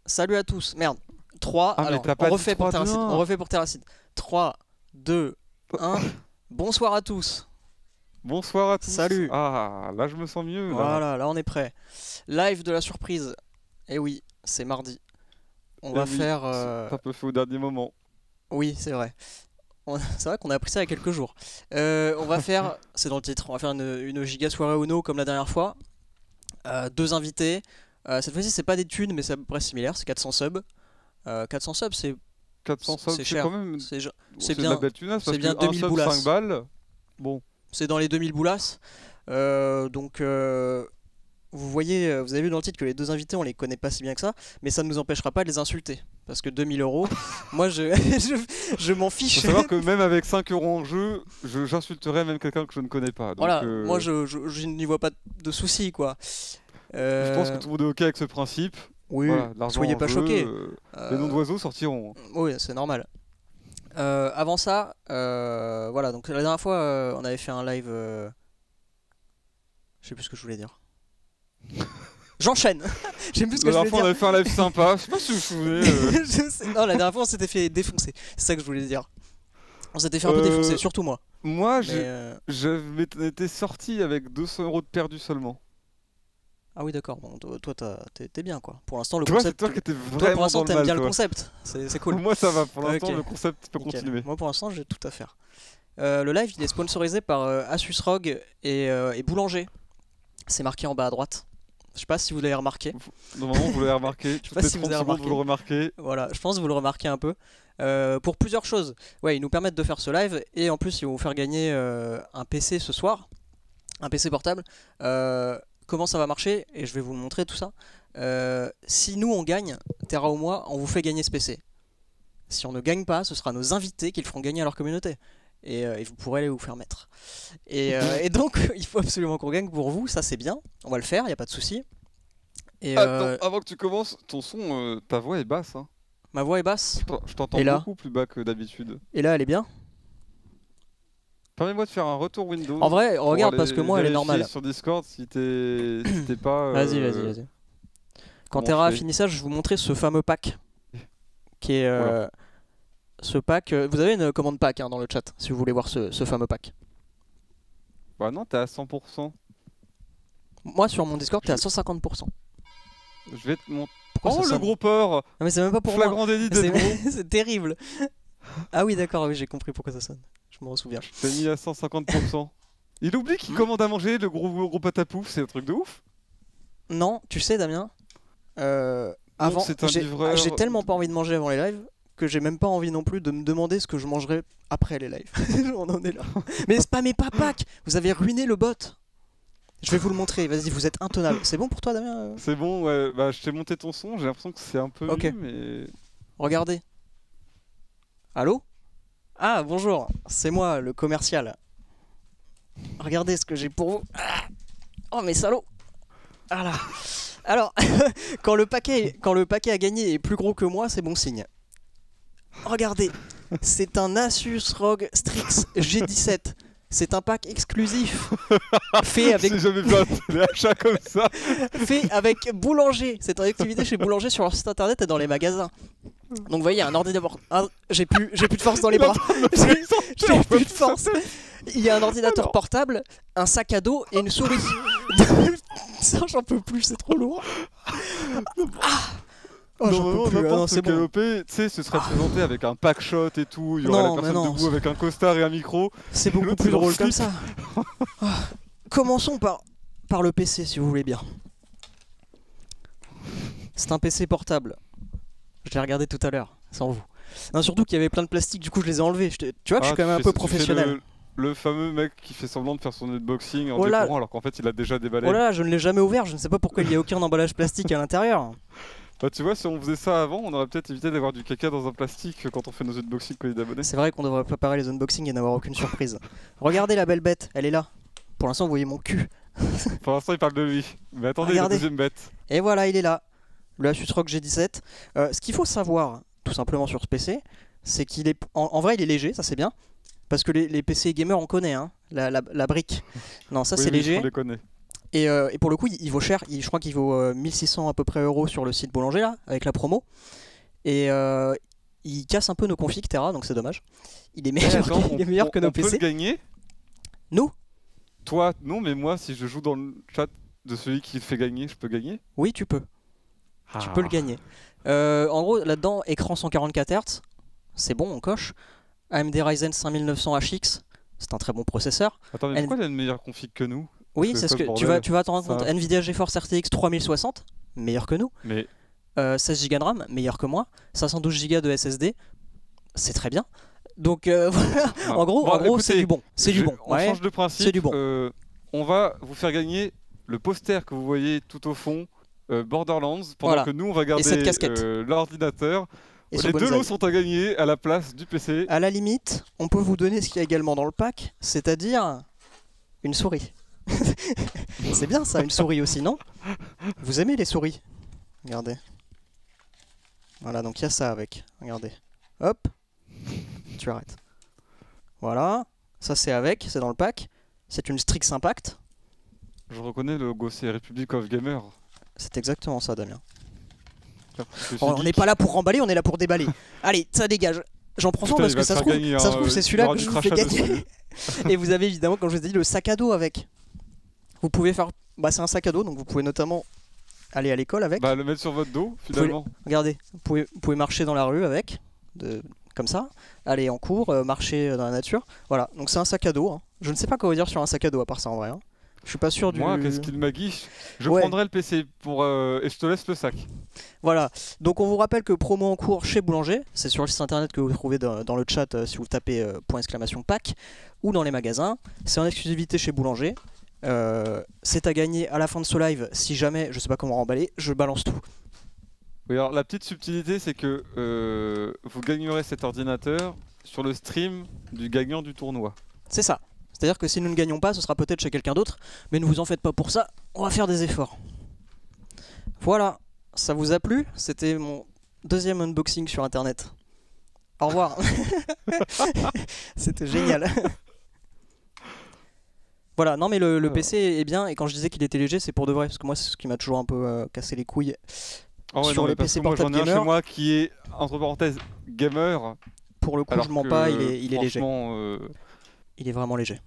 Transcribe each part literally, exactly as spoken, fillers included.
Salut à tous. Merde. trois. Ah, mais Alors, t'as on pas dit refait pour trois, Terracid. deux, On un. refait pour Terracid. trois, deux, un. Bonsoir à tous. Bonsoir à tous. Salut. Ah, là je me sens mieux. Là. Voilà, là on est prêt. Live de la surprise. Et oui, c'est mardi. On Eh va oui, faire. euh, C'est un peu fait au dernier moment. Oui, c'est vrai. On- C'est vrai qu'on a appris ça il y a quelques jours. Euh, on va faire. C'est dans le titre. On va faire une, une giga soirée Uno comme la dernière fois. Euh, deux invités. Euh, cette fois-ci, c'est pas des thunes, mais c'est à peu près similaire. C'est quatre cents subs. Euh, quatre cents subs, c'est quatre cents c'est subs, c'est cher. quand même. C'est je- bon, c'est de la bien. belle tunasse c'est parce bien que un deux mille sub boulasses. cinq balles. Bon, C'est dans les deux mille boulasses. Euh, donc, euh, vous voyez, euh, vous avez vu dans le titre que les deux invités, on les connaît pas si bien que ça, mais ça ne nous empêchera pas de les insulter. Parce que deux mille euros, moi je, je, je m'en faut fiche. savoir que même avec cinq euros en jeu, je- j'insulterais même quelqu'un que je ne connais pas. Donc, Voilà, euh, moi je, je, je n'y vois pas de soucis quoi. je pense que Euh, tout le monde est ok avec ce principe. oui, Voilà, l'argent soyez en pas jeu, choqués. euh, Euh, Les noms d'oiseaux sortiront. Oui, c'est normal. Euh, avant ça, euh, voilà, donc la dernière fois, euh, on avait fait un live. euh, Je sais plus ce que je voulais dire. J'enchaîne. Je sais plus ce que La je dernière voulais fois, on dire. avait fait un live sympa. Je sais pas si vous vous souvenez. euh, Je sais- Non, la dernière fois, on s'était fait défoncer. C'est ça que je voulais dire. On s'était fait un peu Euh, défoncer, surtout moi. Moi, Mais, j'ai- euh, j'étais sorti avec deux cents euros de perdu seulement. Ah oui, d'accord. Bon, toi, toi, t'as- t'es t'es bien quoi. Pour l'instant, le Toi, c'est concept. toi qui étais Toi, pour vraiment l'instant, dans le t'aimes mal, bien le toi. concept. C'est c'est cool. Moi, ça va. Pour l'instant, Ok. le concept peut Nickel. continuer. Moi, pour l'instant, j'ai tout à faire. Euh, le live, il est sponsorisé par euh, Asus R O G et, euh, et Boulanger. C'est marqué en bas à droite. Je sais pas si vous l'avez remarqué. Normalement, vous l'avez remarqué. sais Toutes pas les si vous trente avez secondes, vous le remarquez. Voilà, je pense que vous le remarquez un peu. Euh, pour plusieurs choses. Ouais, ils nous permettent de faire ce live et en plus, ils vont vous faire gagner euh, un P C ce soir, un P C portable. Euh, comment ça va marcher? Et je vais vous montrer tout ça. Euh, si nous on gagne, Terra ou moi, on vous fait gagner ce P C. Si on ne gagne pas, ce sera nos invités qui le feront gagner à leur communauté. Et, euh, et vous pourrez aller vous faire mettre. Et, euh, et donc, il faut absolument qu'on gagne pour vous. Ça, c'est bien. On va le faire, il n'y a pas de souci. Et euh, Attends, avant que tu commences, ton son, euh, ta voix est basse. Hein. ma voix est basse. Je t'en- Je t'entends Et là beaucoup plus bas que d'habitude. Et là, elle est bien. Permets-moi de faire un retour Windows. En vrai, pour regarde, aller parce que moi, elle est vérifier normale. sur Discord si t'es si t'es pas. Vas-y, euh, vas-y, vas-y. Quand comment Terra a je fais fini ça, je vais vous montrer ce fameux pack. Qui est. euh, Voilà. Ce pack. euh, Vous avez une commande pack hein, dans le chat, si vous voulez voir ce, ce fameux pack. Bah non, t'es à cent pour cent. Moi, sur mon Discord, t'es à cent cinquante pour cent. Je vais te montrer. Pourquoi Oh, ça le sonne gros porc! Non, mais c'est même pas pour moi. Flagrant délit C'est d'être gros. c'est terrible. Ah oui, d'accord, oui, j'ai compris pourquoi ça sonne. Je m'en souviens. T'as mis à cent cinquante pour cent. Il oublie qu'il Hmm. commande à manger, le gros, gros patapouf, c'est un truc de ouf. Non, tu sais, Damien, euh, Donc, avant, c'est un j'ai livreur- j'ai tellement pas envie de manger avant les lives que j'ai même pas envie non plus de me demander ce que je mangerai après les lives. On en est là. Mais spammez pas pack. Vous avez ruiné le bot. Je vais vous le montrer. Vas-y, vous êtes intenable. C'est bon pour toi, Damien euh C'est bon, ouais, bah je t'ai monté ton son, j'ai l'impression que c'est un peu Ok. mieux, mais... Regardez. Allô? Ah, bonjour. C'est moi, le commercial. Regardez ce que j'ai pour vous. Ah. Oh, mes salauds. Voilà. Alors, quand le paquet, quand le paquet à gagner est plus gros que moi, c'est bon signe. Regardez, c'est un Asus R O G Strix G dix-sept. C'est un pack exclusif fait avec, J'ai jamais vu un téléachat comme ça. fait avec Boulanger. C'est en activité chez Boulanger sur leur site internet et dans les magasins. Donc vous voyez, il y a un ordinateur. un- J'ai plus, j'ai plus de force dans les bras. J'ai j'ai plus de force. Il y a un ordinateur portable, un sac à dos et une souris. Ça, j'en peux plus, c'est trop lourd. Ah. Oh, j'en Normalement, peux plus. Ah non, n'importe c'est quel bon. O P, tu sais, ce serait présenté avec un pack shot et tout, il y aurait Non, la mais personne non, debout avec un costard et un micro. C'est beaucoup L'autre, plus c'est dans le drôle comme slip. ça. Ah. Commençons par, par le P C si vous voulez bien. C'est un P C portable. Je l'ai regardé tout à l'heure, sans vous. Non, surtout qu'il y avait plein de plastique, du coup je les ai enlevés. Je te- Tu vois que je suis Ah, quand même tu un peu fais- tu fais professionnel. Le, le fameux mec qui fait semblant de faire son unboxing en Oh là. décorant alors qu'en fait il a déjà déballé. Oh là là, je ne l'ai jamais ouvert, je ne sais pas pourquoi il n'y a aucun emballage plastique à l'intérieur. Bah tu vois, si on faisait ça avant, on aurait peut-être évité d'avoir du caca dans un plastique quand on fait nos unboxings colis d'abonnés. C'est vrai qu'on devrait préparer les unboxings et n'avoir aucune surprise. Regardez la belle bête, elle est là. Pour l'instant vous voyez mon cul. Pour l'instant il parle de lui. Mais attendez, Regardez. la deuxième bête. Et voilà, il est là. Le Asus R O G G dix-sept. Euh, ce qu'il faut savoir, tout simplement sur ce P C, c'est qu'il est... En, en vrai, il est léger, ça c'est bien. Parce que les, les P C gamers, on connaît, hein. La, la, la brique. Non, ça Oui, c'est oui, léger. on les connaît. Et, euh, et pour le coup, il, il vaut cher. Il, je crois qu'il vaut euh, mille six cents à peu près euros sur le site Boulanger là, avec la promo. Et euh, il casse un peu nos configs Terra, donc c'est dommage. Il est meilleur, attends, il est on, meilleur on, que nos on P peut C. le gagner? Nous? Toi, non, mais moi, si je joue dans le chat de celui qui le fait gagner, je peux gagner? Oui, tu peux. Ah. Tu peux le gagner. Euh, en gros, là-dedans, écran cent quarante-quatre hertz, c'est bon, on coche. A M D Ryzen cinq mille neuf cents H X, c'est un très bon processeur. Attends, mais N- pourquoi il a une meilleure config que nous? Oui, Parce c'est ce quoi, que ce tu vas, bordel tu vas t'en rendre Ça- compte. Nvidia GeForce R T X trois mille soixante, meilleur que nous. Mais Euh, seize gigas de RAM, meilleur que moi. cinq cent douze gigas de S S D, c'est très bien. Donc euh, voilà, non. en gros, Bon, en gros écoutez, c'est du bon. C'est du je- bon. On Ouais. change de principe. c'est du bon. euh, on va vous faire gagner le poster que vous voyez tout au fond, euh, Borderlands, pendant Voilà. que nous on va garder cette casquette. euh, l'ordinateur. Et ce Les deux bonsaï. lots sont à gagner à la place du P C. À la limite, on peut vous donner ce qu'il y a également dans le pack, c'est-à-dire une souris. C'est bien ça, une souris aussi, non? Vous aimez les souris? Regardez. Voilà, donc il y a ça avec. Regardez. Hop. Tu arrêtes. Voilà. Ça c'est avec, c'est dans le pack. C'est une Strix Impact. Je reconnais le logo, c'est Republic of Gamer. C'est exactement ça, Damien. Je suis Oh, on geek. n'est pas là pour remballer, on est là pour déballer. Allez, ça dégage. J'en prends soin Putain, parce il que va ça te se faire trouve, gagner, ça hein, se trouve euh, c'est il y celui-là aura que du je vous fais crachat gagner. Et vous avez évidemment, comme je vous ai dit, le sac à dos avec. Vous pouvez faire... Bah c'est un sac à dos, donc vous pouvez notamment aller à l'école avec. Bah le mettre sur votre dos Vous pouvez- finalement. Regardez, vous pouvez, vous pouvez marcher dans la rue avec, de... comme ça. Aller en cours, euh, marcher dans la nature. Voilà, donc c'est un sac à dos. hein. Je ne sais pas quoi vous dire sur un sac à dos à part ça en vrai. hein. Je suis pas sûr du... Moi, qu'est-ce qu'il m'aguiche? Je Ouais. prendrai le P C pour euh, et je te laisse le sac. Voilà, donc on vous rappelle que promo en cours chez Boulanger, c'est sur le site internet que vous trouvez dans, dans le chat euh, si vous tapez euh, point exclamation pack ou dans les magasins. C'est en exclusivité chez Boulanger. Euh, c'est à gagner à la fin de ce live si jamais, je sais pas comment remballer, je balance tout. Oui, alors la petite subtilité, c'est que euh, vous gagnerez cet ordinateur sur le stream du gagnant du tournoi. C'est ça. C'est-à-dire que si nous ne gagnons pas, ce sera peut-être chez quelqu'un d'autre, mais ne vous en faites pas pour ça, on va faire des efforts. Voilà, ça vous a plu? C'était mon deuxième unboxing sur internet. Au revoir. C'était génial. Voilà, non mais le, le P C est bien, et quand je disais qu'il était léger, c'est pour de vrai, parce que moi c'est ce qui m'a toujours un peu euh, cassé les couilles. Ah ouais, Sur non, les mais parce P C que moi j'en ai portables un chez gamer. moi qui est, entre parenthèses, gamer. Pour le coup, Alors je mens que, pas, il est, il est léger. franchement, euh, Il est vraiment léger.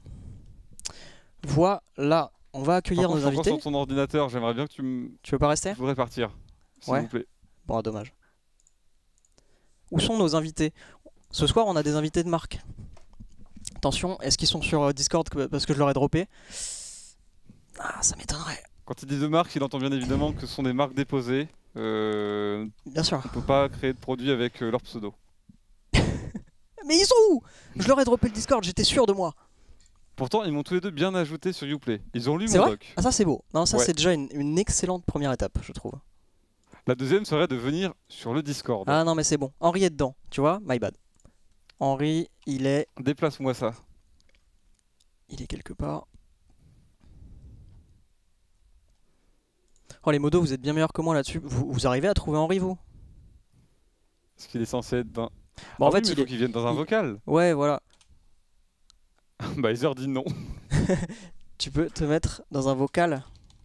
Voilà, on va par accueillir contre, nos je suis encore invités. sur ton ordinateur, j'aimerais bien que tu me... Tu veux pas rester? Je voudrais partir, s'il Ouais. vous plaît. Bon, dommage. Où sont nos invités? Ce soir, on a des invités de marque. Attention, est-ce qu'ils sont sur euh, Discord que- parce que je leur ai droppé? Ah, ça m'étonnerait. Quand il dit de marque, il entend bien évidemment que ce sont des marques déposées. Euh, Bien sûr. on peut pas créer de produits avec euh, leur pseudo. Mais ils sont où? Je leur ai droppé le Discord, j'étais sûr de moi. Pourtant, ils m'ont tous les deux bien ajouté sur Uplay. Ils ont lu C'est mon vrai? doc. Ah, ça c'est beau. Non, ça Ouais. c'est déjà une, une excellente première étape, je trouve. La deuxième serait de venir sur le Discord. Ah non, mais c'est bon. Henri est dedans, tu vois? My bad. Henri, il est... Déplace-moi ça. Il est quelque part. Oh les modos, vous êtes bien meilleurs que moi là-dessus. Vous, vous arrivez à trouver Henri, vous? Est-ce qu'il est censé être dans... Bon, en Ah oui, fait, mais il faut est... qu'il vienne dans un il- vocal. Ouais, voilà. Bah, Ether dit non. Tu peux te mettre dans un vocal.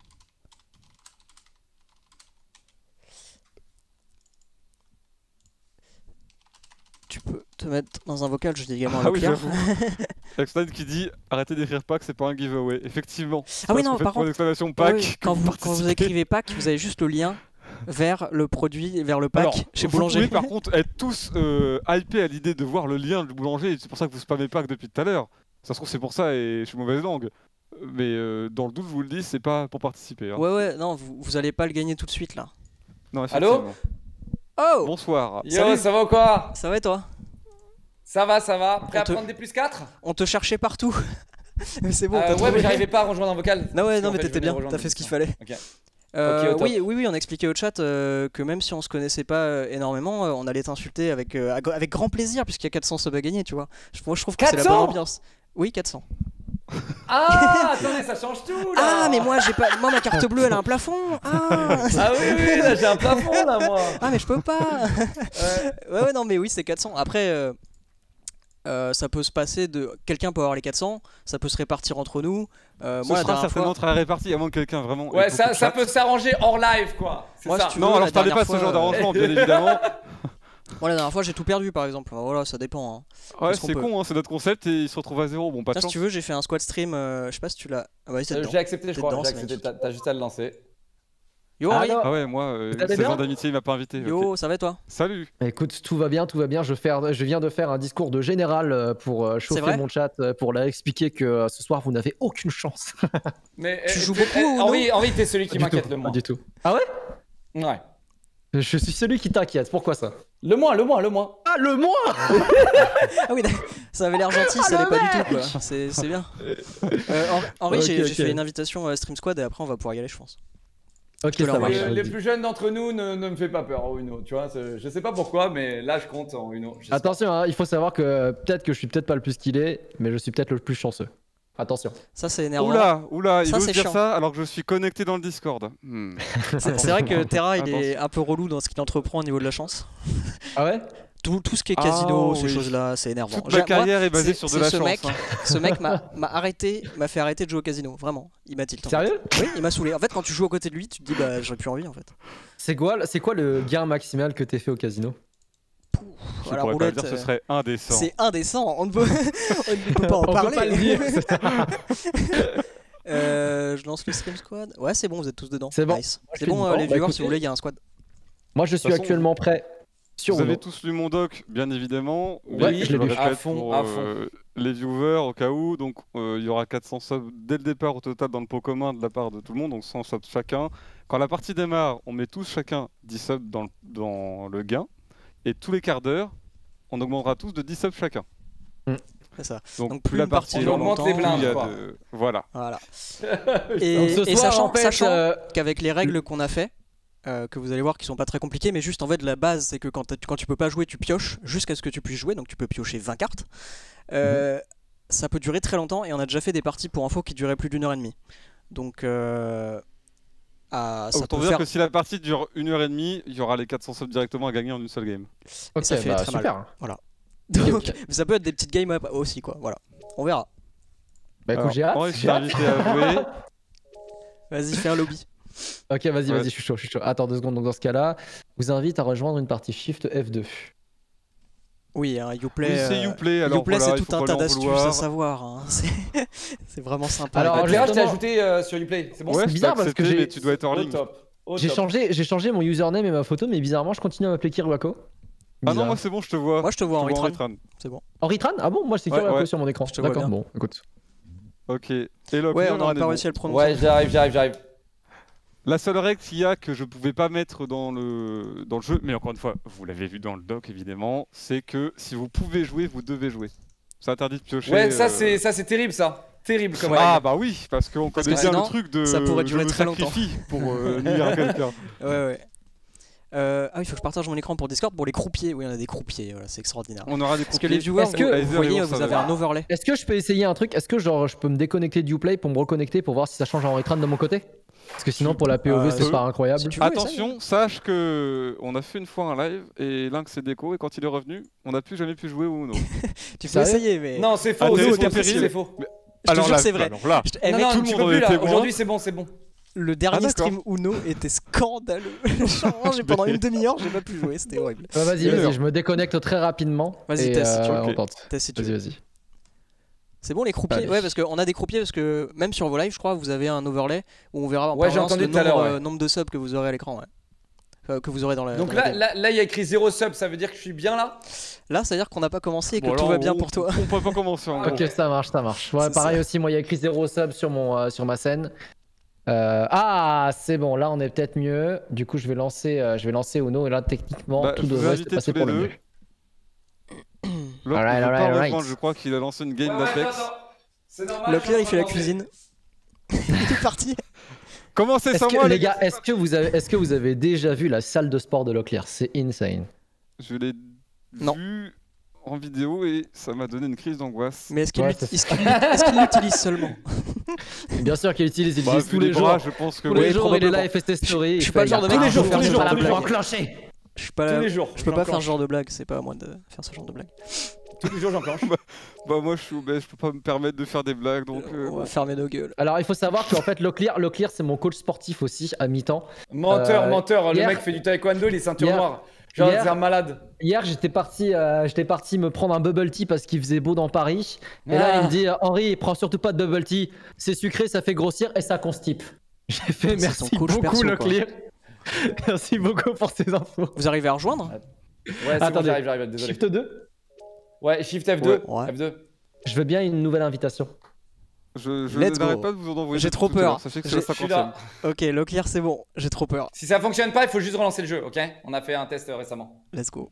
Tu peux te mettre dans un vocal, je dis également à Ah oui, Leclerc. j'avoue. Extend qui dit arrêtez d'écrire pack, c'est pas un giveaway. Effectivement. Ah oui, Parce non, qu'en fait, par pour contre- l'exclamation Ah pack, oui, que quand, vous vous, quand vous participez. écrivez pack, vous avez juste le lien vers le produit, vers le pack Alors, chez vous Boulanger. pouvez par contre être tous euh, hypés à l'idée de voir le lien du boulanger, et c'est pour ça que vous spammez pack depuis tout à l'heure. Ça se trouve c'est pour ça et je suis mauvaise langue. Mais euh, dans le doute, je vous le dis, c'est pas pour participer. hein. Ouais, ouais, non, vous, vous allez pas le gagner tout de suite là. Non, Allô effectivement. Oh Bonsoir. Yo, Salut. ça va ou quoi? Ça va et toi? Ça va, ça va. Prêt On à te- prendre des plus quatre? On te cherchait partout. Mais c'est bon, Euh, t'as Ouais, trouvé. mais j'arrivais pas à rejoindre un vocal. Non, ouais, Parce non, qu'en mais fait, je t'étais venais bien, rejoindre t'as une fait ce qu'il discussion. fallait. Ok. Euh, Ok, au top. oui, oui, oui, on expliquait au chat euh, que même si on se connaissait pas euh, énormément, euh, on allait t'insulter avec, euh, ag- avec grand plaisir, puisqu'il y a quatre cents subs à gagner, tu vois. Je- Moi, je trouve que c'est la bonne quatre cents ambiance. Oui, quatre cents. Ah, attendez, ça change tout là. Ah, mais moi, j'ai pas. Moi, ma carte bleue, elle a un plafond. Ah, Ah oui, oui, là j'ai un plafond là, moi. ah mais je peux pas. Ouais. Ouais, ouais, non, mais oui, c'est quatre cents. Après, euh, Euh, ça peut se passer de. Quelqu'un peut avoir les quatre cents, ça peut se répartir entre nous. Euh, Ce moi, la sera dernière certainement fois. très réparti, à moins que quelqu'un vraiment. ait Ouais, beaucoup ça, de ça chat. peut s'arranger hors live, quoi. C'est Moi, ça. si tu Non, veux, alors la je parlais pas dernière de ce fois, genre euh, d'arrangement, bien évidemment. Moi, la dernière fois, j'ai tout perdu, par exemple. Enfin, voilà, ça dépend. Hein. Ouais, Parce qu'on c'est peut. con, hein, c'est notre concept et il se retrouve à zéro. Bon, pas de Là, si chance. tu veux, j'ai fait un squad stream. euh, je sais pas si tu l'as. Ah, bah, c'est Euh, dedans. J'ai accepté, je T'es crois. dedans, J'ai c'est accepté. magnifique. T'as t'as juste à le lancer. Yo, Henri. Alors, Ah ouais, moi, euh, Vous allez seize bien ans d'amitié, il m'a pas invité. ok. Yo, ça va et toi? Salut. écoute, tout va bien, tout va bien. Je, faire, je viens de faire un discours de général euh, pour euh, vrai chauffer mon chat, euh, pour leur expliquer que euh, ce soir vous n'avez aucune chance. Mais, Tu euh, joues t'es- beaucoup eh, ou non Henri, Henri, t'es celui qui Pas du m'inquiète tout, le pas moins. du tout. Ah ouais? Ouais. Je suis celui qui t'inquiète. Pourquoi ça? Le moins, le moins, le moins. Ah, le moins. Ah oui, d'accord. Ça avait l'air gentil, Ah, ça l'est le pas du tout, quoi. C'est c'est bien. Euh, Henri, Henri, Ok, j'ai ok. j'ai fait une invitation à Stream Squad et après, on va pouvoir y aller, je pense. Ok, te ça l'envoie. marche. Les, les vas-y. plus jeunes d'entre nous ne, ne me fait pas peur en Uno, tu vois. c'est- Je sais pas pourquoi, mais là je compte en Uno. j'espère. Attention, hein, il faut savoir que euh, peut-être que je suis peut-être pas le plus skillé, mais je suis peut-être le plus chanceux. Attention. Ça, c'est énervant. Oula, oula, il Ça, ose c'est dire chiant. ça alors que je suis connecté dans le Discord. Hmm. C'est c'est vrai que Terra, il est Attention. un peu relou dans ce qu'il entreprend au niveau de la chance. Ah ouais? Tout, tout ce qui est Ah, casino, ces oui. choses-là, c'est énervant. Toute J'ai- ma carrière moi, est basée c'est- sur de c'est la ce chance. Mec, hein. Ce mec m'a m'a arrêté, m'a fait arrêter de jouer au casino, vraiment. Il m'a tilt. en fait. Sérieux? Oui, il m'a saoulé. En fait, quand tu joues à côté de lui, tu te dis, bah, j'aurais plus envie en fait. C'est quoi, c'est quoi le gain maximal que t'es fait au casino? Je Voilà, pourrais pas le roulette, dire, ce euh, serait indécent. C'est indécent, on ne peut, on ne peut pas en On peut parler. pas le dire. Euh, je lance le stream squad. Ouais, c'est bon, vous êtes tous dedans. C'est bon. Nice. Moi, je C'est suis bon, euh, dedans. les Bah, viewers, écoutez. si vous voulez, il y a un squad. Moi, je suis façon, actuellement prêt sur Vous avez Uno. tous lu mon doc, bien évidemment. Ouais, mais je l'ai le lu. répète À fond, pour à fond. euh, les viewers au cas où. Donc euh, il y aura quatre cents subs dès le départ au total dans le pot commun de la part de tout le monde, donc cent subs chacun. Quand la partie démarre, on met tous chacun dix subs dans le, dans le gain. Et tous les quarts d'heure, on augmentera tous de dix subs chacun. C'est ça. Donc, Donc, plus plus la une partie partie est on augmente les longtemps, plus il y blindes, a quoi. de... Voilà. Voilà. Donc, Et, ce et soir, sachant, en fait, sachant euh, qu'avec les règles qu'on a fait, euh, que vous allez voir qui sont pas très compliquées, mais juste en fait la base c'est que quand, t'as- quand tu peux pas jouer, tu pioches jusqu'à ce que tu puisses jouer, donc tu peux piocher vingt cartes. Euh, Ça peut durer très longtemps et on a déjà fait des parties pour info qui duraient plus d'une heure et demie. Donc euh, ah, ça Autant peut dire faire. que si la partie dure une heure et demie, il y aura les quatre cents subs directement à gagner en une seule game. Ok, ça fait bah, très mal. super. Donc, ok. mais ça peut être des petites games up aussi quoi. Voilà, on verra. Bah écoute, Alors, j'ai hâte. Henri, je j'ai t'ai hâte. invité à jouer. Vas-y, fais un lobby. Ok, vas-y, Ouais. vas-y, je suis chaud, je suis chaud. Attends deux secondes, donc dans ce cas-là, vous invite à rejoindre une partie Shift F deux. Oui, hein, Uplay. Oui, c'est euh, Uplay, alors Uplay, voilà, il c'est faut tout un pas tas lui en d'astuces vouloir. à savoir. Hein. C'est c'est vraiment sympa. Alors, Ah, Cléa, je t'ai justement- ajouté euh, sur Uplay, c'est bon. Ouais, c'est je bizarre t'ai parce que accepté, j'ai- mais tu dois être hors Au ligne. top. Au J'ai top. changé, j'ai changé mon username et ma photo, mais bizarrement, je continue à m'appeler Kiruako. Ah non, Bizarre. moi c'est bon, je te vois. Moi, je te vois en Je te vois en Ritran. Ritran. C'est bon. Henri Tran? Ah bon, moi c'est Ouais, Kiruako ouais. sur mon écran. Je te vois D'accord, bien. bon, écoute. Ok. Et Locke, Ouais, là, on n'aurait est pas bon. réussi à le prononcer. Ouais, j'arrive, j'arrive, j'arrive. La seule règle qu'il y a que je pouvais pas mettre dans le, dans le jeu, mais encore une fois, vous l'avez vu dans le doc évidemment, c'est que si vous pouvez jouer, vous devez jouer. C'est interdit de piocher. Ouais, ça euh, c'est ça c'est terrible ça. Terrible comme Ah règle. bah oui, parce qu'on Parce connaît que bien sinon, le truc de ça pourrait durer je me très longtemps. sacrifie pour euh, nuire à quelqu'un. Ouais, ouais. Euh, ah oui, il faut que je partage mon écran pour Discord pour les croupiers. Oui, on a des croupiers, voilà, c'est extraordinaire. On aura des Parce que les viewers, Est-ce vous, que- vous Laser, voyez, ils vont vous savoir. avez un overlay. Est-ce que je peux essayer un truc? Est-ce que genre je peux me déconnecter du Uplay pour me reconnecter pour voir si ça change en Ritran de mon côté? Parce que sinon pour la P O V Euh, c'est si- pas incroyable. si tu veux, Attention, sache que on a fait une fois un live et Lynx s'est déco et quand il est revenu, on n'a plus jamais pu jouer au Uno. Tu peux Sérieux essayer, mais. Non, c'est faux, Ah, c'est t'es faux, aucun c'est péril. c'est faux. Je te alors jure là, que c'est vrai. alors là, Je te- eh, Non, mec, non, tout le tu monde peux en plus est là. témoin. Aujourd'hui, c'est bon, c'est bon. le dernier Ah, d'accord. stream Uno était scandaleux. Genre, j'ai pendant une demi-heure, j'ai pas pu jouer, c'était horrible. Bah, vas-y, Une heure. vas-y, je me déconnecte très rapidement. Vas-y, et, teste, si tu euh, veux. on tente. Test si tu Vas-y, veux. vas-y. C'est bon les croupiers. Allez. Ouais, parce qu'on a des croupiers parce que même sur vos lives, je crois, vous avez un overlay où on verra en Ouais, j'ai permanence entendu le tout à nombre, l'heure, ouais. euh, nombre de subs que vous aurez à l'écran, ouais. Enfin, que vous aurez dans la. Donc dans la là, game. là, là, il y a écrit zéro sub, ça veut dire que je suis bien là. Là, ça veut dire qu'on n'a pas commencé et que Bon, tout alors, va bien on- pour toi. On peut pas commencer en gros. Ok, ça marche, ça marche. Ouais, C'est pareil ça. aussi, moi il y a écrit zéro sub sur, mon, euh, sur ma scène. Euh, ah, c'est bon, là on est peut-être mieux. Du coup, je vais lancer, euh, je vais lancer Uno et là techniquement Bah, tout je vous devrait se inviter passer tous pour les le deux. mieux. Locke Alright, ne veut alright, pas alright. rejoindre, je crois qu'il a lancé une game Ouais, ouais, d'Apex. attends, attends. C'est normal. Le je clair, suis il en fait la train de cuisine. il est parti. Comment c'est Est-ce ça que, moi les gars, est-ce que, vous avez, est-ce que vous avez déjà vu la salle de sport de Leclerc? C'est insane. Je l'ai Non. vu en vidéo et ça m'a donné une crise d'angoisse. Mais est-ce qu'il Ouais, l'ut- c'est- est-ce qu'il l'ut- est-ce qu'il l'utilise seulement? Bien sûr qu'il utilise, il Bah, utilise vu tous les les bras, jours. je pense que Tous oui. les jours, il est probablement. là, il fait ses stories. Je il suis fait, pas le il y a genre de pas mec un qui peut jour faire où ce j'ai genre pas de la blague. enclenché. Je suis pas, Tous les jours. je peux pas faire ce j'enclenche. genre de blague, c'est pas à moi de faire ce genre de blague. Tous les jours, j'enclenche. Bah moi je suis obèse, je peux pas me permettre de faire des blagues donc. euh, On va fermer nos gueules. Alors il faut savoir qu'en fait Leclerc, Leclerc c'est mon coach sportif aussi à mi-temps. Menteur, Euh, menteur. Le hier- mec fait du taekwondo, il est ceinture hier- noire. Genre, hier- c'est un malade. Hier j'étais parti, euh, j'étais parti me prendre un bubble tea parce qu'il faisait beau dans Paris. Et là Ah. il me dit Henri, prends surtout pas de bubble tea, c'est sucré, ça fait grossir et ça constipe. J'ai fait C'est merci ton coach beaucoup perso, quoi. Leclerc. Merci beaucoup pour ces infos. Vous arrivez à rejoindre? Ouais, c'est bon, Attendez. j'arrive, j'arrive, désolé. Shift deux. Ouais, Shift F deux. Ouais. F deux. Je veux bien une nouvelle invitation. Je, je Let's n'arrête go. pas de vous en envoyer. J'ai des trop tout à l'heure, peur. Sachez que J'ai- c'est la Je suis là. cinquantième. Ok, Leclerc, c'est bon. J'ai trop peur. Si ça fonctionne pas, il faut juste relancer le jeu, ok? On a fait un test euh, récemment. Let's go.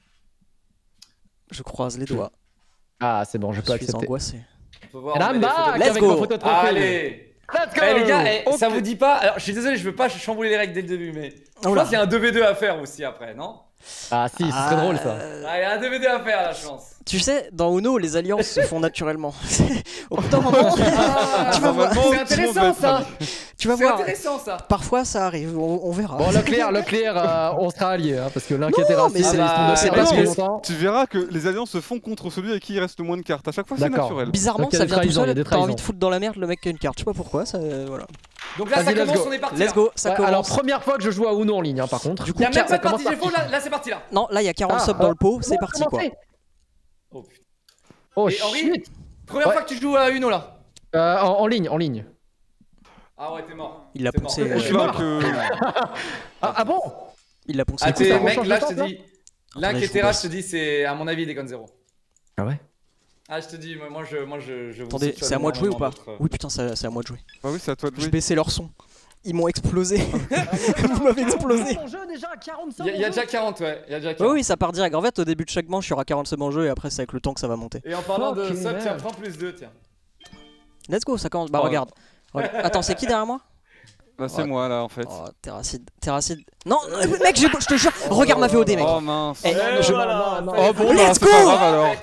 Je croise les doigts. Ah c'est bon, je Je peux suis accepter. angoissé. Faut voir, And on met I'm des photos de- back Let's avec go. ma photo de profil. Allez! Let's go. Eh les gars, eh, Ok. ça vous dit pas? Alors je suis désolé, je veux pas chambouler les règles dès le début, mais je Oula. pense qu'il y a un deux v deux à faire aussi après, non? Ah si, ce serait drôle ça. Euh, Ah, il y a un deux v deux à faire là, je pense. Tu sais, dans Uno, les alliances se font naturellement. Au bout d'un moment, Ah, tu vas voir. c'est intéressant ça! Tu vas C'est voir. intéressant ça! Parfois, ça arrive. On, on verra. Bon Leclerc, Leclerc, euh, on sera alliés hein, parce que l'un qui Non, était mais raciste, c'est- ils sont de c'est faire parce depuis que- longtemps. Tu verras que les alliances se font contre celui avec qui il reste le moins de cartes. À chaque fois c'est D'accord. naturel. Bizarrement, Donc, il y a ça des vient tout trahisons, il y a seul. des T'as trahisons. envie de foutre dans la merde le mec qui a une carte. Je sais pas pourquoi. Ça, voilà. Donc là, ça Vas-y, let's commence, go. on est parti. Let's là. go. Ça Ouais, commence. alors première fois que je joue à Uno en ligne hein, par contre. Du Il y a même ça pas de partie commence défaut par- là, là c'est parti là. Non, là, il y a quarante Ah, subs dans euh, le pot. C'est comment parti quoi. commencer Oh putain. Oh Et Henri shit. Première Ouais. fois que tu joues à Uno là. Euh, en, en ligne, en ligne. Ah ouais, t'es mort. Il l'a T'es poncé. mort. euh, Je suis là que. Ah, ah bon Il l'a poncé. Ah, Écoute, t'es ça mec, change là de je te temps, dis. L'un Attendez, qui je était vous là, baisse. je te dis, c'est à mon avis des zéro. Ah ouais. Ah, je te dis, moi, moi je, moi je, je vous Attendez, soupçonne c'est à moi de jouer ou pas? énormément Oui, putain, c'est c'est à moi de jouer. Ah oui, c'est à toi de Je jouer. baissais leur son. Ils m'ont explosé. Vous m'avez explosé. Mon jeu déjà à quarante Il y, a- il y a déjà quarante, ouais. Il y a déjà Oui, quarante. oui, ça part direct. En fait, au début de chaque manche, il y aura quarante subs en jeu et après, c'est avec le temps que ça va monter. Et en parlant de Fucking sub, tiens, hell. prends plus deux, tiens. Let's go, ça commence. Bah, Oh. regarde. Regarde. Attends, c'est qui derrière moi? Bah c'est Ouais. moi là en fait. Oh, Terracide. Terracide. Non, euh, mec, j'ai- je te jure. Regarde ma V O D, mec. Oh mince. Eh, Et je- voilà, non, ça y est. Oh bon, Let's bah, c'est pas go. grave alors.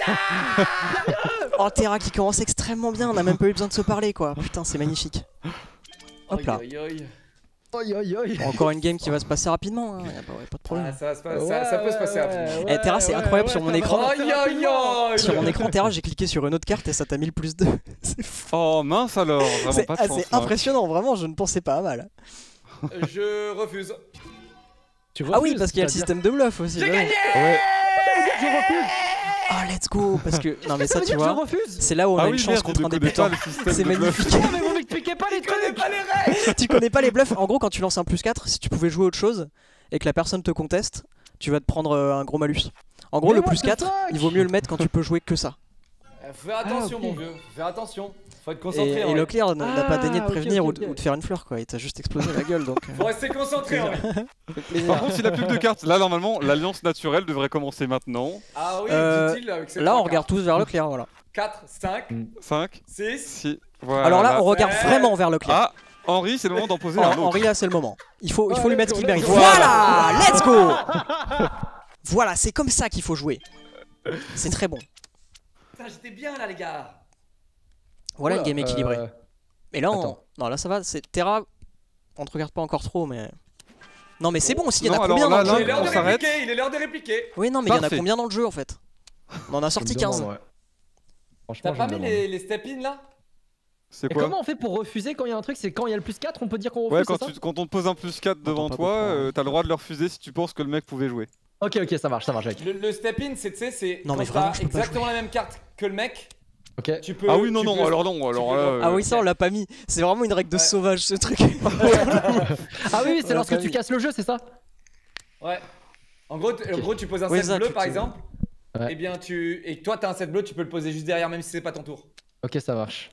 Oh, Terra qui commence extrêmement bien. On a même pas eu besoin de se parler, quoi. Putain, c'est magnifique. Hop là. Aïe, aïe, aïe. Aïe aïe aïe. Bon, encore une game qui va se passer rapidement. Hein. Y a pas, ouais, pas de problème. Ah, ça, va se passer- ça, ça peut se passer rapidement. Eh, Terra, c'est incroyable sur mon écran. Aïe, aïe, aïe. Sur mon écran Terra, j'ai cliqué sur une autre carte et ça t'a mis le plus deux. C'est fou. Oh mince alors, vraiment C'est pas de ah, chance. c'est là. impressionnant, vraiment, je ne pensais pas à mal. Je refuse. Tu Ah oui, refuses, parce qu'il y a le c'est-à-dire- système de bluff aussi. J'ai bah oui. gagné. Ouais. Je refuse. Ah, let's go. Parce que. Non, mais Ça ça, veut tu dire que je vois, refuse. c'est là où on Ah a oui, une chance merde, contre je un ne connais débutant. pas le système C'est de bluff. magnifique. Non mais vous m'expliquez pas les Je connais trucs. pas les règles. Tu connais pas les bluffs. En gros, quand tu lances un plus quatre, si tu pouvais jouer autre chose et que la personne te conteste, tu vas te prendre euh, un gros malus. En gros, Mais le what plus the quatre, fuck. il vaut mieux le mettre quand tu peux jouer que ça. Euh, Fais attention, Ah, ok. mon vieux. Fais attention. Faut être Et, concentré. et Henri. Leclerc n'a n'a pas Ah, daigné de ok, prévenir ok, ou de- ok. ou de faire une fleur, quoi. Il t'a juste explosé la gueule, donc. euh, Faut rester concentré, Henri. ça fait plaisir. Par contre, s'il a plus que deux cartes, là normalement, l'alliance naturelle devrait commencer maintenant. Ah oui, Euh, dit-il avec ses Là, on trois regarde tous vers Leclerc, voilà. quatre, cinq, cinq, six. six, voilà. Alors là, on regarde Ouais. vraiment vers Leclerc. Ah, Henri, c'est le moment d'en poser Oh, un autre. Henri, là, c'est le moment. Il faut, il faut Ouais, lui mettre ce let's qu'il go, mérite. let's go. Voilà, let's go. Voilà, c'est comme ça qu'il faut jouer. C'est très bon. Putain, j'étais bien là, les gars. Voilà Oula, une game équilibrée. euh, Mais là, on... attends. non, là, ça va. C'est Terra. On te regarde pas encore trop, mais. Non, mais c'est bon aussi. Il y en Non, a alors combien là, dans Il le est jeu l'heure on de s'arrête. répliquer. Il est l'heure de répliquer. Oui, non, mais il y en a Parfait. combien dans le jeu en fait? On en a sorti je me quinze. demande, ouais. T'as Franchement, pas je me mis demande. les, les step-in là? C'est Et quoi? comment on fait pour refuser quand il y a un truc? C'est quand il y a le plus quatre, on peut dire qu'on refuse, Ouais, c'est quand, ça tu, quand on te pose un plus quatre devant pas toi, beaucoup, hein. euh, t'as le droit de le refuser si tu penses que le mec pouvait jouer. Ok, ok, ça marche, ça marche, mec. Le, le step-in, c'est, tu sais, c'est Non, quand mais vraiment, t'as je peux pas exactement la même carte que le mec. Ok. Tu peux. Ah oui, non, tu non, peux- alors non, alors peux là. voir. euh, Ah oui, ça on l'a pas mis. C'est vraiment une règle de Ouais. sauvage ce truc. Ah oui, c'est Ouais, lorsque pas tu mis. casses le jeu, c'est ça? Ouais. En gros, t- en gros, tu poses un Oui, set ça, bleu tu- par tu- exemple. Ouais. Et bien, tu. Et toi, t'as un set bleu, tu peux le poser juste derrière, même si c'est pas ton tour. Ok, ça marche.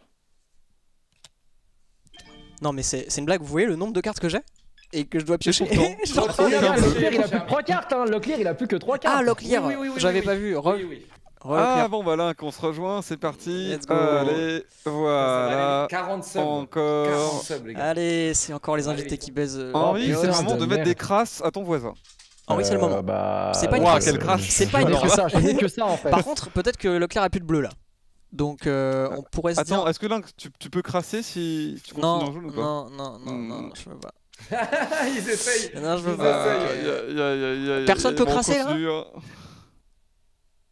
Non, mais c'est c'est une blague. Vous voyez le nombre de cartes que j'ai et que je dois piocher. pourtant. Genre- Oh, Leclerc, regarde, Leclerc, il a cher. plus que trois cartes, hein. Leclerc, il a plus que trois cartes. Ah, Leclerc. Oui, oui, oui, oui, J'avais oui, pas oui. vu. Re, Oui, oui. re- Ah Leclerc. bon, voilà, qu'on se rejoint, c'est parti. Let's go. Allez, Ça va voilà. aller, quarante subs. Encore. quarante subs, les gars. Allez, c'est encore les Allez, invités vite. qui baisent. euh, Henri, en c'est le host. moment de de mettre merde. des crasses à ton voisin. Henri, c'est le moment. Bah, C'est pas une Ouah, crasse. quelle crasse. C'est pas une Je n'ai que crasse. ça, je n'ai que ça en fait. Par contre, peut-être que Leclerc a plus de bleu là. Donc euh, on pourrait se Attends, dire. est-ce que là, tu, tu peux crasser si tu continues Non, en jaune ou pas? non, non, non, Hmm. non, je veux pas. Ils essayent. Non, je veux Ils pas. essayent. Aïe, aïe, aïe, aïe, aïe, Personne aïe, peut bon, crasser, là continue, hein.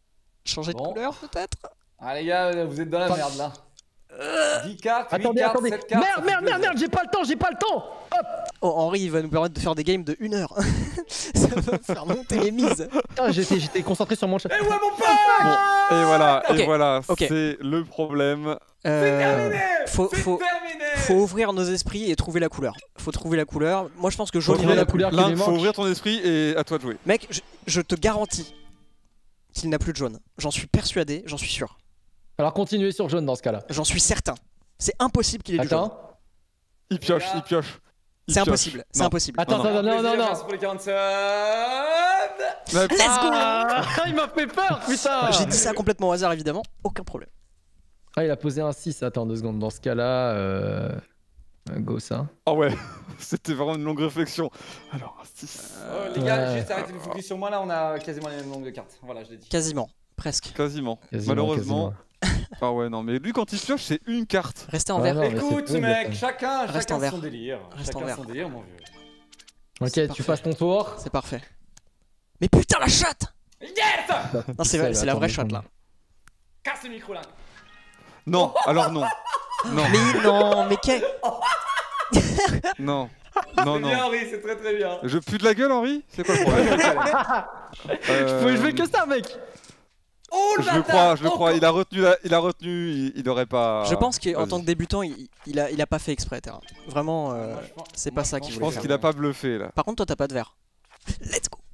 Changer de Bon. couleur peut-être. Ah les gars, vous êtes dans la Enfin, merde là. dix cartes, huit Attendez, cartes, attendez. sept cartes. ça Merde, fait merde, merde, plaisir. merde, j'ai pas le temps, j'ai pas le temps. Oh, Henri, il va nous permettre de faire des games de une heure. Ça va faire monter les mises. Putain, j'étais j'étais concentré sur mon chat. Eh ouais mon pote. Bon, et voilà, Ok, et voilà, ok. c'est le problème. C'est Euh, terminé. faut- C'est faut- terminé. faut ouvrir nos esprits et trouver la couleur. Faut trouver la couleur. Moi, je pense que jaune. Faut il y en trouver a la plus. couleur qui Link, lui faut manque. ouvrir ton esprit et à toi de jouer. Mec, je, je te garantis qu'il n'a plus de jaune. J'en suis persuadé, j'en suis sûr. Alors continuez sur jaune dans ce cas-là. J'en suis certain. C'est impossible qu'il ait du jaune. Attends. Il pioche, il pioche. il C'est pioche. impossible. C'est Non. impossible. Attends, Non, attends, non, non, Plaisir, non. Merci pour les quarante secondes. Mais- Let's go. Ah, il m'a fait peur, putain. J'ai dit ça complètement au hasard, évidemment. Aucun problème. Ah, il a posé un six. Attends deux secondes. Dans ce cas-là, euh... go ça. Ah ouais, c'était vraiment une longue réflexion. Alors, un six. Oh, les gars, Ouais. juste arrêtez de vous focus sur moi là, on a quasiment les mêmes nombres de cartes. Voilà, je l'ai dit. Quasiment. Presque. Quasiment. Quasiment, Malheureusement. Ah ouais, non, mais lui, quand il pioche, c'est une carte. Restez en Ouais, vert. non, mais c'est Écoute, terrible, mec, ça. chacun, Reste chacun en vert. son délire. Reste en chacun vert. son délire, mon vieux. Ok, C'est tu parfait. passes ton tour. C'est parfait. Mais putain, la chatte. Yes. Non, c'est vrai, c'est la vraie chatte là. Casse le micro là. Non, alors non. Non, Mais non, mais quel. non. Non, C'est non. bien, Henri, c'est très très bien. Je pue de la gueule, Henri? C'est quoi le problème? Je pouvais jouer Euh, que ça, mec. Oh le Je le bâtard. crois, je le Oh, crois. Il a retenu, la- il a retenu, il, il aurait pas. Je pense qu'en Vas-y. tant que débutant, il, il, a, il a pas fait exprès, Terra. Vraiment, euh, Moi, je pense- c'est moi, pas ça je qu'il Je voulait pense faire. qu'il a pas bluffé là. Par contre, toi, t'as pas de verre. Let's go.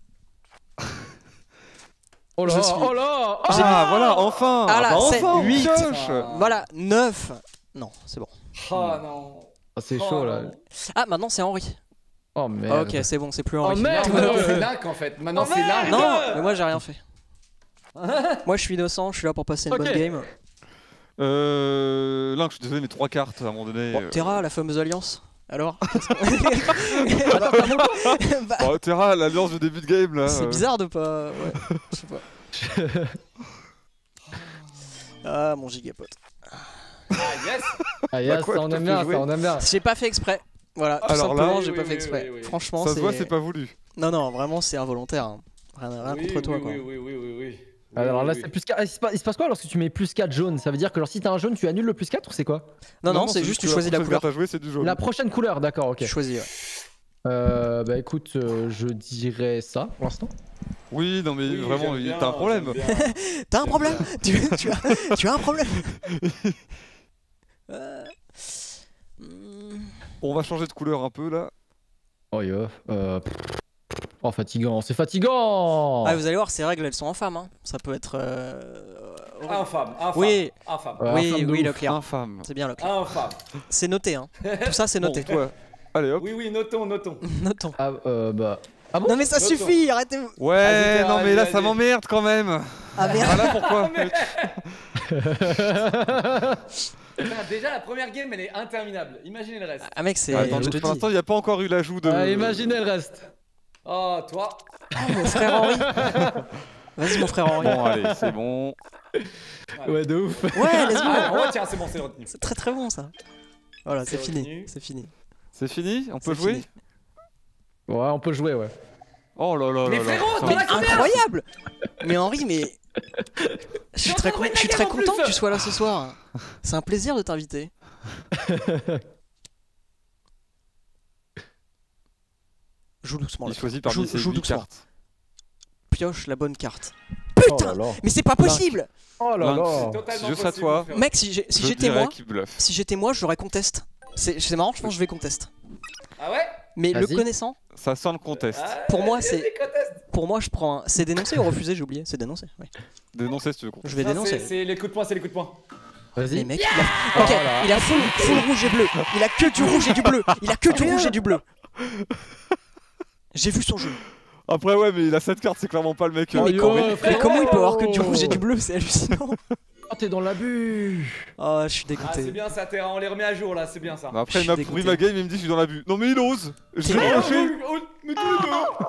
Oh là, Je suis- oh là. Ah, voilà, enfin. Ah là, bah, c'est enfin, on huit. pioche. Ah. Voilà, neuf. Non, c'est bon. Oh non. Ah, c'est Oh, chaud là. non. Ah, maintenant, c'est Henri. Oh merde. Ok, c'est bon, c'est plus Oh, Henri. merde. Non, maintenant c'est Link en fait. Maintenant Oh, c'est Link. Non, mais moi, j'ai rien fait. Moi, je suis innocent, je suis là pour passer une Ok. bonne game. Euh. Link, je suis désolé, mais trois cartes à un moment donné. Bon, euh, Terra, la fameuse alliance. Alors Bah, Oh, Terra, l'alliance de début de game là. c'est euh, bizarre de pas. Ouais, je sais pas. Ah, mon gigapote. Ah yes. Ah yes, quoi, ça je on te aime fais bien, jouer. ça on aime bien. J'ai pas fait exprès. Voilà, tout Alors là- simplement, Oui, j'ai oui, pas oui, fait exprès. oui, oui. Franchement, Ça se c'est. voit, c'est pas voulu. Non, non, vraiment, c'est involontaire. hein. Rien, rien Oui, contre toi, oui, quoi. Oui, oui, oui, oui, oui. Alors Oui, là oui, c'est oui. plus quatre. Il se passe- il se passe quoi lorsque tu mets plus quatre jaune? Ça veut dire que genre, si t'as un jaune tu annules le plus quatre ou c'est quoi? Non, non, c'est juste tu que choisis la prochaine couleur. carte à jouer, c'est du jaune. La prochaine couleur, d'accord, ok. Tu choisis, ouais. Euh, bah écoute, euh, je dirais ça pour l'instant. Oui, non, mais Oui, vraiment, j'aime il- bien, t'as un problème. j'aime bien. T'as un problème tu, tu as, tu as un problème Euh, hmm, On va changer de couleur un peu là. Oh yo. Euh... Oh fatigant, c'est fatigant. Ah, vous allez voir, ces règles, elles sont infâmes. Hein. Ça peut être. euh, horrible. Infâme, infâme. Oui. Infâme. Ouais, oui, infâme de oui, ouf. Leclerc. Infâme. C'est bien, Leclerc. Infâme. C'est noté, hein. Tout ça, c'est Bon, noté. toi. Allez hop. Oui, oui, notons, notons. Notons. Ah euh, bah. Ah bon? Non, mais ça Notons. suffit, arrêtez. Ouais, Vas-y, non, mais là, vas-y, ça vas-y. m'emmerde quand même. Ah merde. Voilà pourquoi. Putain, déjà, la première game, elle est interminable. Imaginez le reste. Ah, mec, c'est. Attends, je te pour dis. l'instant, il n'y a pas encore eu l'ajout de. Ah, imaginez le reste. Oh, toi. Ah, mon frère Henri. Vas-y, mon frère Henri. Bon, allez, c'est bon. Ouais, de ouf. Ouais, let's go. Ah, ouais, tiens, c'est bon, c'est retenu. C'est très très bon ça. Voilà, c'est C'est fini. retenu. C'est fini. C'est fini? On peut C'est jouer? fini. Ouais, on peut jouer, ouais. Oh là là Mais là là. frérot, putain. t'en Mais as combien? incroyable. Mais Henri, mais. Je suis en très, train de con- mettre je suis la très gamme en content plus. que tu sois là ce soir. C'est un plaisir de t'inviter. Joue doucement. Il là. choisit parmi Joue- ses joue huit doucement. cartes. Pioche la bonne carte. Oh Putain, là là. mais c'est pas possible. Oh là Lynx. là. Totalement Si je serais possible, toi, frérot. Mec, si j'ai- si Je j'étais dirais moi, qu'il bluffe. si j'étais moi, j'aurais conteste. C'est c'est marrant, je pense que je vais conteste. Ah ouais? Mais le Vas-y. connaissant, Ça sent le contest. Ah, Pour moi, vas-y, c'est- vas-y, conteste. pour moi, je prends un. C'est dénoncé ou refusé, j'ai oublié. C'est dénoncé, oui. Dénoncer si tu veux qu'on. Je vais Ça, c'est- dénoncer. C'est les coups de poing, c'est les coups de poing. Mais Vas-y. mec, il a, ok, Voilà. il a full, full rouge et bleu. Il a que du rouge et du bleu. Il a que du rouge et du bleu. J'ai vu son jeu. Après, ouais, mais il a sept cartes, c'est clairement pas le mec. Mais, euh, Oh, mais yo, comment, correct. mais frérot. comment il peut avoir que du rouge et du bleu? C'est hallucinant. Oh, t'es dans l'abus. Oh, je suis Ah, c'est dégoûté. bien ça, Terra, on les remet à jour là, c'est bien ça. Bah après, Je il suis m'a dégoûté. pourri ma game, il me dit je suis dans l'abus. Non, mais il ose. Je T'es l'ai merde. lâché. Oh, mais tous les deux.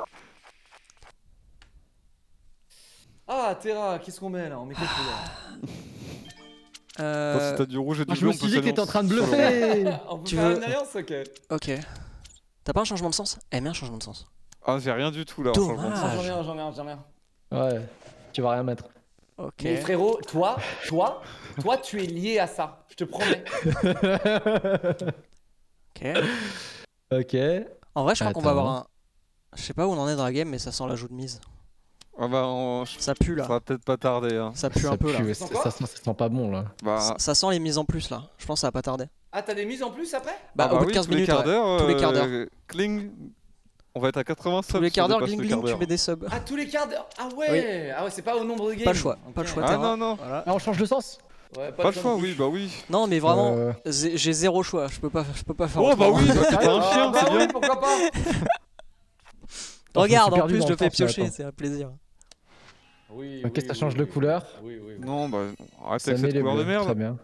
Ah, Terra, qu'est-ce qu'on met là? On met quelle couleur? Euh, Attends, si t'as du rouge et du Ah, je bleu, me on suis peut dit que t'étais en train de bluffer. On peut Tu faire veux- une alliance, ok. ok. T'as pas un changement de sens? Eh, mais un changement de sens. Ah, j'ai rien du tout là. en Dommage. changement de Ah, sens. j'en ai un, j'en ai un, j'en ai un. Ouais, tu vas rien mettre. Ok. Mais frérot, toi, toi, toi, tu es lié à ça. Je te promets. Ok. Ok. En vrai, je crois qu'on va Attends. avoir un. Je sais pas où on en est dans la game, mais ça sent l'ajout de mise. Ah bah, on... Ça pue là. ça va peut-être pas tarder. Hein. Ça pue Ça un peu là. pue, Ça ça, sent quoi ça sent, ça sent pas bon là. Bah, Ça, ça sent les mises en plus là. Je pense que ça va pas tarder. Ah, t'as des mises en plus après? Bah, ah au bah bout de oui, quinze tous les minutes. quarts ouais. d'heure, Tous les quarts d'heure. euh, Cling, on va être à quatre-vingts subs. Tous les si on quarts d'heure, dépasse gling le gling, quart tu d'heure. mets des subs. Ah, tous les quarts d'heure. Ah ouais. Ah ouais, c'est pas au nombre de games. Pas le choix, pas le Ok. choix. Ah terrain. non, non. Voilà. Ah, on change de sens? Ouais, Pas le besoin choix, de oui, bouche. bah oui. Non, mais vraiment, Euh, j'ai j'ai zéro choix. Je peux pas, je peux pas faire. Oh bah autrement. oui, bah, t'es pas un Ah, chien, bah c'est oui, bien. pourquoi pas? Regarde, je me en suis plus, perdu je le dans fais le sens, là, piocher, attends. c'est un plaisir. Oui. Ok, oui, ça oui, change oui, de oui. couleur. Oui, oui, oui. Non, bah, arrête Ça avec met cette les couleur de bleus. Très merde. bien.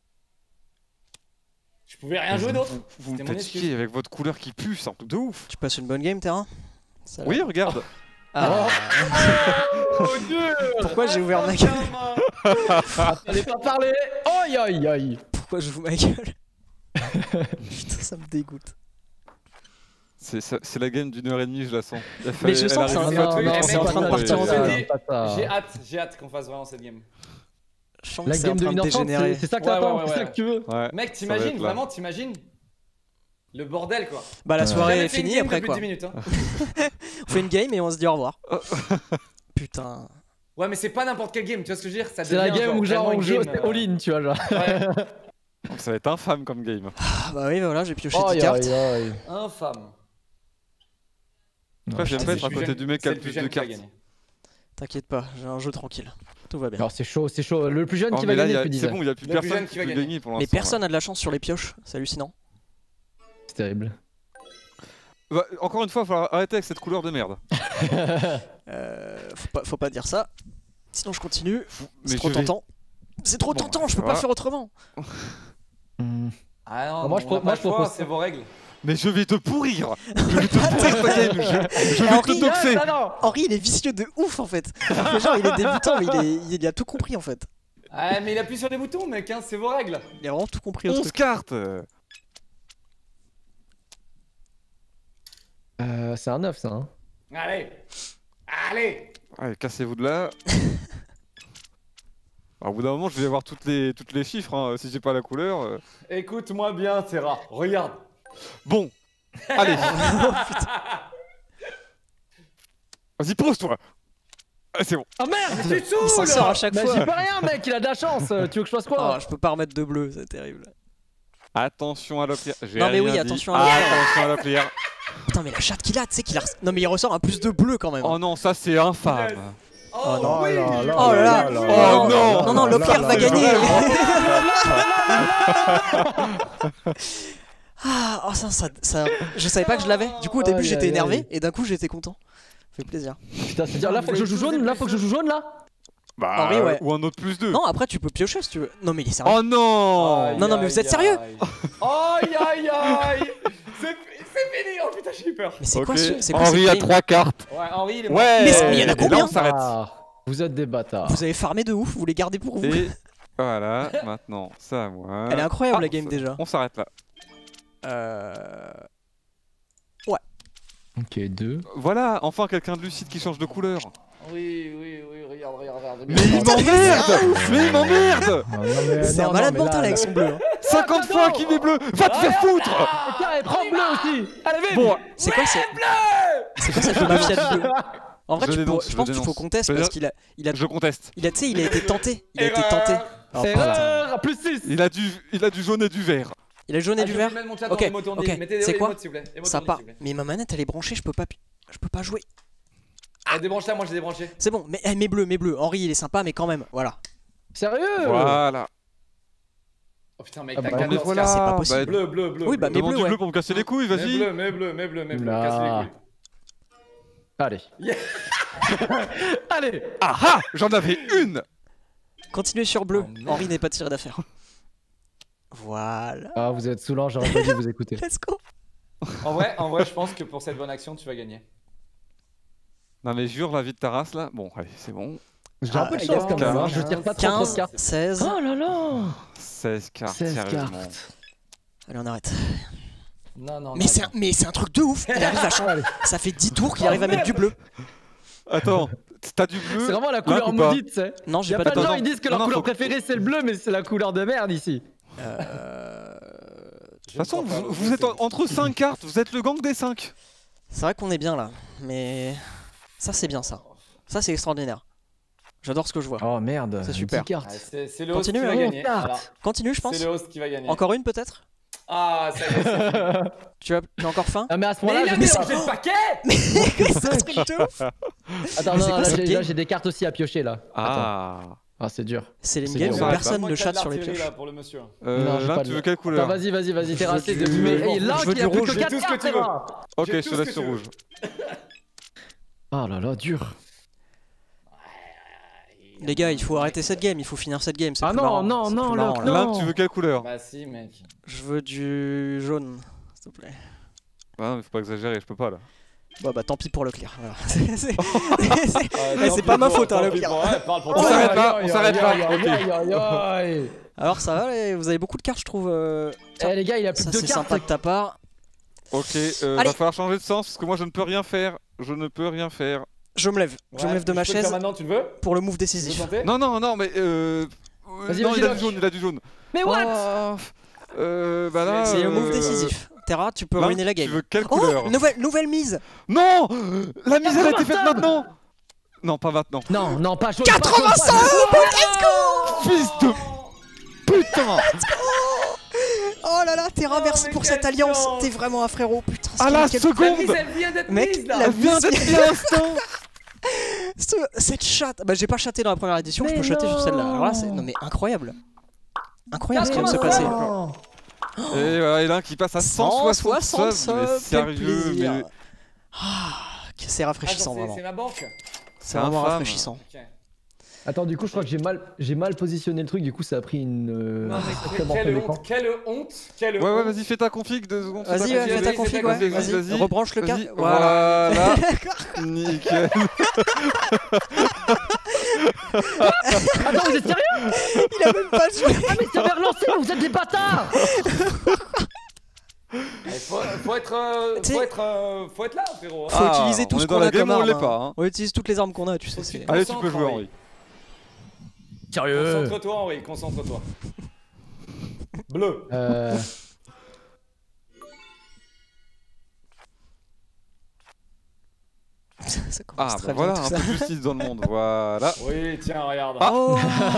Je pouvais rien jouer d'autre. Vous me C'était mon faites excuse. chier avec votre couleur qui pue, c'est un truc de ouf. Tu passes une bonne game, terrain Ça a Oui, l'air- regarde. Ah. Oh Dieu. Pourquoi j'ai ouvert ma gueule Allez pas parler. Aïe aïe aïe. Pourquoi je vous ma gueule Putain, ça me dégoûte. C'est ça- c'est la game d'une heure et demie, je la sens. Elle Mais je elle sens que arrive c'est pas un- tous les non, trente c'est en train de secondes partir et- en couille. couille. J'ai hâte, j'ai hâte qu'on fasse vraiment cette game. Je sens que La c'est en game de train de une heure trente, dégénérer. c'est c'est ça que Ouais, t'attends, ouais, ouais, c'est ça ouais. que tu veux. Ouais, Mec, ça va t'imagines, être là. vraiment, t'imagines le bordel quoi. Bah, la Ouais. soirée Jamais est fait une finie game après depuis quoi. dix minutes, hein. On fait une game et on se dit au revoir. Putain. Ouais, mais c'est pas n'importe quelle game, tu vois ce que je veux dire? Ça C'est la devient game où genre vraiment on une joue game, c'est euh, all-in, tu vois genre. Ouais, Donc ça va être infâme comme game. Ah bah oui, voilà, j'ai pioché Aïe dix cartes. aïe aïe. infâme. Après, j'aime Ah, pas c'est être à le côté jeune- du mec qui a c'est le plus plus jeune de qui va cartes. gagner. T'inquiète pas, j'ai un jeu tranquille. Tout va bien. Alors c'est chaud, c'est chaud. Le plus jeune Oh, qui mais va là, il y gagner a- depuis dix c'est ans. bon, il y a plus Le plus personne jeune qui qui va peut gagner. gagner pour l'instant. Mais personne là. n'a de la chance sur les pioches, c'est hallucinant. C'est terrible. Bah, encore une fois, il va falloir arrêter avec cette couleur de merde. Euh, faut, pas, faut pas dire ça. Sinon je continue. C'est Mais trop je vais- tentant. C'est trop Bon, tentant, je peux ça pas va. faire autrement. Hmm. Ah non, Moi, moi je je pro- moi, je propose c'est vos règles. Mais je vais te pourrir. Je vais te pourrir ta game. Je, je vais Henri, te doxer. Ah, non. Henri il est vicieux de ouf en fait. Mais genre il est débutant mais il, est, il a tout compris en fait. Ah, mais il appuie sur des boutons, mec, hein, c'est vos règles. Il a vraiment tout compris au onze truc. cartes. Euh, c'est un neuf ça. Hein. Allez, allez. Allez, cassez-vous de là. Alors, au bout d'un moment, je vais avoir toutes les, toutes les chiffres. Hein. Si j'ai pas la couleur. euh. Écoute-moi bien, Terra. Regarde. Bon. Allez. Vas-y, pose-toi. Ah, c'est bon. Ah merde. Tu te Il s'en saoules. sort à chaque Bah fois. j'ai pas rien mec, il a de la chance. Tu veux que je fasse quoi? Ah, je peux pas remettre de bleu, c'est terrible. Attention à la prière. J'ai Non, mais rien oui, dit. attention à la prière. Attention à la prière. Putain mais la chatte qu'il a, tu sais qu'il a... Non mais il ressort un plus de bleu quand même. Oh non, ça c'est infâme. Yes. Oh Oh, non. oui. Oh là là. Oh là là. Oh Oh non. Non non, Leclerc va gagner. Ah, oh ça, ça, ça, je savais pas que je l'avais. Du coup au début Aïe, j'étais aïe, énervé aïe. et d'un coup j'étais content. Ça fait plaisir. Putain, c'est dire là faut que je joue jaune, là faut que je joue jaune là. Bah, Henri, ouais. ou un autre plus deux. Non après tu peux piocher si tu veux. Non mais il est sérieux. Oh non. Aïe, Non, non, mais vous êtes sérieux? aïe. Aïe aïe aïe. C'est c'est fini. Oh putain, j'ai eu peur. Mais c'est Ok. quoi ce... c'est quoi Henri cette a game trois cartes. Ouais, Henri, il est mort. Ouais. Mais c'est- mais il y en a Et combien là, on s'arrête. Ah, vous êtes des bâtards. Vous avez farmé de ouf, vous les gardez pour vous. Et voilà, maintenant, ça à moi. Elle est incroyable Ah, la game déjà. On s'arrête là. Euh... Ok, deux. Voilà, enfin quelqu'un de lucide qui change de couleur. Oui, oui, oui, regarde, regarde, regarde. Mais il m'emmerde. Mais il m'emmerde. Ah, non, mais- C'est non, un non, malade mais là, mental avec là- son bleu. hein. cinquante fois qu'il met bleu. Va te faire foutre. Tiens, et prends bleu aussi. Allez vite. Bon, C'est quoi c'est C'est quoi cette mafia de bleu? En vrai, Je tu peux- dénonce, je je pense qu'il faut dénonce. qu'on teste Je parce veux qu'il a, il a, je conteste. il a, tu sais, il a été tenté. Il a été Erreur. tenté. Oh, putain. Erreur, plus six. Il a du, il a du jaune et du vert. Il a le jaune et du vert. Ok, ok. C'est quoi Ça part. Mais ma manette elle est branchée, je peux pas, pi- je peux pas jouer. Ah, débranche-la, moi j'ai débranché. C'est bon, mais eh, mes bleus, mes bleus. Henri il est sympa, mais quand même, voilà. Sérieux? Voilà. Oh putain, mec, Ah t'as bah, quatorze mais voilà. cartes. c'est pas possible. Bleu, bleu, bleu. Oui, bah, bleu. mais Demande bleu, du ouais. bleu pour me casser les couilles, Mais vas-y. bleu, mais bleu, mais bleu, mais bleu. Là. Casse les couilles. Allez. Yeah. Allez. Ah ah, j'en avais une. Continuez sur bleu. Oh, merde. Henri n'est pas tiré d'affaire. Voilà. Ah, vous êtes saoulant, j'aurais pas dû vous écouter. Let's go. En vrai, en vrai, je pense que pour cette bonne action, tu vas gagner. Non mais jure la vie de ta race là. Bon, allez, c'est bon. J'ai un Ah, peu de il chance y a quand même, hein. Je tire pas trop trop de quinze, cartes. seize. Oh là là. seize cartes, seize sérieusement. cartes. Allez, on arrête. Non, non, Mais c'est un, mais c'est un truc de ouf. Il arrive à changer. Ça fait dix tours qu'il arrive à mettre du bleu. Attends, T'as du bleu. C'est vraiment la couleur ou pas maudite, tu sais. Non, Il y j'ai a pas plein de de gens non. ils disent que Non, leur non, couleur faut- préférée c'est le bleu, mais c'est la couleur de merde ici. Euh... De toute façon, vous, vous êtes en- entre cinq cartes, vous êtes le gang des cinq. C'est vrai qu'on est bien là, mais ça c'est bien ça. Ça c'est extraordinaire. J'adore ce que je vois. Oh merde. C'est une super. petite carte. Ah, c'est c'est le host Continue, qui va hein. gagner. Carte. Voilà. Continue, je pense. C'est le host qui va gagner. Encore une peut-être. Ah, ça y est, c'est fini. Tu as, tu as encore faim? Ah mais à ce Mais moment-là, il a je sais mélangé pas. le paquet. C'est un truc de ouf. Attends, Mais non, c'est non, quoi là cette j'ai- game là j'ai des cartes aussi à piocher là. Attends. Ah. Ah c'est dur. C'est une C'est game bon, où ça va, personne Moi, ne t'as de chatte sur les l'artillerie, pioches. là pour le monsieur. Euh, Non, j'ai là, pas tu de- veux quelle Attends, couleur? vas-y, vas-y, vas-y, terrassé du- de je mais veux hey, là, du il a plus rouge. que J'ai quatre tout ce que cartes, tu veux. Terra. Ok, J'ai je tout te ce laisse que sur tu veux. rouge. Oh là là, dur. Les gars, il faut arrêter cette game, il faut finir cette game. c'est Ah plus non, marrant, non, c'est non, plus là, marrant, là. non. Là, tu veux quelle couleur? Bah si, mec. Je veux du jaune, s'il te plaît. Bah non, mais faut pas exagérer, je peux pas là. Bah bah tant pis pour le clear. Voilà. C'est- c'est- c'est- Eh, c'est pas ma faute, hein, le pire. On s'arrête là, on s'arrête là, ok. Aïe, aïe, aïe. Alors ça va, les- vous avez beaucoup de cartes, je trouve. euh, Eh les gars, il a plus Ça de deux c'est cartes. sympa de ta part. Ok, euh, Allez. va falloir changer de sens parce que moi je ne peux rien faire. Je ne peux rien faire. Je me lève, je me lève de ma chaise Maintenant, tu le veux? pour le move Tu veux décisif. tenter? Non, non, non, mais euh. euh, Vas-y, non, vas-y, il a Locke. du jaune, il a du jaune. Mais what? Oh, euh, bah là. C'est le move euh, décisif. Terra, tu peux là, ruiner la game. Tu veux quelle Oh, couleur? nouvelle, nouvelle mise. Non, la mise elle a été faite Imbattable. maintenant. Non, pas maintenant. Non, non, pas jaune. quatre-vingt-cinq. Fils de putain. Oh là là, Terra, Oh, merci mais pour quelle cette alliance. chance. T'es vraiment un frérot. Putain, À la quel- La seconde. mise, elle vient d'être Mec, mise là. la Elle vient mise- d'être mise à l'instant. Ce- cette chatte. Bah j'ai pas chatté dans la première édition, je Mais peux chatter sur celle-là. non. Alors là, c'est non mais incroyable. Incroyable ce qui vient de se passer. Et voilà, et là qui passe à cent soixante subs. Mais subs, quel sérieux, plaisir. mais Ah, c'est rafraîchissant Attends, c'est- vraiment. c'est ma banque. C'est vraiment infâme. rafraîchissant. Ok. Attends, du coup, je crois que j'ai mal, j'ai mal positionné le truc. Du coup, ça a pris une. euh, Non, mais sacrée quelle morceau d'écran. honte, quelle honte, quelle Ouais, ouais, honte. vas-y, fais ta config deux secondes. fais ta Vas-y, config. ouais, fais ta vas-y, config, fais ta ouais. config, Vas-y, vas-y. rebranche le Vas-y, câble. Voilà. voilà. Nickel. Attends, vous êtes sérieux? Il a même pas joué. Ah, mais ça avait relancé, mais vous êtes des bâtards! Eh, faut, faut être, euh, Tu sais- faut être, euh, faut être là, frérot. hein. Faut Ah, utiliser tout on ce est dans qu'on la a game comme ou on arme. l'est hein. pas, hein. On utilise toutes les armes qu'on a, tu sais. c'est- Allez, tu peux Concentre, jouer, Henri. Henri. Sérieux? Concentre-toi, Henri, concentre-toi. Bleu. Euh. Ça commence Ah, très bah bien, voilà, tout un ça. peu de justice dans le monde. Voilà. Oui, tiens, regarde. Oh.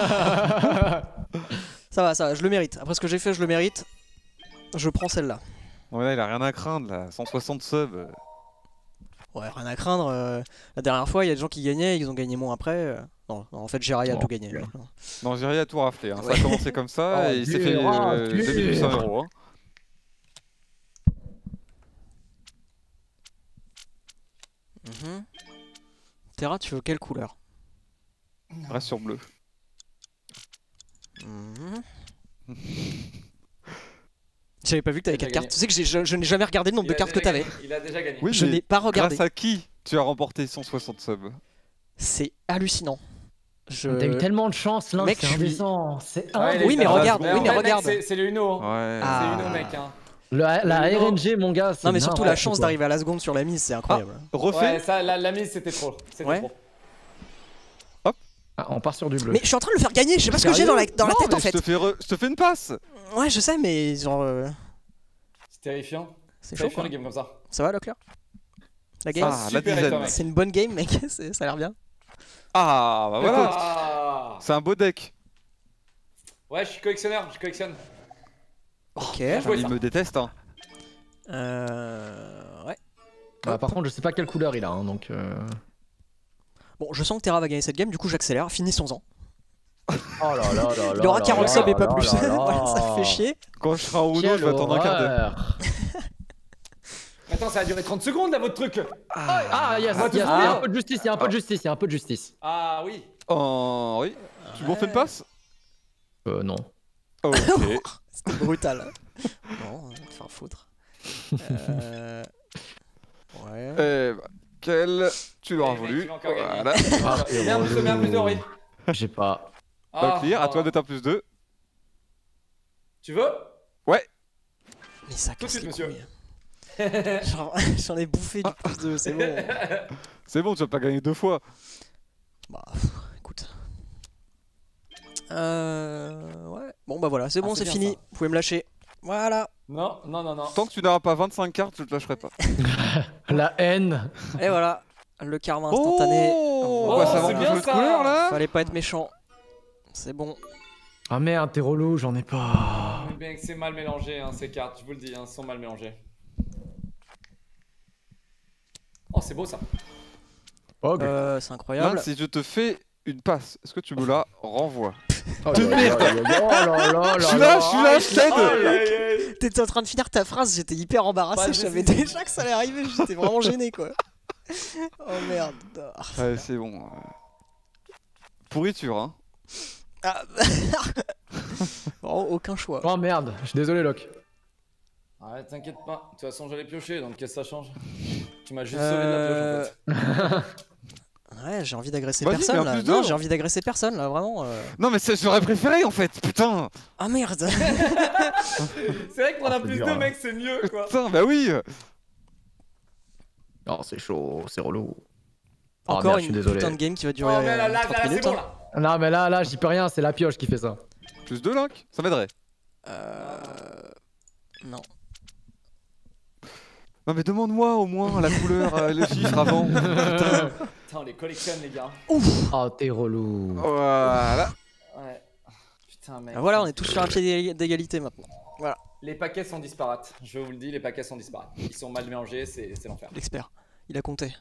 Ça va, ça va, je le mérite. Après ce que j'ai fait, je le mérite. Je prends celle-là. Non, mais là, il a rien à craindre, là. cent soixante subs. euh. Ouais, rien à craindre. euh, La dernière fois, il y a des gens qui gagnaient, ils ont gagné moins après. euh. Non, non, en fait, Jiraiya a Bon, tout gagné. ok. lui. Non, j'ai rien à tout rafler. Hein. Ça Ouais. a commencé comme ça Oh, et il s'est dur, fait ah, euh, dur. deux mille huit cents euros. Hein. Mhm. Terra, tu veux quelle couleur? Reste sur bleu. Mhm. J'avais pas vu que t'avais Il a quatre gagné. cartes. Tu sais que j'ai- je, je n'ai jamais regardé le nombre Il de a cartes que déjà t'avais. gagné, Il a déjà gagné. Oui, Je mais n'ai pas regardé. grâce à qui tu as remporté cent soixante subs? C'est hallucinant. Je... T'as eu tellement de chance, là, Mec, c'est je suis- indécent. C'est Ouais, indécent. Oui, mais il est regarde, pas- oui, en mais fait, mec, regarde. C'est c'est le Uno. hein. Ouais. Ah. C'est Uno, mec. Hein. Le- la R N G, mon gars, c'est Non, mais surtout la n'importe chance quoi. d'arriver à la seconde sur la mise, c'est incroyable. Refais. Ouais, ça, la, la mise, c'était trop. C'était Ouais. trop. Ah, on part sur du bleu. Mais je suis en train de le faire gagner, je sais pas ce que j'ai dans la, dans la Non, tête mais en fait. Je te fais, re- je te fais une passe. Ouais, je sais, mais genre. euh, C'est terrifiant. C'est C'est chaud terrifiant quoi. les games comme ça. Ça va, Leclerc? La game? Ah, la super dizaine. étonnant, mec. C'est une bonne game, mec, c'est- ça a l'air bien. Ah, bah voilà. Ah. C'est un beau deck. Ouais, je suis collectionneur, je collectionne. Ok. bien joué. Il ça. me déteste. Hein. Euh. Ouais. Bah, par contre, je sais pas quelle couleur il a, hein, donc. euh, Bon, je sens que Terra va gagner cette game, du coup j'accélère, finissons-en. Oh là là là là. Il aura là quarante là subs et pas là plus. là là. Voilà, ça fait chier. Quand je serai en Uno, Quelle je vais attendre un quart d'heure. horreur. Attends, ça a duré trente secondes là, votre truc. Ah, yes, Ah, yes, il y a ah. un peu de justice, il y a un peu de justice, il y a un peu de justice. Ah oui. Oh, oui. Tu m'en fais une passe? Euh, non. Ok. C'était brutal. Non, on va te faire foutre. Euh... Ouais. Eh bah, quel tu l'auras Eh, mec, voulu. tu vas encore gagner. Voilà. Ah, c'est Merde, je te mets un plus de Henri. J'ai pas. Bah, clear, à toi de ta plus deux. Tu veux? Mais ça Tout de casse suite, les monsieur. couilles. Genre, j'en ai bouffé du plus de, c'est bon. C'est bon, tu vas pas gagner deux fois. Euh... Ouais. Bon bah voilà, c'est Ah, bon, c'est c'est bien, fini. ça. Vous pouvez me lâcher. Voilà. Non, non, non, non. Tant que tu n'auras pas vingt-cinq cartes, je te lâcherai pas. La haine. Et voilà. Le karma instantané. Oh, Oh, bah, ça c'est va bien un jeu de ça. couleur là. Fallait pas être méchant. C'est bon. Ah merde, t'es relou, j'en ai pas. Mais bien que c'est mal mélangé, hein, ces cartes, je vous le dis, hein, sont mal mélangées. Oh, c'est beau ça. Ok. Euh, c'est Là, incroyable. si je te fais une passe, est-ce que tu me la renvoies? Oh de là merde. là là là, oh là là Je suis là là, là. je suis là, je t'aide. Aïe, aïe, aïe. T'étais en train de finir ta phrase, j'étais hyper Pas embarrassé, de je savais décision. déjà que ça allait arriver, j'étais vraiment gêné quoi. Oh merde. Ah. Ouais, c'est bon. euh. Pourriture, hein. Ah. Vraiment aucun choix. Oh merde, je suis désolé, Locke. Ouais, t'inquiète pas, de toute façon j'allais piocher, donc qu'est-ce que ça change? Tu m'as juste sauvé de la pioche en fait. Ouais, j'ai envie d'agresser Vas-y, personne mais en là. plus Non, deux. j'ai envie d'agresser personne là, vraiment. euh. Non, mais c'est- j'aurais préféré en fait, putain. Ah merde. C'est vrai que qu'on Ah, a c'est plus dur, de hein. mecs, c'est mieux quoi. Putain, bah oui. Oh, c'est chaud, c'est relou. Oh, Encore merde, je suis une désolé. putain de game qui va Oh, durer mais là, euh, là, trente là, c'est minutes. bon hein. là. Non, mais là, là, j'y peux rien, c'est la pioche qui fait ça. Plus deux Link, ça m'aiderait. Euh... Non. Non, mais demande-moi au moins la couleur, euh, le chiffre avant. Putain. Putain, on les collectionne les gars. Oh, t'es relou. Voilà. Ouais. Putain, mec. Ah, voilà, on est tous sur un pied d'ég- d'égalité maintenant. Les paquets sont disparates. Je vous le dis, les paquets sont disparates. Ils sont mal mélangés, c'est c'est l'enfer. L'expert, il a compté.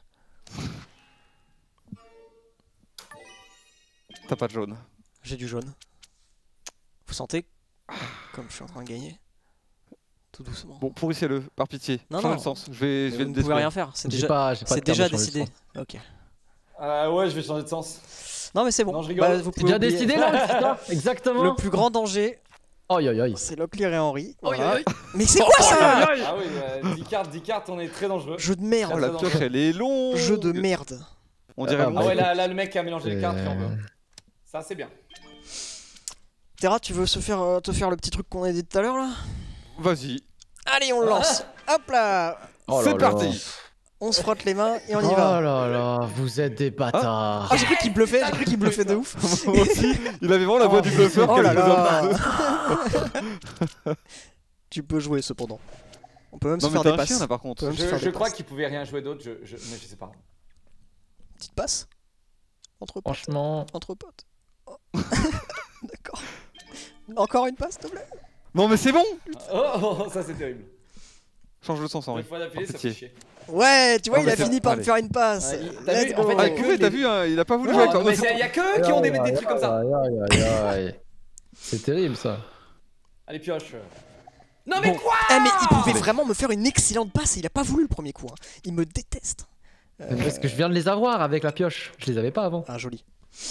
T'as pas de jaune. J'ai du jaune. Vous sentez comme je suis en train de gagner? Tout doucement. Bon, pourrissez-le, par pitié. Non, Changez non. le sens. Je vais, je Mais vais vous te ne pouvez détruire. rien faire, c'est J'ai déjà, pas, j'ai pas c'est de carte déjà de changer de décidé. sens. Ok. Euh, ouais, je vais changer de sens. Non mais c'est bon. Non, je rigole. Bah, vous C'est pouvez déjà oublier. décidé là, c'est ça? Exactement. Le plus grand danger, Aïe aïe aïe. c'est Locklear et Henry. Aïe, Voilà. aïe, Mais c'est quoi ça? Ah oui, euh, dix cartes, dix cartes, on est très dangereux. Jeu de Oh, merde. la pioche, elle est longue. Jeu de merde. On dirait Ah, le Ah bah, ouais, nom. là, là, le mec qui a mélangé les cartes, il en Euh, veut. Ça, c'est bien. Terra, tu veux se faire, euh, te faire le petit truc qu'on a dit tout à l'heure là? Vas-y. Allez, on le lance. Hop là. Oh là C'est là. parti. On se frotte les mains et on y Oh va. là là, vous êtes des bâtards. Ah, j'ai cru qu'il bluffait, j'ai cru qu'il bluffait de ouf. Moi aussi, il avait vraiment la voix du bluffeur. Oh qu'elle là faisait là. un peu. Tu peux jouer cependant. On peut même Non, se mais faire t'as des un passes. chien là par contre. Ouais. Je, faire je des crois passes. qu'il pouvait rien jouer d'autre, je, je, mais je sais pas. Petite passe. Entre potes. Franchement, Entre potes. Oh. D'accord. Encore une passe, s'il te plaît. Non, mais c'est bon. Oh, oh, oh, ça c'est terrible. Change le sens, Deux Henri. fois d'affilée, Par ça fait pitié. chier. Ouais, tu vois, Ah, il mais a c'est- fini par me allez. faire une passe. Ouais, il- t'as Let's vu, en go. fait, Ah, y a il que pouvait, les- t'as vu, hein, il a pas voulu Non, jouer avec toi. mais il y a que qui ont des, des trucs comme ça. Aïe aïe aïe aïe. C'est terrible ça. Allez, pioche. Non, mais Bon. quoi? Eh, mais il pouvait vraiment me faire une excellente passe et il a pas voulu le premier coup. hein. Il me déteste. Euh, Parce que je viens de les avoir avec la pioche. Je les avais pas avant. Ah, joli.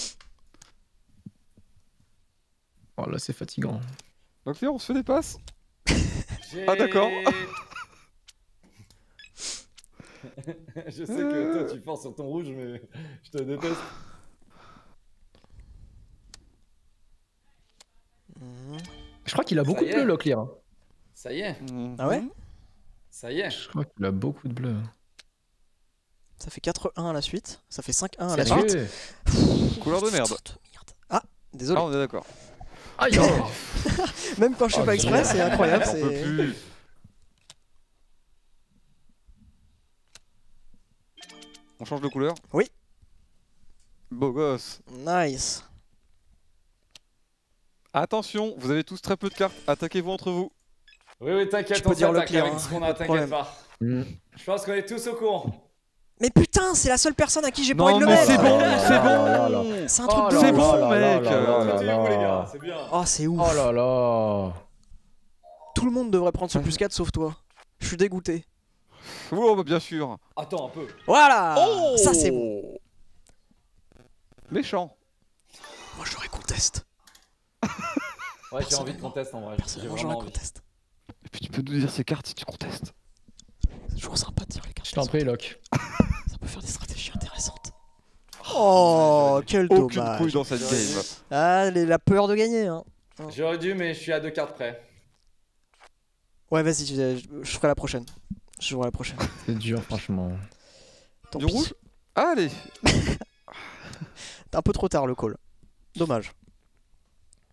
Oh là, c'est fatigant. Donc, viens, on se fait des passes. J'ai- Ah, d'accord. Je sais que toi tu forces sur ton rouge, mais je te déteste. Mhm. Je crois qu'il a beaucoup Ça de y est. bleu, Locklear. hein. Ça y est, Ah ouais? ça y est. Je crois qu'il a beaucoup de bleu. Ça fait quatre un à la suite. Ça fait cinq un à la Sérieux suite. Sérieux Couleur de merde. Putain de merde. Ah, désolé. Ah, on est d'accord. Aïe oh. Même quand je fais Oh, pas exprès, génial. c'est incroyable. J'en peux c'est- plus. On change de couleur? Oui. Beau gosse. Nice. Attention, vous avez tous très peu de cartes. Attaquez-vous entre vous. Oui, oui, t'inquiète, Je peux on dire le s'attaque clair, avec hein, ce qu'on pas a, de t'inquiète problème. pas. Hmm. Je pense qu'on est tous au courant. Mais putain, c'est la seule personne à qui j'ai pas envie Non, de le mais mettre. c'est bon, là c'est là là là. bon. C'est un truc Oh de là C'est ouf. bon, là mec. là là là là Continuez-vous, les gars, là. c'est bien. Oh, c'est ouf. Oh là là. Tout le monde devrait prendre ce plus quatre sauf toi. Je suis dégoûté. Oh, bah, bien sûr. Attends un peu. Voilà. Oh, Ça, c'est bon. Méchant. Moi, j'aurais conteste. Ouais, j'ai envie de conteste en vrai. J'ai Personnellement, vraiment j'aurais envie. conteste. Et puis tu peux nous dire ces cartes si tu contestes. C'est toujours sympa de dire les cartes. Je t'en prie, Lock. Ça peut faire des stratégies intéressantes. Oh, quel Aucune dommage. couille dans cette game. Ah, les- la peur de gagner. Hein. J'aurais dû, mais je suis à deux cartes près. Ouais, vas-y, je, je- je ferai la prochaine. Je jouerai la prochaine. C'est dur, franchement. Tant Du pis. rouge? Allez. T'es un peu trop tard le call. Dommage.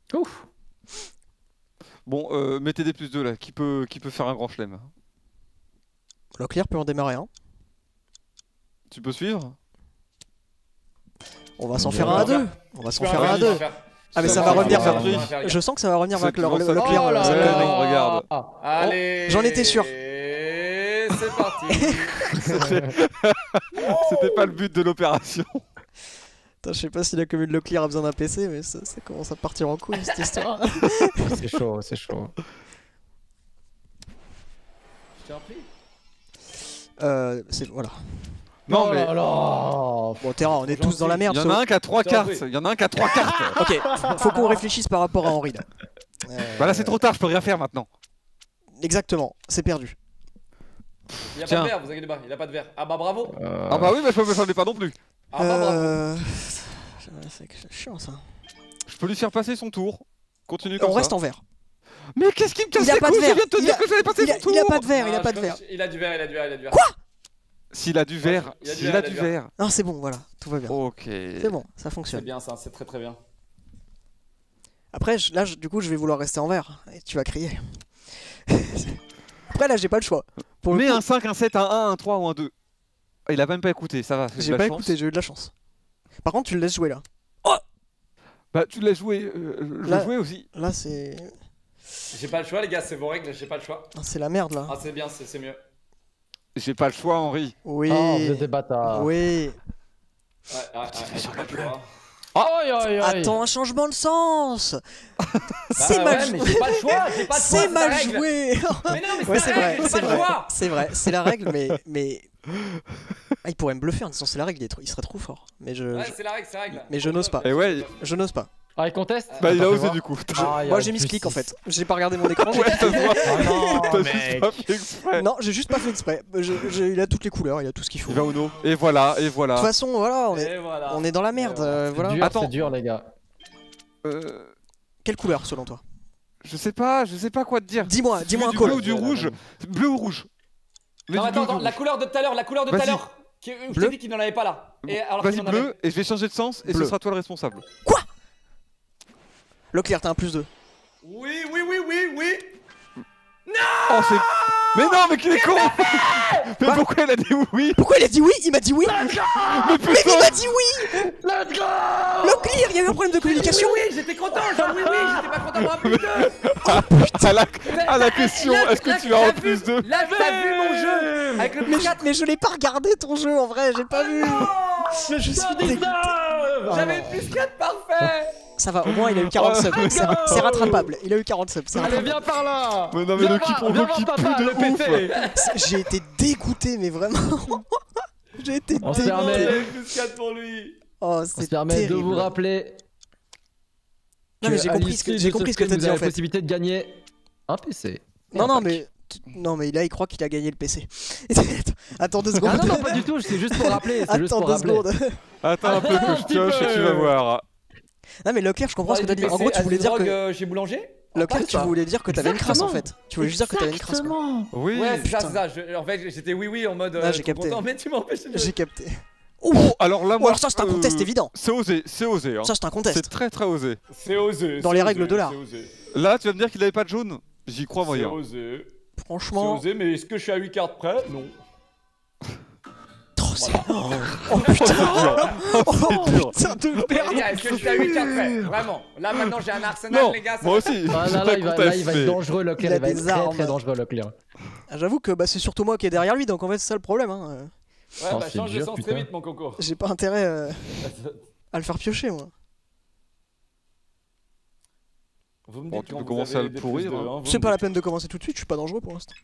Ouf. Bon, euh, mettez des plus deux là. Qui peut, qui peut faire un grand chelem? Locklear peut en démarrer un. Tu peux suivre? On va s'en On faire va un à faire. deux. On va s'en Tu peux faire un à faire, deux. tu peux faire. Ah mais Tu ça peux va faire, revenir tu peux vers faire, tu peux faire. Je sens que ça va revenir C'est vers le, bon, le, ça le va. Locklear. Oh là cette là. connerie. non, regarde. Allez. J'en étais sûr. Et c'est parti. C'était pas le but de l'opération. Putain, je sais pas si la commune de Locklear a besoin d'un P C, mais ça, ça commence à partir en couille cette histoire. C'est chaud, c'est chaud. Je t'en prie. euh, c'est voilà. Non oh mais là là. Bon Terra, on est tous Gentil. dans la merde. il y en a un qui a trois T'en cartes. prie. Il y en a un qui a trois cartes. Ok, faut qu'on réfléchisse par rapport à Henri là. Euh, Bah là c'est trop tard, je peux rien faire maintenant. Exactement, c'est perdu. Il a Tiens. pas de verre, vous inquiétez pas, il a pas de verre. Ah bah bravo. Euh, Ah bah oui, mais je j'en ai pas non plus. Ah bah bravo. Euh... C'est chiant ça. Je peux lui faire passer son tour. Continue comme On ça. reste en vert. Mais qu'est-ce qui me casse Il a les pas de couilles? Je verre. viens de te Il dire a- que j'allais passer Il a, son tour. il a pas de verre, il a Ah, pas je de crois verre. que- Il a du verre, il a du verre, il a du verre. Quoi? S'il a du verre, Il a du s'il verre, a il a du du verre. verre. Non, c'est bon, voilà, tout va bien. Ok. C'est bon, ça C'est fonctionne. bien ça, c'est très très bien. Après, je- là, je- du coup, je vais vouloir rester en vert. Et tu vas crier. Après, là, j'ai pas le choix. Pour le Mais coup, un cinq, un sept, un un, un trois ou un deux. Ah, il a même pas écouté, ça va. c'est de j'ai la pas chance. écouté, j'ai eu de la chance. Par contre, tu le laisses jouer là. Bah tu l'as joué, euh, je Là- l'ai joué aussi. Là, c'est. J'ai pas le choix les gars, c'est vos règles, j'ai pas le choix. C'est la merde là. Ah c'est bien, c'est c'est mieux. J'ai pas le choix, Henri. Oui. Oh, vous êtes des bâtards. Oui. Ouais, ouais, ouais, ouais, pas le choix. Aïe, aïe, aïe. Attends, un changement de sens. Bah C'est ouais, mal mais joué. j'ai pas le choix, j'ai pas le choix. C'est la mal règle. joué. Mais non, mais Ouais, c'est c'est la vrai, règle, j'ai c'est pas le vrai. choix. C'est vrai, c'est la règle, mais mais. Ah, il pourrait me bluffer en disant c'est la règle, il, est trop- il serait trop fort. Mais je, Ouais, je- c'est la règle, c'est la règle. Mais je n'ose pas. Et ouais, je n'ose pas. Ah, il conteste? bah il a Attends, fais osé voir. du coup. Aïe, Moi aïe, j'ai mis plus clic en six. fait. J'ai pas regardé mon écran. j'ai- Ouais, ça se voit. Ah non, T'as juste mec. pas fait exprès. Non, j'ai juste pas fait exprès. Je- je- il a toutes les couleurs, il a tout ce qu'il faut. Il De va au no. Et voilà, et voilà. toute façon, voilà, on est, Et voilà. on est dans la merde. Et voilà. euh, C'est voilà. dur, Attends. c'est dur, les gars. Euh, Quelle couleur selon toi? je sais pas, je sais pas quoi te dire. Dis-moi, Tu dis-moi veux un du call. bleu ou du rouge? Bleu ou rouge? Mais Non, du attends, bleu ou attends, du la rouge. couleur de tout à l'heure, la couleur de tout à Vas-y. l'heure. qui- Je Bleu. t'ai dit qu'il n'en avait pas là. Et alors Vas-y qu'il en avait. bleu, et je vais changer de sens, et Bleu. ce sera toi le responsable. Leclerc, t'as un plus deux. Oui, oui, oui, oui, oui. Oh c'est... Mais non, mais qu'il est con. Mais Quoi pourquoi il a dit oui? Pourquoi il a dit oui? Il m'a dit oui. Mais Mais putain. il m'a dit oui. Let's go! Leclerc, il y a eu un problème de communication. Oui, oui, j'étais content, genre oui, oui, j'étais pas content pour un plus deux. À la, à la question, Là, est-ce que là, tu as en t'as plus vu- deux? Là, t'as vu mon jeu avec le Mais plus je, quatre. mais je l'ai pas regardé ton jeu en vrai, j'ai pas vu. Je suis dégoûté. J'avais le plus quatre parfait. Ça va, au moins il a eu quarante Oh, subs. C'est ra- c'est rattrapable. Il a eu quarante subs. C'est Allez, rattrapable. viens par là! Mais non mais Viens le voir, keep, on viens le voir keep papa, plus de le P C. ouf. C'est- J'ai été dégoûté, mais vraiment. J'ai été On se dégoûté. permet. J'avais plus quatre pour lui. Oh, On se c'est permet terrible. de vous rappeler. Non, mais que j'ai à compris ce que- l'issue j'ai de compris ce que stream, t'as vous dit, avez en la fait. possibilité de gagner un P C. Non, Et non, un mais. pack. Non, mais là il croit qu'il a gagné le P C. Attends deux Ah secondes. non, non, pas du tout, c'est juste pour rappeler. C'est juste Attends pour deux rappeler. secondes. Attends un peu que je pioche et tu vas voir. Non, mais Leclerc, je comprends ce que t'as dit. En gros, tu voulais dire que. euh, chez Boulanger. Leclerc, tu ça. voulais dire que t'avais une crasse en fait. Tu voulais juste dire que t'avais une crasse. quoi. Exactement. Oui. Ouais, c'est ça, putain. c'est ça. Je- En fait, j'étais oui, oui en mode. Ah, euh, j'ai trop capté. content, mais tu m'empêches de J'ai jouer. capté. Oh, alors là Ou moi... alors ça, c'est un contest euh, évident. C'est osé, c'est osé. Hein. Ça, c'est un C'est contest. très très osé. C'est osé. Dans c'est les osé, règles de l'art. c'est osé. Là, tu vas me dire qu'il avait pas de jaune? J'y crois C'est moyen. osé. C'est Franchement. osé, mais est-ce que je suis à huit cartes près? Non. Oh, c'est- Oh putain. Oh dur. putain de Les merde. gars, est-ce que je suis à huit cartes près? Vraiment. Là, maintenant, j'ai un arsenal, Non, les gars. ça moi va- aussi. Ah, j'ai là, pas là, il va, là, il va contesté. être dangereux, Leclerc. Il a Il va être des très armes. très dangereux, Leclerc. J'avoue que bah, c'est surtout moi qui est derrière lui, donc en fait, c'est ça le problème. Hein. Ouais, Oh, bah, c'est change de dur, sens putain. très vite, mon coco. J'ai pas intérêt euh, à le faire piocher, moi. Vous me Bon, dites tu quand peux vous commencer avez à le des pourrir, plus de, hein. hein, vous C'est me pas la dites. peine de commencer tout de suite, je suis pas dangereux pour l'instant.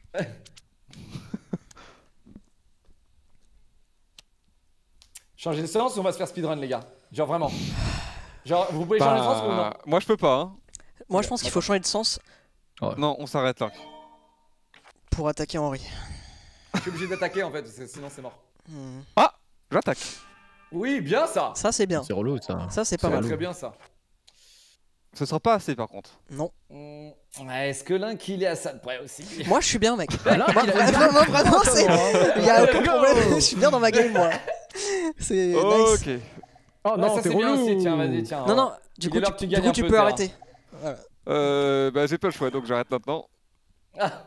Changer de sens ou on va se faire speedrun, les gars? Genre vraiment. Genre, vous pouvez changer de sens ou non? Bah, moi je peux pas. Hein. Moi, je pense qu'il faut changer de sens Non, on s'arrête là. pour attaquer Henri. Je suis obligé d'attaquer en fait, parce que sinon c'est mort. Hmm. J'attaque. Oui, bien ça! Ça, c'est bien. C'est relou, ça. Ça, c'est pas C'est mal. très bien ça. Ce sera pas assez par contre. Non. Hmm, ouais, est-ce que l'un qu'il est à ça de près aussi? Moi, je suis bien, mec. Ah, là, il a- Vraiment, vraiment, c'est. Il y a aucun Let's go. problème. Je suis bien dans ma game, moi. C'est nice. Ok. Oh Ouais, non, ça t'es c'est bien relou. aussi, tiens, vas-y, tiens. Non, non, du Il coup, est l'heure tu, que tu du gagnes coup, un tu peu, peux Terra. arrêter. Voilà. Euh, bah j'ai pas le choix, donc j'arrête maintenant. Ah.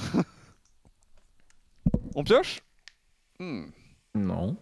On pioche hmm. Non.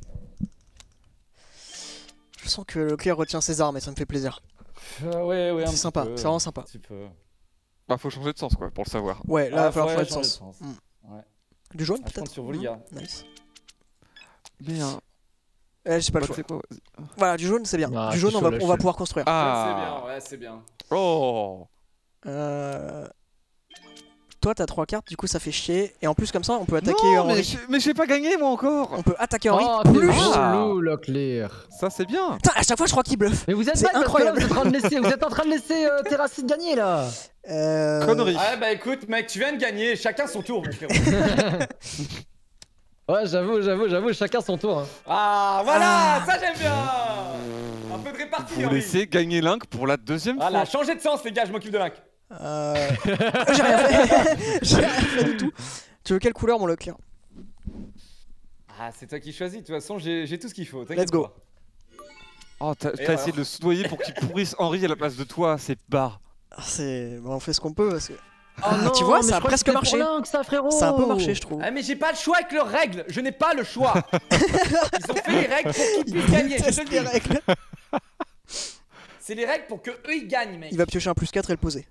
Je sens que le clair retient ses armes et ça me fait plaisir. Euh, ouais, ouais, un C'est petit sympa, peu, c'est vraiment sympa. Un petit peu. Bah faut changer de sens quoi, pour le savoir. Ouais, là, il Ah, va falloir faudrait changer de changer sens. de sens. Mm. Ouais. Du jaune Ah, je compte peut-être. sur vous, les gars. Mm, Nice. Bien. Eh, j'ai pas Bah, le choix. tu sais quoi, vas-y. Voilà, du jaune c'est bien. Ah, du je jaune suis on chaud, va, là, je on va suis- pouvoir construire. C'est Ah. bien, ouais, c'est bien. Oh. Euh... Toi t'as trois cartes, du coup ça fait chier. Et en plus comme ça on peut attaquer Non, mais Henri. j'ai- mais j'ai pas gagné moi encore. On peut attaquer Henri Oh, plus. t'es Ah. relou, Locklear. Ça c'est bien. Putain, à chaque fois je crois qu'il bluffe. Mais vous êtes C'est bête parce que là, incroyable. vous êtes en train de laisser, vous êtes en train de laisser euh, Terracid gagner là. Euh... Connerie. Ouais, bah écoute, mec, tu viens de gagner, chacun son tour, mon frérot. Ouais, j'avoue, j'avoue, j'avoue, chacun son tour. Hein. Ah, voilà, Ah. ça j'aime bien. Un peu de répartie, Vous Henri. laissez gagner Link pour la deuxième Voilà, fois. changez de sens, les gars, je m'occupe de Link. Euh... J'ai rien fait. J'ai rien fait du tout. Tu veux quelle couleur mon Leclerc? Ah, c'est toi qui choisis, de toute façon, j'ai j'ai tout ce qu'il faut. Let's go. Pas. Oh, t'as Et t'as alors essayé de le soudoyer pour qu'il pourrisse Henri à la place de toi, c'est bas. C'est... Bon, on fait ce qu'on peut parce que... Oh non, tu vois, mais ça je a crois que presque c'était pour marché. Lynx, ça, frérot. Ça a un peu marché je trouve. Ah, mais j'ai pas le choix avec leurs règles, je n'ai pas le choix. Ils ont fait les règles pour qu'ils puissent gagner, je te Teste le les dis. règles. C'est les règles pour que eux ils gagnent, mec. Il va piocher un plus quatre et le poser.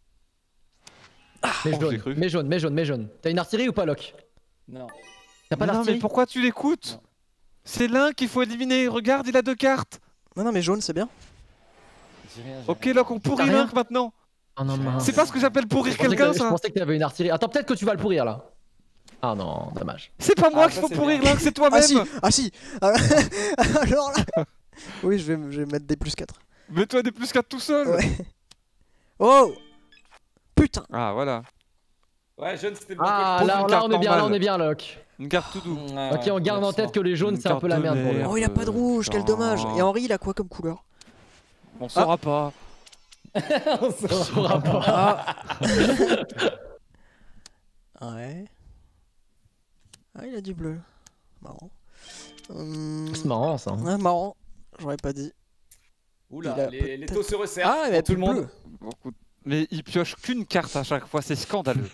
Mais Oh, je l'ai jaune, cru. mais jaune, mais jaune, mais jaune. T'as une artillerie ou pas, Lock? Non. T'as pas Mais non, mais d'artillerie? pourquoi tu l'écoutes? Non. C'est Link qu'il faut éliminer. Regarde, il a deux cartes. Non non mais jaune c'est bien. J'ai rien, j'ai Ok, rien. là qu'on pourrit T'as rien Link maintenant. Oh non, mince. C'est pas ce que j'appelle pourrir Je pensais que quelqu'un t'avais- Je ça. pensais que t'avais une artillerie. Attends, peut-être que tu vas le pourrir là. Ah non, dommage. C'est pas moi Ah, qu'il ça, faut c'est pourrir bien. Link, c'est toi-même. Ah si, ah si. Alors là... Oui je vais, je vais mettre des plus quatre. Mets-toi des plus quatre tout seul. Ouais. Oh putain. Ah voilà. Ouais, jaune, c'était le bon Ah pose là, une là carte on est bien, là normale. on est bien, Lock. Une carte tout doux. côté. Ok, on garde en tête que les jaunes Une c'est un peu la carte merde de pour lui. merde. Oh il a pas de rouge, quel putain. dommage. Et Henri il a quoi comme couleur? On saura pas. On saura pas. Ah. Ouais. Ah il a du bleu. Marrant. Hum... C'est marrant ça. Ouais, marrant. J'aurais pas dit. Oula, Il a les, les peut-être- taux se resserrent. Ah il pour a tout tout le monde. bleu. Beaucoup- Mais il pioche qu'une carte à chaque fois, c'est scandaleux.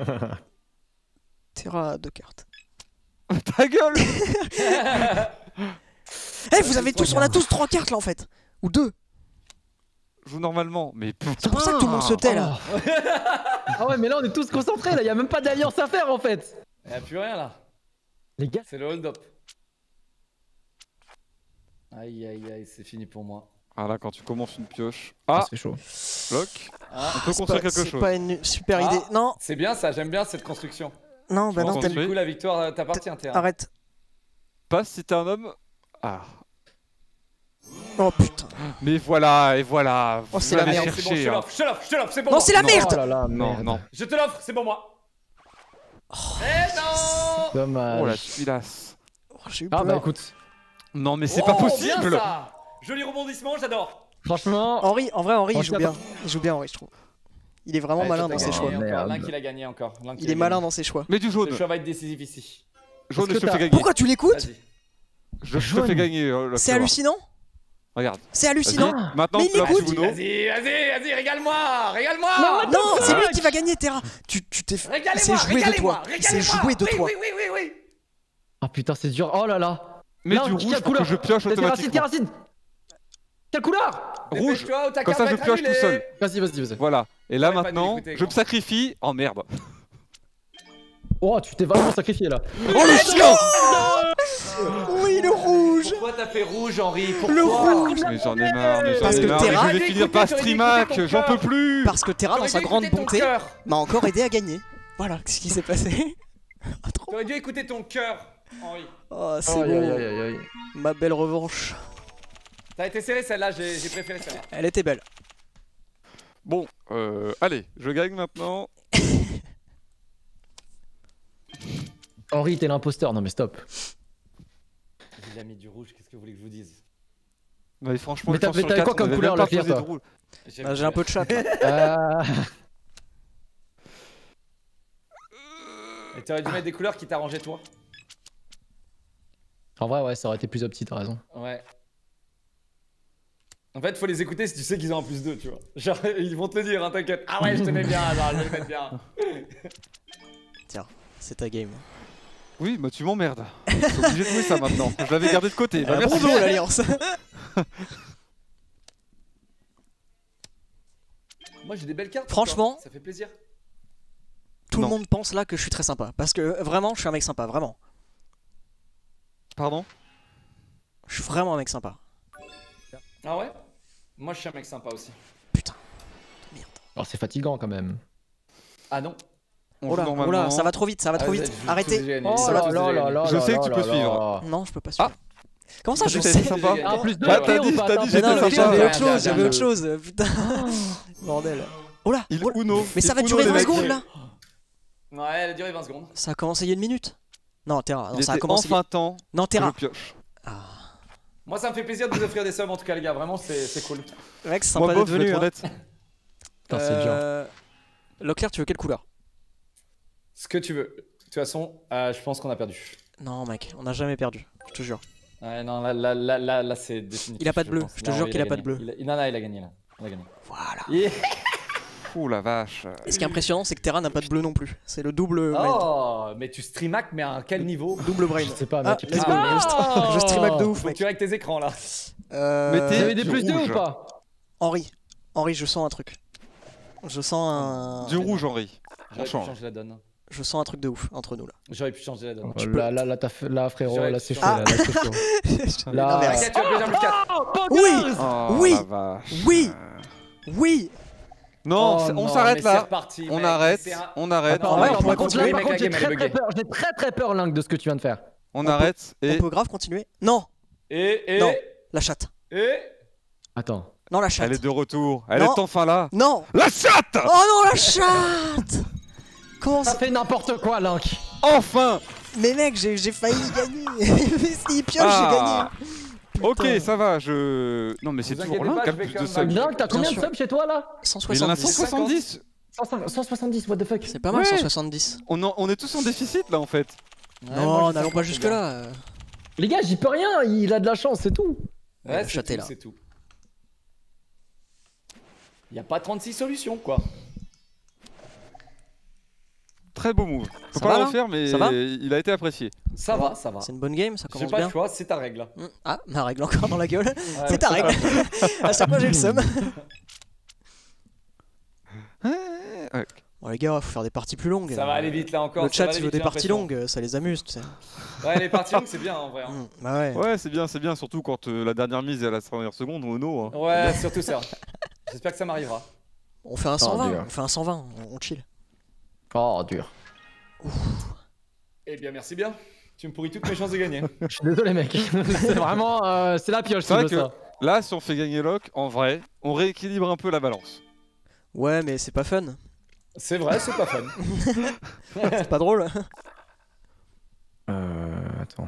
Terra a deux cartes. Ta gueule. Eh vous avez tous, on a tous trois cartes là en fait. Ou deux. Joue normalement, mais putain. C'est pour ça que tout le monde se tait là. Oh. Ah ouais, mais là on est tous concentrés, là, y a même pas d'alliance à faire en fait. Y'a plus rien là. Les gars, C'est le hold-up. Aïe aïe aïe, c'est fini pour moi. Ah là, quand tu commences une pioche. Ah, c'est chaud. Lock. Ah, On peut C'est construire pas- quelque C'est chose. pas une super Ah. idée. Non, c'est bien ça, j'aime bien cette construction. non, bah Je non, pense t'aimes- que- Du coup, la victoire euh, t'appartient, Terra. arrête. Passe si t'es un homme. Ah. Oh putain. Mais voilà, et voilà. Oh, vous c'est la l'avez merde. C'est bon, je cherché, te hein. l'offre, je te l'offre, je te l'offre, c'est pour Non, moi. c'est la Non. merde. Oh là là, Non, merde. non. Je te l'offre, c'est pour moi. Eh non. Dommage. Oh la tuilasse. Oh, j'ai eu Ah peur. bah écoute, Non, mais c'est Oh, pas bien possible. ça. Joli rebondissement, j'adore. franchement, Henri, en vrai, Henri, il On joue se bien. Il joue bien, Henri, je trouve. Il est vraiment Allez, malin toi, dans t'as ses gagné choix. Oh, encore. merde. L'un qui l'a gagné encore. L'un qui Il l'a est malin gagné. dans ses choix. Mais du jaune. Le choix va être décisif ici. Jaune, Est-ce je que te fais t'as- gagner. Pourquoi tu l'écoutes? Vas-y. Je te Jaune. fais gagner. euh, Lock, C'est tu vas voir. hallucinant. Regarde. C'est hallucinant. Vas-y. Maintenant, Mais il Lock, l'écoute. Uno. Vas-y, vas-y, vas-y, régale-moi, régale-moi. Non, c'est lui qui va gagner, Terra. Tu tu t'es il s'est Régale-moi, joué de régale-moi, toi. Il s'est régale-moi. joué de oui, toi. Oui, oui, oui, oui. ah putain, c'est dur. Oh là là. Mets Là, du on- rouge quelle pour que couleur je pioche Terracide, automatiquement. Terracide. Quelle couleur? Rouge. Dépêche-toi, ou ta Comme carte ça, va je être pioche tout annulée. seul. Vas-y, vas-y, vas-y. Voilà. Et là J'aurais pas dû maintenant, l'écouter, je me gros. sacrifie. Oh merde. Oh, tu t'es vraiment sacrifié là. Oh le chien. Oui, le rouge. Pourquoi t'as fait rouge, Henri? Pourquoi? Le rouge. Mais j'en ai marre, mais j'en Parce ai que marre. Terra- Mais je vais finir par T'aurais dû écouter Streamac, ton j'en peux cœur. plus. Parce que Terra, dans T'aurais sa dû grande écouter ton bonté, cœur. m'a encore aidé à gagner. Voilà ce qui s'est passé. Ah, trop. T'aurais dû écouter ton cœur, Henri. Oh, c'est Aïe, aïe, bon. aïe, aïe, aïe. Ma belle revanche. T'as été serré celle-là, j'ai j'ai préféré celle-là. Elle était belle. Bon, euh, allez, je gagne maintenant. Henri, t'es l'imposteur. Non mais stop. Il a mis du rouge, qu'est-ce que vous voulez que je vous dise? Mais franchement, Mais je pense t'avais- sur t'avais quatre, quoi on comme avait couleur, même pas Leclerc, posé de toi rouge. J'ai Ah, J'ai un peu de chat. là. Euh... Et t'aurais dû mettre des couleurs qui t'arrangeaient toi. En vrai, ouais, ça aurait été plus opti, t'as raison. Ouais. En fait, faut les écouter si tu sais qu'ils ont un plus deux, tu vois. Genre, ils vont te le dire, hein, t'inquiète. Ah ouais, je t'aimais bien, alors je vais le mettre bien. Tiens, c'est ta game. Oui, bah tu m'emmerdes. Je suis obligé de jouer ça maintenant. Je l'avais gardé de côté. Bah, Euh, merci. bonjour l'Alliance. Moi, j'ai des belles cartes. Franchement, ça fait plaisir. Tout Non. le monde pense là que je suis très sympa. Parce que vraiment, je suis un mec sympa, vraiment. Pardon? Je suis vraiment un mec sympa. Ah ouais? Moi, je suis un mec sympa aussi. Putain. Merde. Alors c'est fatigant quand même. Ah non? On Oh là, joue oh normalement. là, ça va trop vite, ça va Ah, trop vous vite. êtes- vous Arrêtez. tous gagné. Oh Ça va, là tous là gagné. là là Je sais là que tu là peux là suivre. là. Non, je peux pas suivre. Comment Comment ça, T'as je dit que sais? t'étais sympa? J'ai Ah, gagné. plus deux, Bah, ok t'as ou dit- pas? t'as Attends, dit Mais j'étais non, plus deux, sympa. j'avais ok. autre chose, j'avais Regarde, autre chose, euh, putain. Bordel. Oh là, Il oh là. Uno. Mais ça Il va Uno, durer les vingt mecs. secondes là. Ouais, elle a duré vingt secondes. Ça a commencé il y a une minute. Non, Terra, non, Il ça a était commencé. enfin temps Non, que je Terra. pioche. Ah. Moi, ça me fait plaisir de vous offrir des subs en tout cas, les gars. Vraiment, c'est c'est cool. Mec, c'est Moi, sympa bof, d'être je vais venu. être Hein. honnête. Putain, c'est dur. Euh... Leclerc, tu veux quelle couleur? Ce que tu veux. De toute façon, euh, je pense qu'on a perdu. Non, mec, on n'a jamais perdu, je te jure. Ouais, non, là, là, là, là, là c'est définitif. Il a pas de je bleu, pense. je te Non, jure il qu'il a pas de gagné. bleu. Il a... Non, non, il a gagné là. Il a gagné. Voilà. Yeah. Ouh la vache. Et ce qui est impressionnant, c'est que Terra n'a pas de bleu non plus. C'est le double brain. Oh, mais tu streamac, mais à quel niveau? Double brain. Je sais pas, Ah, mec. let's go. Ah. Je streamac de ouf, Faut que mec. tu règles tes écrans là. Euh... Mettez- Vous avez des Du plus deux rouge. ou pas? Henri. Henri, je sens un truc. Je sens un. Du rouge, Henri. On J'aurais pu change. changer la donne. Je sens un truc de ouf entre nous là. J'aurais pu changer la donne. Tu Là, là, là, t'as fait- là, frérot, J'aurais là, pu c'est chaud. changer. Là, là, c'est chaud. Là, L'inverse. T'inquiète, tu vas plaisir plus quatre. Oui. Oh Oui. la vache. Oui. Oui. Non, Oh c'est- on non, s'arrête mais c'est là. reparti, On mec, arrête. c'est un- On arrête. Attends, ouais, ouais, on pourrait par contre, continuer. le Par mec a contre, j'ai game, elle est très très buggée. peur, j'ai très très peur, Link, de ce que tu viens de faire. On peut- arrête On et peut grave continuer. Non. Et, et, Non. La chatte. et. Attends. Non, la chatte. elle est de retour. Elle Non. est enfin là. Non. La chatte. Oh non, la chatte. Comment Ça ça? fait n'importe quoi, Link. Enfin. Mais mec, j'ai j'ai failli gagner. Mais s'il pioche, Ah. j'ai gagné. Ok, Putain. ça va. Je. Non, mais c'est Vous toujours inquiétez là pas, qui a je vais plus de quand subs. même- Link, t'as combien de sûr. subs chez toi là? Mais il en a cent cent soixante-dix. soixante-dix. cent soixante-dix, what the fuck? C'est pas mal, Ouais. cent soixante-dix. On, en- on est tous en déficit là en fait. Ouais, moi, Non, je n'allons sens pas que jusque c'est bien. là. euh. Les gars, j'y peux rien, il a de la chance, c'est tout. Ouais, Le c'est chat est tout, là. c'est tout. Y a pas trente-six solutions quoi. Très beau move. Faut Ça pas va, le là refaire, mais Ça va il a été apprécié. Ça va, ça va. C'est une bonne game, ça J'ai commence pas bien. le choix, c'est ta règle. Mm. Ah, ma règle encore dans la gueule. Ouais, C'est ta règle. À chaque fois, j'ai le seum. Ouais. Bon, les gars, faut faire des parties plus longues. Ça va aller vite là encore. Le ça chat, va aller il veut vite, des j'ai parties l'impression. longues, ça les amuse, tu sais. Ouais, les parties longues, c'est bien en vrai. hein. Mm. Bah ouais. Ouais, c'est bien, c'est bien, surtout quand euh, la dernière mise est à la dernière seconde ou no. Hein. Ouais, surtout ça. J'espère que ça m'arrivera. On fait un cent vingt, dur. on fait un cent vingt, on on chill. Oh, dur. Eh bien, merci bien. Tu me pourris toutes mes chances de gagner. Je suis désolé, mec. C'est vraiment. euh, c'est la pioche, C'est vrai si tu veux que- ça. Là, si on fait gagner Locke, en vrai, on rééquilibre un peu la balance. Ouais, mais c'est pas fun. C'est vrai, c'est pas fun. C'est pas drôle. Euh. Attends.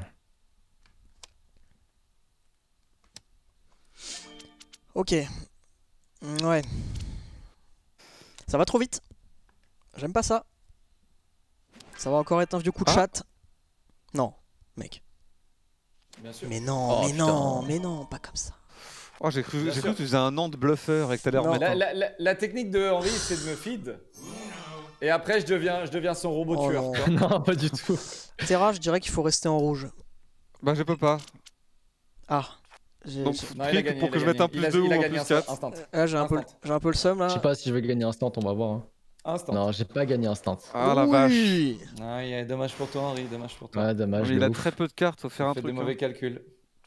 Ok. Mm, Ouais. Ça va trop vite. J'aime pas ça. Ça va encore être un vieux coup de Ah. chat. Non, mec. Bien sûr. Mais non, Oh, mais putain. non, mais non, pas comme ça. Oh, j'ai cru, Bien j'ai sûr. cru que tu faisais un an de bluffeur et que t'allais Non. remettre. La, un- la- la- la technique de Henri, c'est de me feed. Et après, je deviens, je deviens son robot Oh tueur. non. quoi. Non, pas du tout. Terra, je dirais qu'il faut rester en rouge. Bah, je peux pas. Ah. J'ai Donc, j'ai- Non, il a clique gagné, pour il que a je mette un gagné. plus Il a- deux ou il a un gagné plus instant- quatre. Instant. là, j'ai un, peu, le- Instant. j'ai un peu le seum là. Je sais pas si je vais gagner instant, on va voir. hein. Instant. Non, j'ai pas gagné instant. Ah la vache. Oui. Ah, il y a- dommage pour toi, Henri, dommage pour toi. Ouais, dommage. Mais il de a ouf. très peu de cartes, faut faire un Fais truc. de hein. mauvais calculs.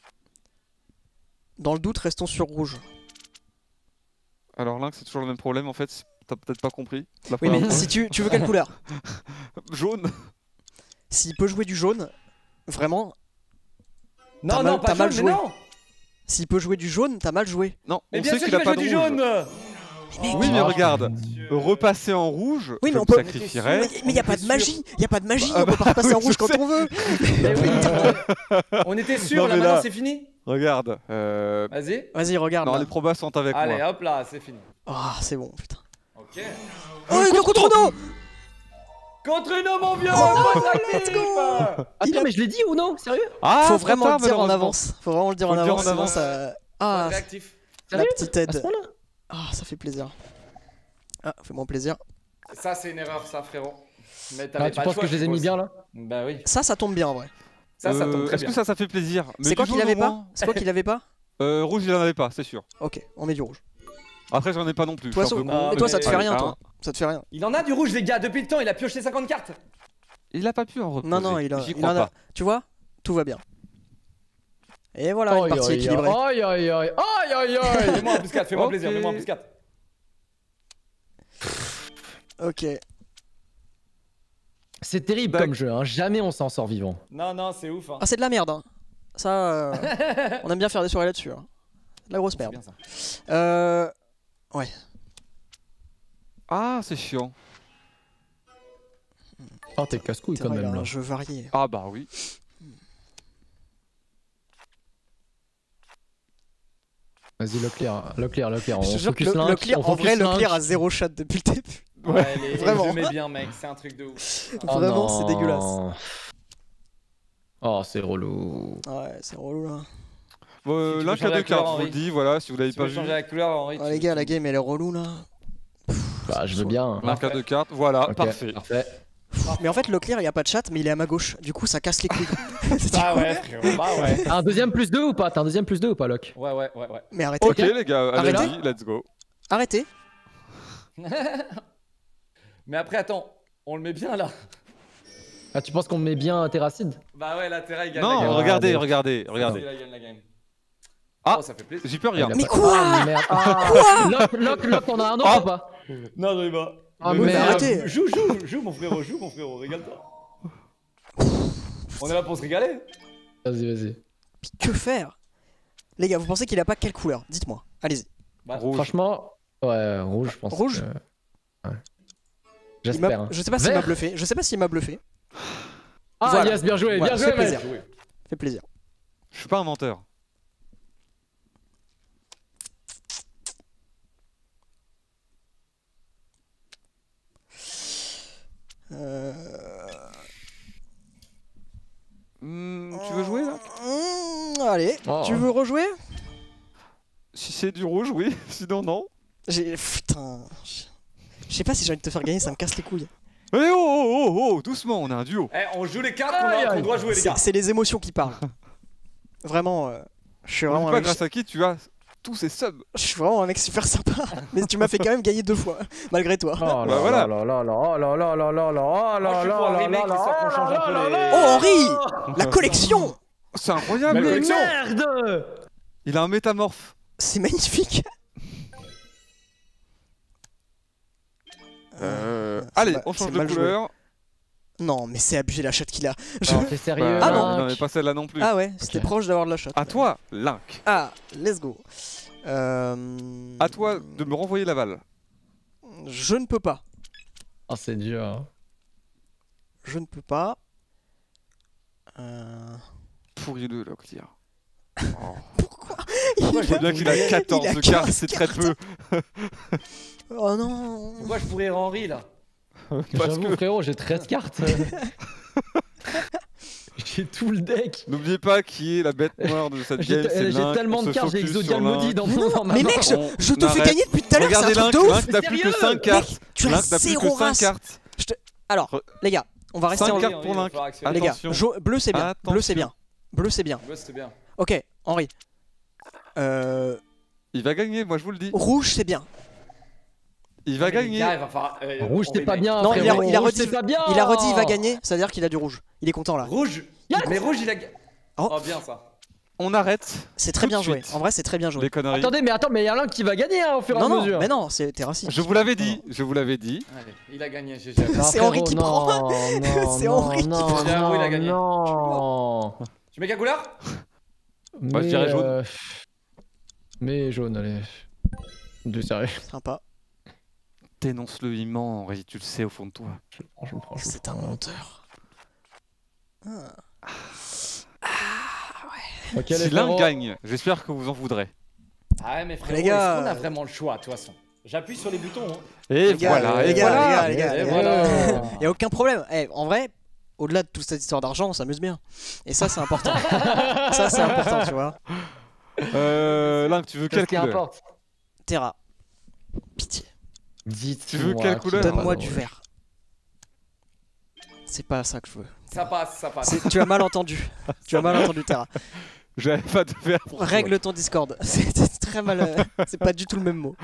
Dans le doute, restons sur rouge. Alors, Link, c'est toujours le même problème en fait. T'as peut-être pas compris. La Oui, mais première si tu, tu veux quelle couleur? fois. Jaune. S'il peut jouer du jaune, vraiment, Non, T'as non, mal- pas t'as mal jaune, mais joué. non. s'il peut jouer du jaune, t'as mal joué. Non, Mais on bien sait sûr qu'il qu'il a va pas jouer de du rouge. jaune. Mais Oui, mais Ah, regarde. Dieu. Repasser en rouge, Oui, mais je on me peut- sacrifierais. Mais il n'y a pas de sûr. magie, il y a pas de magie, Bah, on peut pas repasser oui, en rouge je quand sais. on veut. Mais oui, on était sûr, Non, là mais maintenant là- c'est fini. Regarde. Euh... Vas-y. Vas-y, regarde. Non, là. les probas sont avec Allez, moi. hop là, c'est fini. Ah, c'est bon, putain. Ok. Oh, il est contre Uno. Contre une mon vieux, Oh, bonne actif. Il Attends, a- mais je l'ai dit ou non? Sérieux? Ah, Faut trop vraiment tard, le dire en malheureusement. avance. Faut vraiment le dire Faut en le dire avance, en sinon avance. ça. Ah, Réactif. La Sérieux petite À aide. ce moment-là Ah, ça fait plaisir. Ah, fais-moi plaisir. Ça, c'est une erreur, ça, frérot. Mais Ah, t'avais tu pas le penses choix, que je les ai mis suppose. bien là? Bah oui. Ça, ça tombe bien en vrai. Ça, ça Euh, tombe très Est-ce bien. que ça, ça fait plaisir? Mais C'est quoi du qu'il jaune, avait au pas moins C'est quoi qu'il avait pas Euh, Rouge, il en avait pas, c'est sûr. Ok, on met du rouge. Après, j'en ai pas non plus. Toi, je suis un so- peu Non, con, mais toi, mais- ça te fait rien, Allez, toi. un. Ça te fait rien. Il en a du rouge, les gars, depuis le temps, il a pioché cinquante cartes. Il a pas pu en reposer. Non, non, il, a, J'y il crois en a. pas. Tu vois Tout va bien. Et voilà, une Aïe, partie aïe, équilibrée. Aïe aïe aïe aïe aïe aïe. Fais-moi un plus quatre, fais-moi Ok. plaisir, fais-moi un plus quatre. Ok. C'est terrible Bac. comme jeu, hein. Jamais on s'en sort vivant. Non, non, c'est ouf. Hein. Ah, c'est de la merde. Hein. Ça, euh, on aime bien faire des soirées là-dessus. Hein. De la grosse C'est merde. bien ça. Euh. Ah, c'est chiant. Oh, t'es casse-couille C'est quand vrai, il y a même là. un jeu varié. Ah, bah oui. Vas-y, Leclerc,Leclerc, Leclerc. On Je te jure que focus le, link, le clear, on en focus vrai, le link. clear a zéro shot depuis le début. Ouais, les, Vraiment. Je mets bien, mec, c'est un truc de ouf. Oh Vraiment, non. c'est dégueulasse. Oh, c'est relou. Ouais, c'est relou là. Euh, Si tu L'un veux qui a changer deux la couleur, cartes, je vous Henri. le dis, voilà, si vous l'avez Tu pas peux vu. changer la couleur, Henri. Ah, tu- les gars, tu- la game elle est relou là. Bah, je veux bien. L'un qui a deux cartes, voilà, Ok, parfait. Parfait. Mais en fait, le clear, il y a pas de chat, mais il est à ma gauche. Du coup, ça casse les couilles. Ah ouais, frérot, bah ouais. T'as un deuxième plus deux ou pas? T'as un deuxième plus deux ou pas, Locke? Ouais, ouais, ouais, ouais. Mais arrêtez, Ok, les gars, Arrêtez. allez-y, let's go. arrêtez. Mais après, attends, on le met bien là. Ah, tu penses qu'on met bien Terracide? Bah ouais, la Terra, il gagne la Non, game. regardez, Regardez. regardez, Il regardez. gagne la game. Ah. Oh, ça fait plaisir. J'y peux rien. Il a Mais pas- quoi Ah, merde. Ah. Locke, Locke, Locke, t'en as un autre Ah. ou pas? Non, non, il va. Ah, Mais merde. arrêtez. Joue, joue, joue, mon frérot, joue, mon frérot, régale-toi. On est là pour se régaler. Vas-y, vas-y. Puis que faire? Les gars, vous pensez qu'il a pas quelle couleur? Dites-moi. Allez-y. Bah, Rouge. Franchement, ouais, rouge, je pense. Rouge que- Ouais. Il m'a- J'espère. hein. Je sais pas s'il m'a Vert. bluffé. Je sais pas s'il m'a bluffé. Ah, Voilà. yes, bien joué, Voilà, bien fait joué, mec. plaisir. Fait plaisir. Je suis pas un menteur. Euh... Hmm, tu veux jouer là? Mmh, allez, Oh. tu veux rejouer? Si c'est du rouge, oui. Sinon, non. J'ai. Putain. Je je sais pas si j'ai envie de te faire gagner, ça me casse les couilles. Eh oh, oh, oh, oh, doucement, on a un duo. Eh, on joue les cartes qu'on Aïe, a- qu'on aïe. doit jouer, les C'est gars. c'est les émotions qui parlent. Vraiment, euh, je suis Je vraiment sais un pas mec, grâce à qui tu as tous ces subs. je suis vraiment un mec super sympa. Mais tu m'as fait quand même gagner deux fois, malgré toi. Oh là Bah voilà. là là là là, oh là là là là là, oh Moi, je là suis là pour un là remake, là histoire qu'on change un peu là les- là Oh là. Henri, la collection, C'est incroyable. Mais Mais collection. merde! Il a un métamorphe. c'est magnifique. Euh, c'est allez, mal- on change c'est de mal joué. couleur. Non, mais c'est abusé la shot qu'il a. Je- Non, t'es sérieux? Ah Bah, non. non, mais pas celle-là non plus. Ah ouais, c'était Ok. proche d'avoir de la shot. À toi, Link. Ah, let's go. Euh... À toi de me renvoyer la balle. Je ne peux pas. Oh, c'est dur. Je ne peux pas. Euh... Pourri-le, là, clear. Pourquoi Pourquoi Il je C'est bien qu'il a il a quatorze quinze cartes, c'est très cartes. peu. Oh non. Pourquoi je pourrais Henri là? Parce J'avoue, que- frérot, j'ai treize cartes. J'ai tout le deck. N'oubliez pas qui est la bête noire de cette J'ai game, c'est j'ai Link. tellement on de se cartes, j'ai focus Exodial sur Link. maudit dans Mais mon non, dans ma mais main. mec, je, On- je te on fais arrête. gagner depuis tout à l'heure, c'est un Regardez truc Link, de ouf. Link n'a plus que Sérieux cinq cartes. Mec, tu as Link n'a plus zéro que cinq race. cartes. Alors, Re- les gars, on va rester Cinq en... cartes Henri, pour il va Link. falloir actionner. Les gars, Attention. jo- bleu c'est bien. Bleu c'est bien. Bleu c'est bien. Ouais, c'était bien. Ok, Henri. Euh... Il va gagner, moi je vous le dis. Rouge c'est bien. Il va Mais les gagner. gars, il va falloir, euh, Rouge, on c'est pas remake. bien. Non, il a- frérot. il a Rouge, redit- c'est pas bien. Il a redit il va gagner, ça veut dire qu'il a du rouge. Il est content là. Rouge. Yes. Mais rouge, il a. ga- Oh. Oh, bien ça. On arrête C'est très tout bien de joué. suite. En vrai, c'est très bien joué. les conneries. Attendez, mais attends, mais il y a l'un qui va gagner hein, au fur et Non, à non, mesure. mais non, c'est- t'es raciste. Je vous l'avais dit, je vous l'avais dit. Allez, il a gagné, G G. Non, C'est Henri frérot, qui non, prend. non, C'est non, Henri qui non, prend. C'est Henri, il a gagné. Non. Tu mets quelle couleur? Moi, je Mais, dirais jaune. euh, Mais jaune, allez. Du sérieux. Sympa. Dénonce-le, il ment, Henri, tu le sais au fond de toi. Je le prends, je le prends, je le C'est prends. un menteur. Ah. Ok, Si les l'un frérots. gagne, j'espère que vous en voudrez. Ah ouais, mais frérot, Les gars, est-ce qu'on a euh, vraiment le choix, de toute façon? J'appuie sur les boutons. Hein. Et Les gars, voilà, les et gars, voilà. les gars, les Et gars. voilà. Y a aucun problème. Eh, en vrai, au-delà de toute cette histoire d'argent, on s'amuse bien. Et ça, c'est important. Ça, c'est important, tu vois. Euh, Link, tu veux Qu'est-ce quelle qui couleur? importe? Terra. Pitié. Dites. Tu veux quelle couleur? Donne-moi du vert. C'est pas ça que je veux. Ça passe, ça passe. C'est- Tu as mal entendu. Tu as mal entendu, Terra. J'avais pas de vert pour toi. Règle ton Discord. C'est c'est très mal. euh, C'est pas du tout le même mot.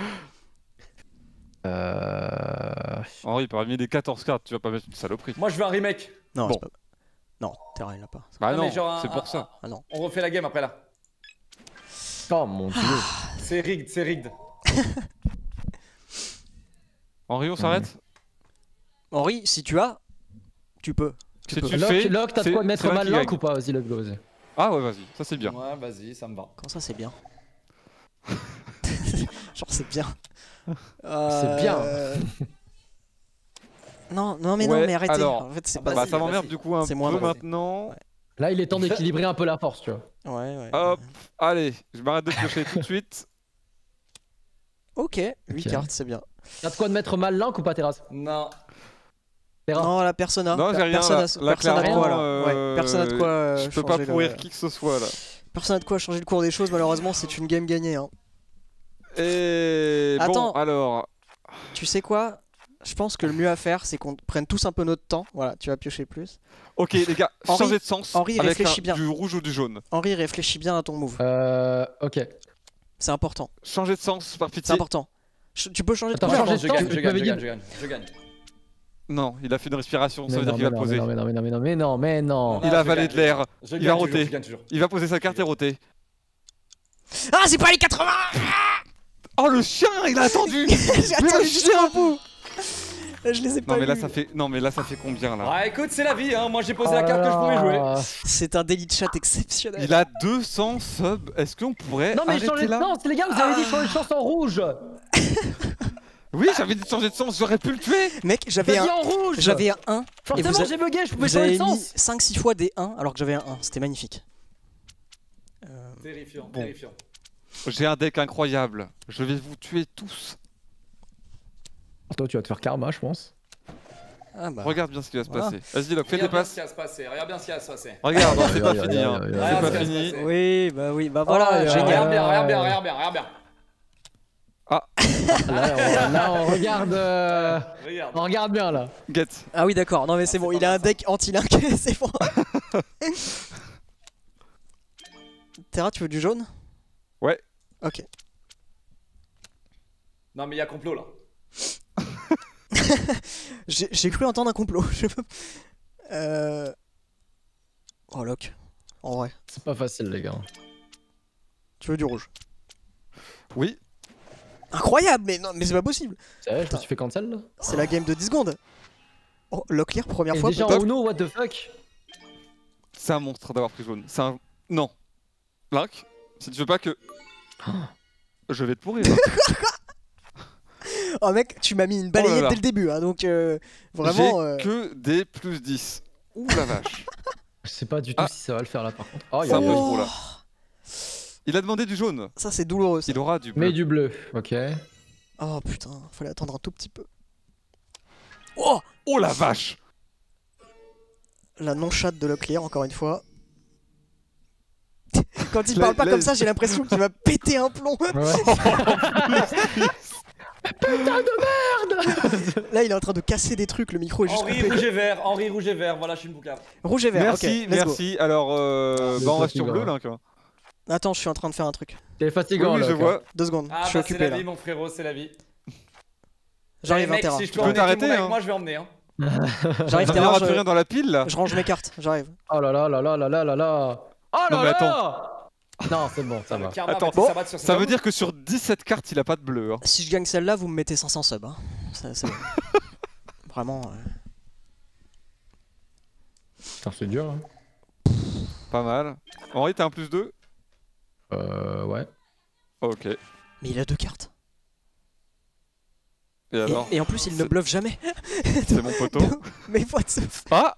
Euh... Henri, parmi les quatorze cartes, tu vas pas mettre une saloperie. Moi, je veux un remake. Non, Bon. c'est pas... Non, Terra, il l'a pas. Bah Non, non, mais genre un- c'est un- pour ça. Ah non. On refait la game après là. Oh mon dieu. C'est rigged, c'est rigged. Henri, on s'arrête? Henri, si tu as, tu peux. Si peux. tu Lock, fais, Lock, t'as de c'est- quoi mettre c'est Link mal qui Lock gagne. ou pas? Vas-y, Lock, go, vas-y. Ah ouais, vas-y, ça c'est bien. Ouais, vas-y, ça me va. Comment ça, c'est bien? Genre, c'est bien. C'est bien. Euh, Non, non, mais non, Ouais, mais arrêtez. alors, En fait, c'est ah pas. Bah Vas-y, ça m'emmerde vas-y. du coup un C'est peu moins drôle. maintenant. Ouais. Là, il est temps d'équilibrer un peu la force, tu vois. Ouais, ouais. Hop, allez, je m'arrête de piocher tout de suite. Ok, huit Ok. cartes, c'est bien. T'as de quoi de mettre mal Link ou pas, Terrasse? Non. Terra. Non, la Persona. Non, j'ai rien Personne là. a- Là, personne a de clairement, quoi là. euh, Ouais, personne a de quoi. euh, Je peux pas changer le- pourrir qui que ce soit là. Personne a de quoi changer le cours des choses, malheureusement, c'est une game gagnée. Hein. Et Attends. bon, alors, Tu sais quoi? Je pense que le mieux à faire, c'est qu'on prenne tous un peu notre temps. Voilà, tu vas piocher plus. ok les gars, Henri- changez de sens Henri, avec réfléchis un- bien. du rouge ou du jaune. Henri, réfléchis bien à ton move. Euh. Ok. C'est important. Changez de sens par C'est pitié. important. Ch- Tu peux changer de Attends, couleur. changer je de temps, gagne, tu je gagne, m'avais je dit- gagne, je gagne, je gagne. Non, il a fait une respiration, ça Mais veut dire non, qu'il va mais le non, poser. mais non, mais non, mais non, mais non, mais non. Il Non, a je avalé gagne, de l'air. Je Il gagne va toujours, roter. je gagne toujours. Il va poser sa carte et roter. Ah, c'est pas les quatre-vingts. Oh le chien, il a attendu. J'ai Mais attendu le jusqu'au chien. bout. Je les ai pas Non mais là lus. ça fait non mais là ça fait combien là? Ah, écoute, c'est la vie, hein. Moi, j'ai posé Oh la carte que je pouvais jouer. là là. C'est un délit de chat exceptionnel. Il a deux cents subs. Est-ce qu'on pourrait Non, mais arrêter changez de là? sens, les gars, vous avez dit changer de sens en rouge. Oui, j'avais dit de changer de sens, j'aurais pu le tuer. Mec, j'avais T'as dit un en rouge. j'avais un un. Et Forcément, vous a- j'ai bugué, je pouvais Vous changer avez de mis sens. cinq six fois des un alors que j'avais un un. C'était magnifique. Terrifiant, Bon. terrifiant. J'ai un deck incroyable. Je vais vous tuer tous. Toi, tu vas te faire karma, je pense. Ah bah. Regarde bien ce qui va se Voilà. passer. Vas-y, Locke, fais des Regarde bien ce passes. qui va se passer, regarde bien ce qui va se passer. Regarde, hein, c'est pas Aïe, aïe, fini. aïe, hein. aïe, aïe, C'est aïe. pas Regarde ce qui va fini. se passer. Oui, bah oui, bah voilà, Oh, génial. Regarde bien, Euh, regarde bien, regarde bien, regarde bien. Là, on, là, on regarde. euh, Regarde. On regarde bien là. Get. Ah oui, d'accord. Non mais c'est Ah, bon, c'est il pas a un mal, ça. deck anti-link, c'est bon. Terra, tu veux du jaune? Ouais. Ok. Non, mais il y a complot là. J'ai j'ai cru entendre un complot. Je peux- euh... Oh Locke. En vrai. C'est pas facile, les gars. Tu veux du rouge? Oui. Incroyable, mais non, mais c'est pas possible. Sérieux, je me suis fait cancel là. C'est la game de dix secondes. Oh, Locklear, première Et fois. déjà peut-être. en Uno, what the fuck. C'est un monstre d'avoir pris jaune. C'est un. Non. Link, si tu veux pas que. Je vais te pourrir. Oh mec, tu m'as mis une balayette Oh là là. dès le début, hein, donc euh, vraiment. J'ai euh, que des plus dix. Ouh la vache. Je sais pas du tout Ah. si ça va le faire là par contre. Oh, il y C'est a un peu le- trop là. Il a demandé du jaune. Ça c'est douloureux. Ça. Il aura du bleu. Mais du bleu, ok. Oh putain, fallait attendre un tout petit peu. Oh, Oh la vache. la non-chatte de Locklear, encore une fois. Quand il La- parle pas la- comme ça, j'ai l'impression qu'il va péter un plomb. Ouais. Là, il est en train de casser des trucs, le micro est juste Henri coupé. rouge et vert, Henri rouge et vert, voilà, je suis une bouclave. Rouge et vert, Merci, ok, let's go. merci. Alors, euh, C'est bah, on reste sur fatigant, bleu, hein. Link. hein. Attends, je suis en train de faire un truc. T'es Oui, fatigant oui, là. je quoi. vois. Deux secondes, Ah, je suis bah, c'est occupé la là. vie, mon frérot, c'est la vie. J'arrive, Eh, un mec, terrain. si je Tu peux peux emmener t'arrêter, tout mon avec hein. moi, je vais emmener. Hein. J'arrive, Il n'y terrain, aura plus je... rien dans la pile là. je range mes cartes, j'arrive. Oh là là là là là là là là. Oh Non, là mais là. Non, c'est bon, ça Le va. karma Attends, va te bon, s'abattre sur cet Ça veut homme. dire que sur dix-sept cartes, il a pas de bleu. hein. Si je gagne celle-là, vous me mettez cinq cents subs. Hein. Ça, c'est bon. Vraiment. euh, Putain, c'est dur. Hein. Pas mal. Henri, t'as un plus deux. Euh, ouais. Ok. Et Mais il a deux cartes. Et, alors et en plus, il ne c'est- bluffe jamais. C'est mon poteau. Mais what the f- Ah.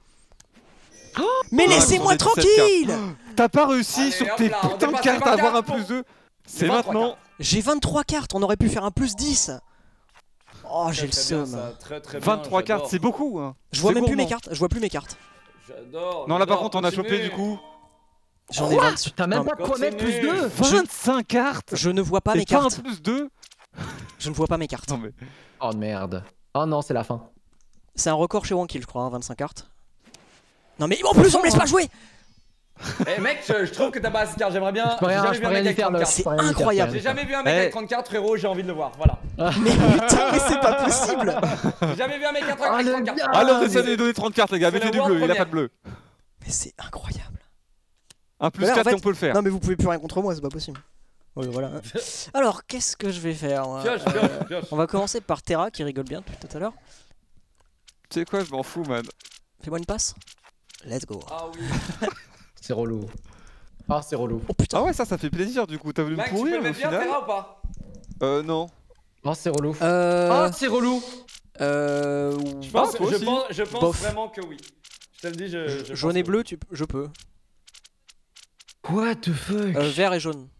Mais Ah, laissez-moi sur les dix-sept tranquille. T'as pas réussi Allez, sur hop tes là, on putains de dépasse cartes les à avoir un vingt-quatre plus deux. C'est vingt-trois maintenant. cartes. J'ai vingt-trois cartes, on aurait pu faire un plus dix. Oh, Très, j'ai le très bien, seum. ça, Très très bien. vingt-trois cartes, j'adore. c'est beaucoup. Hein. Je vois C'est même plus mes gourmand. cartes, je vois plus mes cartes. J'adore. Non, là par j'adore, contre, on a continuez. chopé du coup. J'en ai vingt-huit. T'as même Non, pas de quoi mettre plus deux. vingt-cinq cartes. Je ne vois pas Et mes pas un cartes. plus deux. Je ne vois pas mes cartes. Non mais. Oh merde. Oh non, c'est la fin. C'est un record chez Wankill, je crois, hein, vingt-cinq cartes. Non mais en plus on me laisse pas jouer. Eh mec, je, je trouve que t'as pas assez de cartes, j'aimerais bien. Je peux rien, J'ai je jamais peux vu un rien mec y faire avec là. trente C'est cartes. je peux rien y faire, incroyable. J'ai je peux rien jamais vu un mec Eh. avec trente-quatre, frérot, j'ai envie de le voir, voilà. Mais putain, mais c'est pas possible. J'ai jamais vu un mec avec Oh, le trente-quatre. gars. Allez, on essaie de lui donner trente cartes, les gars. C'est Mettez la du world bleu, il a première. pas de bleu. Mais c'est incroyable. Un plus Voilà, en quatre fait- et on peut le faire. Non mais vous pouvez plus rien contre moi, c'est pas possible. Ouais, voilà. Alors qu'est-ce que je vais faire moi Pioche, Euh, pioche, pioche. On va commencer par Terra qui rigole bien depuis tout à l'heure. Tu sais quoi, je m'en fous, man. Fais-moi une passe. Let's go. Ah oui. C'est relou. Ah, c'est relou. Oh putain. Ah ouais, ça, ça fait plaisir du coup. T'as voulu me Mec, tu peux pourrir le au mettre bien final. Terra ou pas? Euh, non. Oh, c'est relou. Euh... Oh, c'est relou. euh... Je pense, Ah, toi je aussi. pense, je pense Bof. vraiment que oui. Je te le dis, je. je Jaune pense et que bleu, tu... je peux. What the fuck. Euh, vert et jaune.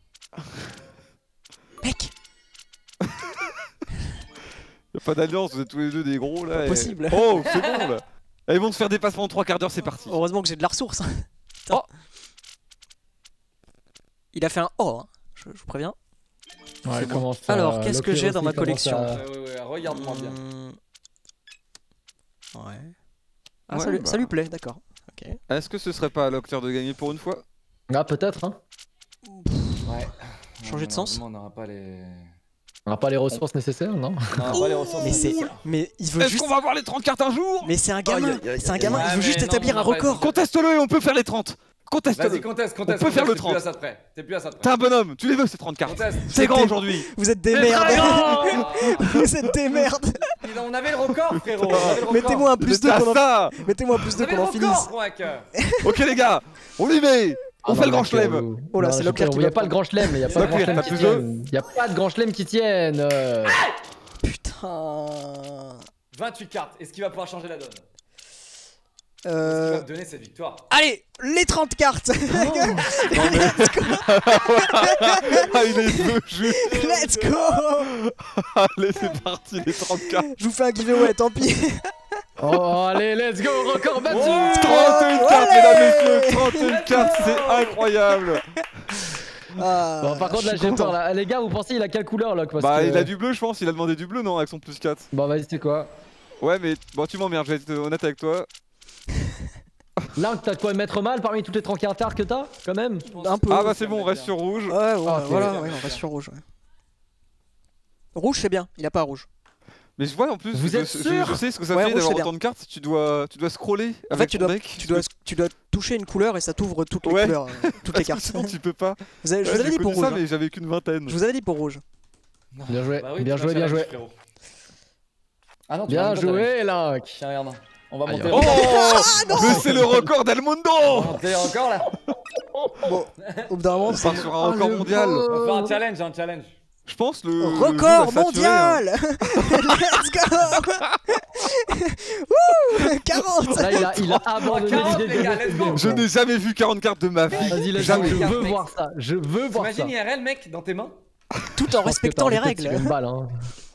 Mec, Y'a pas d'alliance, vous êtes tous les deux des gros là. Pas et- possible. Oh, c'est bon là. Et ils vont se faire des passements en trois quarts d'heure, c'est parti. heureusement que j'ai de la ressource. Putain. Oh. Il a fait un O, hein. je, je vous préviens. Ouais, c'est bon. commence à- Alors, qu'est-ce que j'ai dans ma l'Ocléro aussi collection commence à- Ouais, ouais, ouais, regarde-moi bien. Hmm. Ouais. Ah, Ouais, ça, lui, bah. ça lui plaît, d'accord. Ok. Est-ce que ce serait pas à l'octeur de gagner pour une fois? Ah, peut-être, hein. Ouais. Changer de sens. On n'aura pas les. On n'a pas les ressources nécessaires, non. On n'aura pas les ressources. Mais c'est, nécessaires. mais il veut Est-ce juste. qu'on va avoir les trente cartes un jour? Mais c'est un gamin. Aïe, aïe, aïe, C'est un aïe, gamin. aïe. Il veut Ouais, juste mais établir non, un non, record. vas-y. Conteste-le et on peut faire les trente. Vas-y, Conteste-le. conteste, conteste. On peut faire le T'es plus trente. à ça de près. T'es plus à ça de T'es près. un bonhomme, tu les veux ces trente cartes. Conteste. C'est grand T'es- aujourd'hui. Vous êtes des Mais merdes. Ah, Vous êtes des merdes. On avait le record, frérot. on avait le record. Mettez-moi un plus C'est deux à qu'on en... ça. Mettez-moi un plus On deux avait qu'on le en finisse. record, mec. Ok les gars, on y met. On fait le grand chelem. Oh là, c'est Leclerc qui Il y a va pas le grand chelem, il y a pas de grand Leclerc, chelem t'as qui plus tienne. Il y a pas de grand chelem qui tienne. euh. Putain. vingt-huit cartes. Est-ce qu'il va pouvoir changer la donne? Est-ce qu'il Euh... va me donner cette victoire? Allez, les trente cartes. Ah il est deux juste. Let's go. Allez c'est parti les trente cartes. Je vous fais un giveaway, tant pis. Oh, allez, let's go, record battu. trente et une cartes mesdames et messieurs, trente et une cartes, c'est incroyable. Ah, Bon, par contre, je là, suis j'ai content. peur. Là. Les gars, vous pensez il a quel couleur, là parce Bah que... il a du bleu je pense, il a demandé du bleu non avec son plus quatre. Bon, vas-y, c'est quoi? Ouais mais bon tu m'emmerdes, je vais être honnête avec toi. Là, t'as de quoi mettre mal parmi toutes les trente cartes que t'as, quand même? Un peu. Ah bah c'est bon, on reste sur rouge. Ouais, ouais, Ah, ok. voilà, ouais, on reste sur rouge. Ouais. Rouge, c'est bien, il a pas rouge. Mais je vois en plus, Vous je, êtes je- sûr je sais ce que ça Ouais, fait rouge, d'avoir c'est autant de cartes, tu dois, tu dois scroller En avec fait, tu ton dois, deck. tu, dois, tu dois toucher une couleur et ça t'ouvre toutes les Ouais. couleurs, euh, toutes les Parce que cartes. sinon tu peux pas. Vous avez- je Ouais, vous avais j'ai dit pour connu rouge. ça hein. mais j'avais qu'une vingtaine. Je vous avais dit pour rouge. Bien joué, Bah oui, bien tu joué, vas bien challenge, joué. frérot. Ah non, tu Bien vas même pas joué, là. Tiens, regarde. On va Aïe, monter. Oh encore. mais c'est le record d'El On va Mundo. monter encore là. Bon, au bout d'un moment, On c'est part sur un record le mondial. On va faire un challenge, un challenge. Je pense le le jeu record va saturer, hein. mondial. Let's go. Wouh, quarante. Là, il a, il a abandonné quarante, l'idée les gars, de let's go. Je n'ai jamais vu quarante cartes de ma vie. Vas-y, let's Jamais. go, je Jamais. veux voir ça. Je veux voir ça. T'imagines I R L, mec, dans tes mains? Tout en Je pense que respectant t'as les envie de tirer règles. une balle, hein.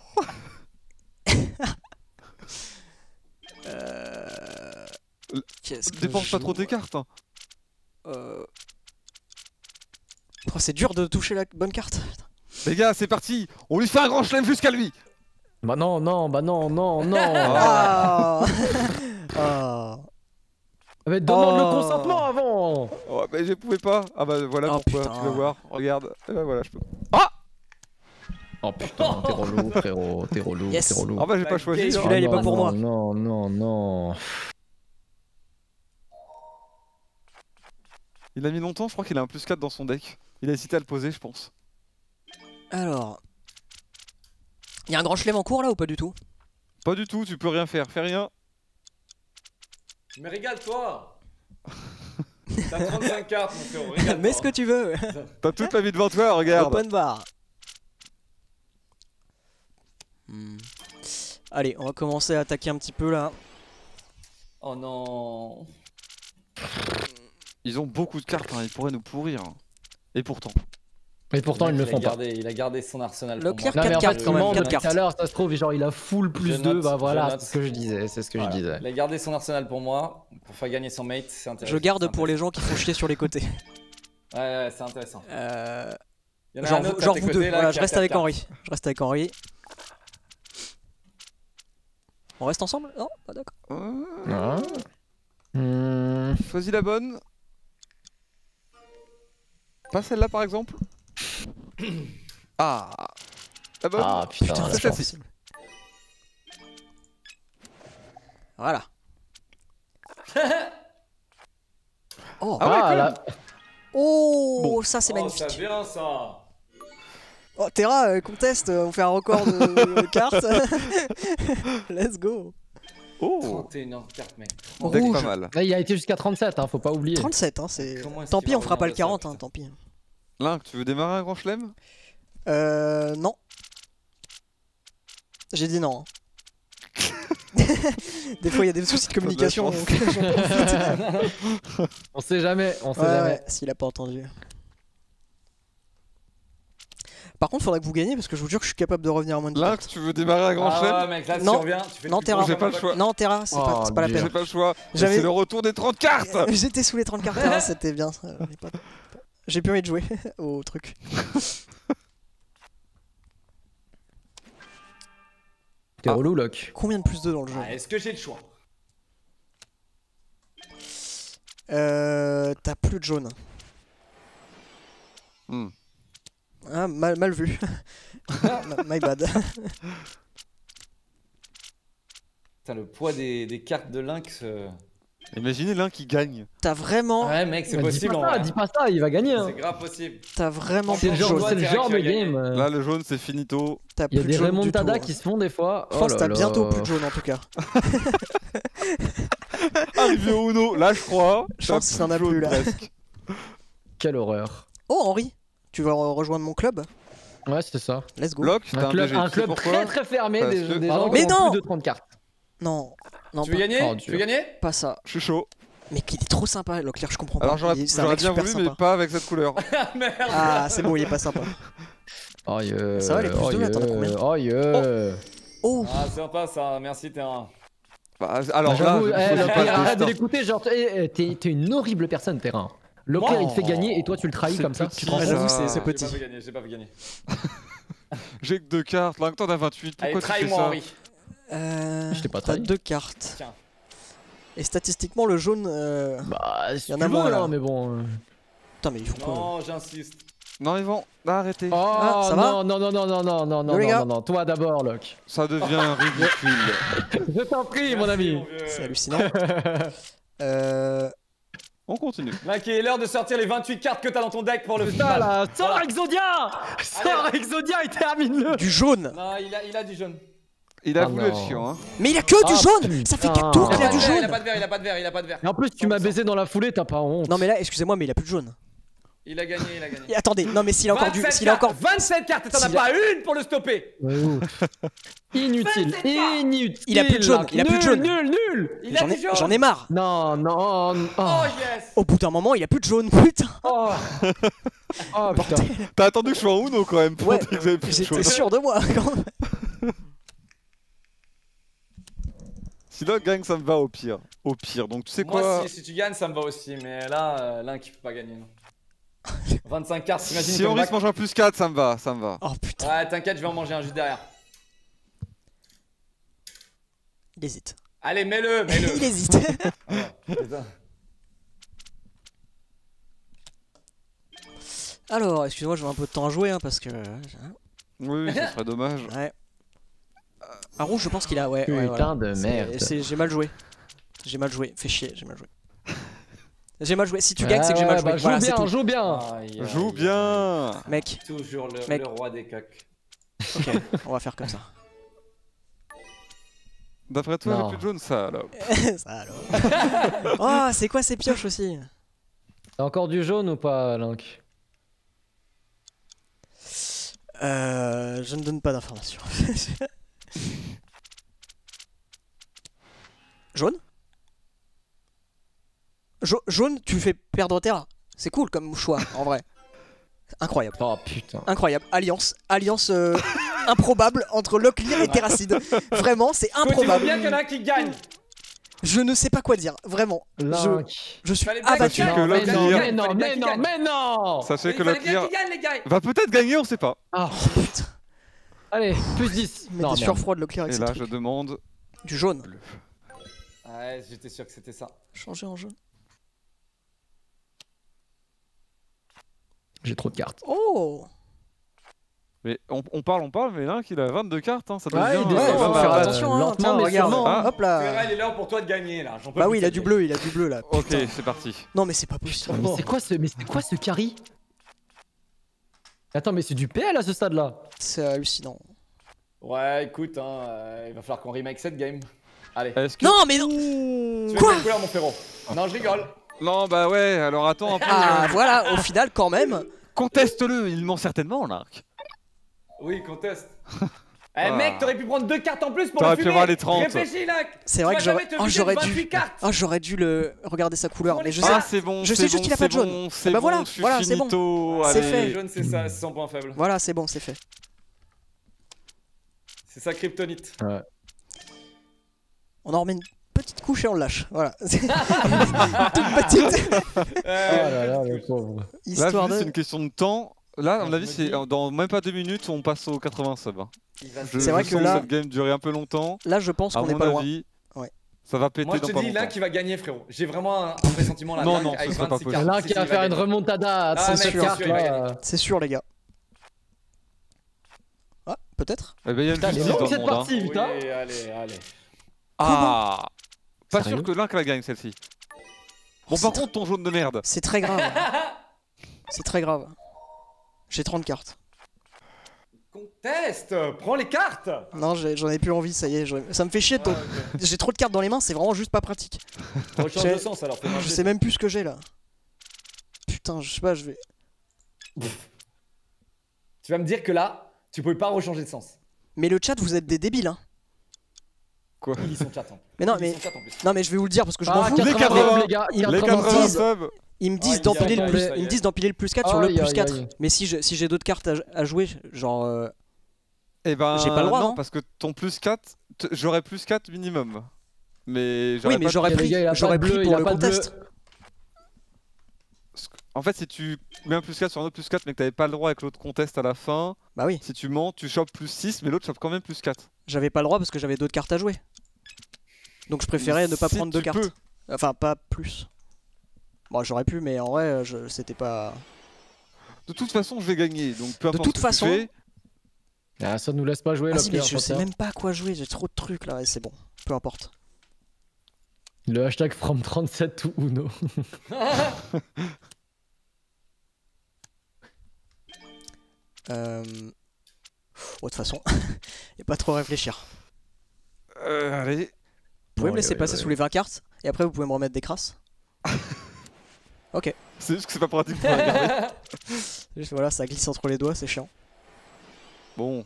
Euh... Qu'est-ce que Dépense je pas trop joue tes cartes. hein. Euh... oh, c'est dur de toucher la bonne carte. Putain. Les gars, c'est parti. On lui fait un grand chelem jusqu'à lui. Bah non, non, bah non, non, non. Ah. Ah. Mais demande Oh. le consentement avant. Oh mais je pouvais pas. Ah bah voilà Oh, pourquoi. putain. Tu vas voir. Regarde. Et bah voilà, je peux. Oh putain, t'es relou, frérot, t'es relou, Yes. t'es relou. Ah bah j'ai pas Bah, choisi. gay, hein. Celui-là, il est non, pas pour non, moi. Non, non, non. Il a mis longtemps, je crois qu'il a un plus quatre dans son deck. Il a hésité à le poser, je pense. Alors... Il y a un grand chelem en cours là ou pas du tout? Pas du tout, tu peux rien faire. Fais rien. Mais régale-toi. T'as trente-cinq cartes, mon frérot. Régale-toi. Mets ce que tu veux. T'as toute la vie devant toi, regarde. Open bar. Hmm. Allez, on va commencer à attaquer un petit peu là. Oh non. Ils ont beaucoup de cartes, hein. Ils pourraient nous pourrir. Et pourtant. Et pourtant, ils ne le il font a pas. gardé, Il a gardé son arsenal. Le pour clair moi. Non, mais en quatre fait, cartes quand il même, ment quatre depuis tout cartes. à l'heure, ça se trouve, genre, il a full plus Je deux, note, bah je voilà, note. c'est ce que je disais, c'est ce que Voilà. je disais. Il a gardé son arsenal pour moi, pour faire gagner son mate, c'est intéressant. Je garde c'est pour les gens qui font chier sur les côtés. Ouais, ouais, c'est intéressant. Euh, Il y en a genre un autre à genre tes vous côtés, deux. là, Voilà, qui je a reste quatre avec cartes. Henri. Je reste avec Henri. On reste ensemble? Non, pas d'accord. Euh, Ah. Hmm. Choisis la bonne. Pas celle-là par exemple. Ah. La bonne. Ah putain, Putain, là, c'est pas celle-ci. possible. Voilà. Oh, Ah ouais, Ah, cool. là. oh Bon. ça c'est Oh, magnifique. c'est bien ça. Oh, Terra, euh, conteste, euh, on fait un record de, de cartes. Let's go. Oh. trente et une cartes, mec. Deck Rouge. pas mal. Là, il a été jusqu'à trente-sept, hein, faut pas oublier. trente-sept, hein, c'est. Comment est-ce Tant qu'il pis, va on fera pas le revenir de ça, quarante, hein, putain. tant pis. Link, tu veux démarrer un grand chelem? Euh. Non. J'ai dit non. hein. Des fois, il y a des soucis de communication, chance. donc j'en profite. On sait jamais, on sait Ouais, jamais. ouais, s'il a pas entendu. Par contre, faudrait que vous gagniez parce que je vous jure que je suis capable de revenir à moins de Link, cartes. tu veux démarrer un grand Ah chelem? ouais, mec, là, si Non. tu reviens, tu fais Non, du Terra. bruit J'ai pas le comme choix. Non, Terra, c'est pas, Oh, c'est pas la Dieu. peine. J'ai pas le choix. J'avais- C'est le retour des trente cartes. J'étais sous les trente cartes, hein, c'était bien. ça, j'ai pas- J'ai plus envie de jouer au truc. T'es Ah. relou, Locke. Combien de plus deux dans le jeu? Ah, est-ce que j'ai le choix? Euh. T'as plus de jaune. Hmm. Ah, mal, mal vu. My bad. Putain, le poids des, des cartes de Lynx. euh, Imaginez l'un qui gagne. T'as vraiment, Ouais, mec, c'est Dis possible pas en ça, vrai. dis pas ça, il va gagner. hein. C'est grave possible. t'as vraiment C'est plus le de genre, jaune. c'est le Terra genre qui de va gagner. game. euh. Là, le jaune, c'est finito. T'as Il y a plus des de jaune du remontadas tout, qui hein. se font des fois. Je Oh pense que là t'as là. bientôt plus de jaune en tout cas. Arrivé au Uno, là, je crois. Je pense t'as qu'il y en a de jaune plus, là. presque. Quelle horreur. Oh Henri, tu vas re- rejoindre mon club? Ouais, c'est ça. Let's go. Locke, t'as Un un club, D G. un Tu sais club pourquoi très très fermé, Parce des, que- des Pardon gens Mais qui ont non plus de trente cartes. Non, non, Tu veux pas, gagner Oh, Tu Dieu. veux gagner pas ça. Je suis chaud. Mais qu'il est trop sympa, Leclerc, je comprends pas. Alors, j'aurais Il est- c'est un j'aurais mec bien super voulu, sympa. mais pas avec cette couleur. Ah merde. Ah, c'est bon, il est pas sympa. Oh, yeah. Ça va, les plus oh, deux, là, t'en as yeah. combien Oh, yeah. Oh, Ah, sympa ça, merci Terrain. Bah, alors Bah, là, j'avoue, je eh, me Leclerc, pose pas arrête de de l'écouter, genre, eh, eh, t'es t'es une horrible personne, Terrain. Leclerc, il te fait gagner et toi, tu le trahis C'est comme ça. petit, Tu te rends Ouais, compte j'avoue, ça. c'est- c'est J'ai petit. pas vu gagner, j'ai pas vu gagner. J'ai que deux cartes. Là, t'en as vingt-huit. Allez, Pourquoi tu fais trahis-moi ça? Henri. Euh, Je t'ai pas T'as trahi. deux cartes. Tiens. Et statistiquement, le jaune. euh, Bah, si Y en tu a veux, moins, là. hein, mais bon. euh. Putain, mais ils font quoi? Non, j'insiste. Non, ils vont. Là, arrêtez. Oh, Ah, ça va non, non, non, non, non, non, non, non, les gars. non, non, toi d'abord, Locke. Ça devient ridicule. Je t'en prie, mon Merci, ami. mon vieux. C'est hallucinant. euh... On continue. Là, qui est l'heure de sortir les vingt-huit cartes que t'as dans ton deck pour le Ça final. là, sors Voilà. Exodia Sors Exodia et termine-le. Du jaune. Non, il a, il a du jaune. Il a Ah voulu être non. chiant, hein. Mais il a que du Ah, jaune. Ça fait putain. quatre tours Il qu'il a a pas du de verre, il a jaune. pas de verre, il a pas de verre, il a pas de verre. Et en plus, tu m'as baisé dans la foulée, t'as pas honte. Non mais là, excusez-moi, mais il a plus de jaune. Il a gagné, il a gagné. Et attendez, non mais s'il a encore du, vingt-sept s'il a cartes, encore, vingt-sept cartes et t'en as s'il a- pas une pour le stopper. Ouais, ouf. Inutile, inutile. Il a plus de jaune, il a plus de jaune. Nul, nul, nul. Il a j'en du ai, jaune. j'en ai marre. Non, non, oh. Oh yes. Au bout d'un moment, il a plus de jaune, putain. Oh, oh putain. T'as attendu que je sois en Uno quand même pour Ouais, dire que j'avais plus de J'étais choses. sûr de moi. Quand même. Si Locke gagne, ça me va au pire. Au pire. Donc, tu sais Moi, quoi si, si tu gagnes, ça me va aussi. Mais là, euh, l'un qui peut pas gagner. Non. vingt-cinq cartes, t'imagines Si comme Henri bac- se mange un plus quatre, ça me va. Ça me va. Oh putain, Ouais, t'inquiète, je vais en manger un juste derrière. il hésite. Allez, mets-le, mets-le. Il hésite. Ah, putain. Alors, excusez-moi, j'ai un peu de temps à jouer hein, parce que. Oui, oui, ça serait dommage. Ouais. À rouge, je pense qu'il a. Ouais. ouais, Putain voilà. de C'est- merde. c'est- J'ai mal joué. J'ai mal joué. Fais chier, j'ai mal joué. J'ai mal joué. Si tu gagnes, c'est que j'ai mal joué. Bah, joue Voilà, c'est bien, tout. joue bien. Aïe, aïe, Joue aïe. bien. Mec, Toujours le, Mec. le roi des coques. ok, on va faire comme ça. D'après toi, Non. j'ai plus de jaune, ça alors. Ça alors. Oh, c'est quoi ces pioches aussi? T'as encore du jaune ou pas, Link? Euh, je ne donne pas d'informations. Jaune Ja- Jaune, tu fais perdre terre. C'est cool comme choix, en vrai. Incroyable. Oh putain. Incroyable. Alliance. Alliance euh, improbable entre Locklear et Terracid. Vraiment, c'est Écoute, il faut improbable. bien qu'il y en a un qui gagne. Je ne sais pas quoi dire, vraiment. Je, Link. je suis Fallait bien abattu. qu'il Sachez que gagne. Locklear- Fallait bien Mais qu'il non, gagne, mais fallait non, bien mais non. Sachez qu'il que gagne. Il fallait bien Locklear qu'il gagne, les gars. va peut-être gagner, on sait pas. Ah, Putain. allez, plus dix. Mais Non, des merde. surfroids de Leclerc avec Et ces là, trucs. je demande. Du jaune. Ouais, j'étais sûr que c'était ça. Changer en jaune. J'ai trop de cartes. Oh. Mais on, on parle, on parle, mais là, qu'il a vingt-deux cartes, hein, ça devient. Ouais, il Ouais, descend, faut euh, faire euh, attention, hein. lentement, Tiens, mais regarde. sûrement, hein. Hop là. Ferrel, il est l'heure pour toi de gagner là. J'en peux Bah plus oui, de il a cette du game. bleu, il a du bleu là. Ok, Putain. c'est parti. Non, mais c'est pas possible. Mais c'est quoi ce, mais c'est quoi ce carry? Attends, mais c'est du P L à ce stade-là. C'est hallucinant. Ouais, écoute, hein, euh, il va falloir qu'on remake cette game. Allez. Est-ce que. Non, mais non. Tu veux Quoi quelle couleur, mon frérot? Non, je rigole. Non, bah ouais, alors attends un peu. Ah, voilà, au final, quand même. Conteste-le, il ment certainement, l'arc. Oui, conteste. Eh Ah. mec, t'aurais pu prendre deux cartes en plus pour T'aurais le pu fumer. avoir les trente. Réfléchis là. C'est Tu vrai vas que j'aurais. jamais te Oh, vider j'aurais de dû. vingt-huit cartes. Oh, j'aurais dû le regarder sa couleur. Mais je sais. Ah, c'est bon, je c'est sais juste bon, qu'il a pas de c'est jaune. bon, c'est bah bon, voilà, je suis voilà, c'est bon. finito, C'est allez. fait. Le jaune, c'est ça, c'est son point faible. Voilà, c'est bon, c'est fait. C'est sa kryptonite. On en remet une petite couche et on le lâche. Voilà. Toute petite Oh là là, le pauvre. Là, je histoire vous dis, c'est de. une question de temps. Là, à mon Je avis, me c'est dis- dans même pas deux minutes, on passe aux quatre-vingts subs. hein. Il va- Je- C'est vrai je que sens là- cette game durer un peu longtemps. Là, je pense À qu'on n'est mon pas loin. avis, Ouais. ça va péter Moi, je dans te pas dis, longtemps. Link, qui va gagner, frérot. J'ai vraiment un, un pressentiment là. Non, Link non, avec ce serait pas vingt-six possible. cartes. Là, Si, qui si, va il faire une gagner. remontada à Ah, trente-sept mec, cartes sûr, il va là. C'est sûr, les gars. Ah, peut-être. Eh ben, il y a une Putain, elle est justice longue dans le cette monde. hein. partie, putain. Oui, allez, allez. Ah, pas Sérieux sûr que Link la gagne celle-ci. Bon, C'est par tr- contre, ton jaune de merde. C'est très grave. C'est très grave. J'ai trente cartes. Conteste. Prends les cartes. Non, j'ai- j'en ai plus envie, ça y est. j'en- Ça me fait chier. de- Ah, ok. J'ai trop de cartes dans les mains, c'est vraiment juste pas pratique. Rechange J'ai- de sens alors. fais Je manger. sais même plus ce que j'ai là. Putain, je sais pas, je vais. Tu vas me dire que là, tu pouvais pas rechanger de sens. Mais le chat, vous êtes des débiles, hein. Quoi? Ils sont chat. hein. Mais non, Ils mais sont chat en plus. non, mais je vais vous le dire parce que je m'en Ah, fous. Les quatre-vingts, les gars. Les Les quatre-vingts. quatre-vingts disent- subs. Ils me Ah, disent il d'empiler y a- le plus, ça y est. ils me disent d'empiler le plus quatre sur le Aïe, plus aïe, quatre. aïe. Mais si je- si j'ai d'autres cartes à, à jouer, genre euh, Eh ben, J'ai pas le droit, non, non parce que ton plus quatre, t- j'aurais plus quatre minimum. Mais j'aurais oui, mais pas- j'aurais Le pris, gars, il a pas j'aurais de pris bleu, il pour a le pas de bleu. contest. En fait, si tu mets un plus quatre sur un autre plus quatre, mais que t'avais pas le droit avec l'autre contest à la fin, Bah oui, si tu mens, tu chopes plus six, mais l'autre chope quand même plus quatre. j'avais pas le droit parce que j'avais d'autres cartes à jouer. Donc je préférais ne pas Si prendre deux tu cartes. peux. Enfin, pas plus. Bon, j'aurais pu, mais en vrai, je... c'était pas. De toute façon, je vais gagner, donc peu De importe toute ce que tu façon- fais. Ah, ça nous laisse pas jouer Vas-y, mais là. je sais même pas à quoi jouer, j'ai trop de trucs là, et c'est bon, peu importe. Le hashtag from trente-sept to Uno. Euh... Oh, de toute façon, y a pas trop à réfléchir. Euh, allez. Vous pouvez me Ouais, laisser ouais, passer ouais. sous les vingt cartes, et après vous pouvez me remettre des crasses. Ok. C'est juste que c'est pas pratique pour regarder. Juste, voilà, ça glisse entre les doigts, c'est chiant. Bon.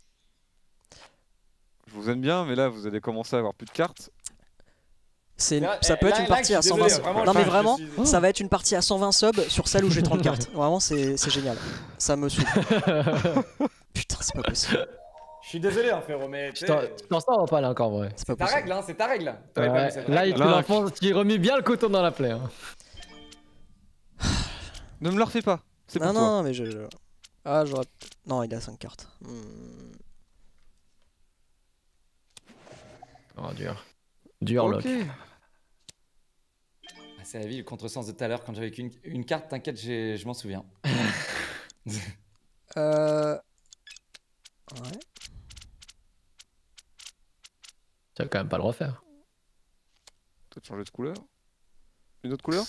Je vous aime bien, mais là, vous allez commencer à avoir plus de cartes. C'est une- Là, Ça peut là, être une là, partie je à suis cent vingt désolé, subs. vraiment, Non je- mais je vraiment, suis- ça va être une partie à cent vingt subs sur celle où j'ai trente cartes. Vraiment, c'est c'est génial. Ça me saoule. Putain, c'est pas possible. Je suis désolé, hein, frérot, mais tu Tu t'en- sais, tu t'en sors pas là encore, vrai. C'est pas c'est ta possible. règle, hein, c'est ta règle. T'avais pas Ouais, mis cette là, règle. il Là, l'enfant qui remet bien le coton dans la plaie. hein. Ne me le refais pas. C'est pour Non, toi. non, mais je. je- Ah, j'aurais. Non, il a cinq cartes. Hmm. Oh, dur. Dur, Ok. Lock. Ah, c'est la vie, le contresens de tout à l'heure, quand j'avais qu'une une carte, t'inquiète, j'ai- je m'en souviens. Euh. Ouais. Tu vas quand même pas le refaire. Peut-être changer de couleur. Une autre couleur.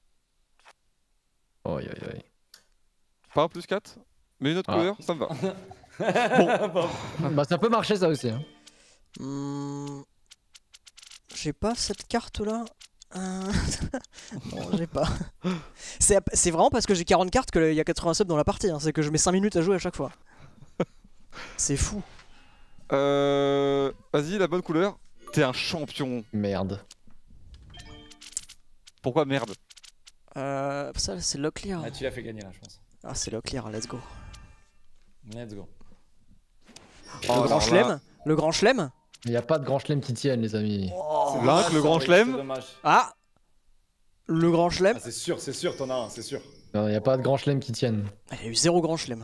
Oh, aïe, aïe, aïe. Pas un plus quatre, mais une autre Ah. couleur, ça me va. Bah, ça peut marcher ça aussi. Hein. Hmm. J'ai pas cette carte là. Euh... non, j'ai pas. C'est c'est vraiment parce que j'ai quarante cartes qu'il y a quatre-vingts subs dans la partie. Hein. C'est que je mets cinq minutes à jouer à chaque fois. C'est fou. Euh... Vas-y, la bonne couleur. T'es un champion. Merde. Pourquoi merde? Euh, ça, c'est Locklear. Ah, tu l'as fait gagner là, je pense. Ah, c'est Locklear, let's go. Let's go. Oh, le grand alors chelem là- Le grand chelem Il n'y a pas de grand chelem qui tienne, les amis. Oh, c'est Link, dommage, le grand ça, chelem. c'est dommage. Ah, le grand chelem. Ah, c'est sûr, c'est sûr, t'en as un, c'est sûr. Non, y a pas de grand chelem qui tienne. Ah, il y a eu zéro grand chelem.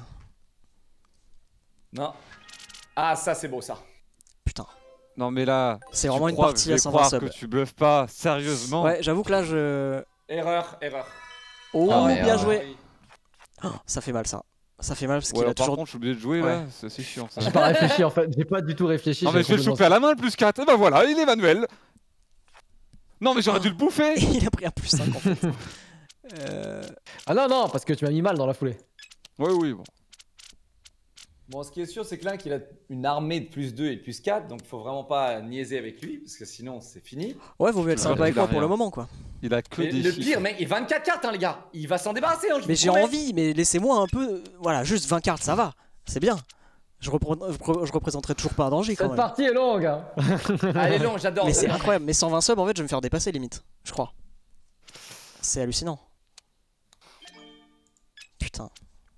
Non. Ah, ça, c'est beau, ça. Putain. Non mais là, C'est tu vraiment une crois- partie je vais à cent vingt croire subs. que tu bluffes pas, sérieusement. Ouais, j'avoue que là je. Erreur, erreur. Oh, Ah, merde. bien joué. Oui. Oh, ça fait mal ça. Ça fait mal parce qu'il Ouais, a par toujours. contre, je suis obligé de jouer Ouais. là, c'est assez chiant ça. J'ai pas réfléchi en fait, j'ai pas du tout réfléchi. Non mais je vais le choper à la main le plus quatre, et bah voilà, il est manuel. Non mais j'aurais dû le bouffer. Il a pris un plus cinq en fait. euh... Ah non, non, parce que tu m'as mis mal dans la foulée. Ouais oui bon. Bon, ce qui est sûr, c'est que Link, il a une armée de plus deux et de plus quatre, donc faut vraiment pas niaiser avec lui, parce que sinon, c'est fini. Ouais, vaut mieux être Ouais, sympa il avec a moi pour rien. le moment quoi. Il a que Mais des le chiffres. pire, mec, il vingt-quatre cartes, hein, les gars. Il va s'en débarrasser, hein, je Mais vous j'ai promets. envie, mais laissez-moi un peu. Voilà, juste vingt cartes, ça va. C'est bien. Je, repré- je re- je représenterai toujours pas un danger quand Cette même. partie est longue. Hein. Allez, long, j'adore. Mais c'est j'adore. incroyable. Mais cent vingt subs, en fait, je vais me faire dépasser limite. Je crois. C'est hallucinant. Putain,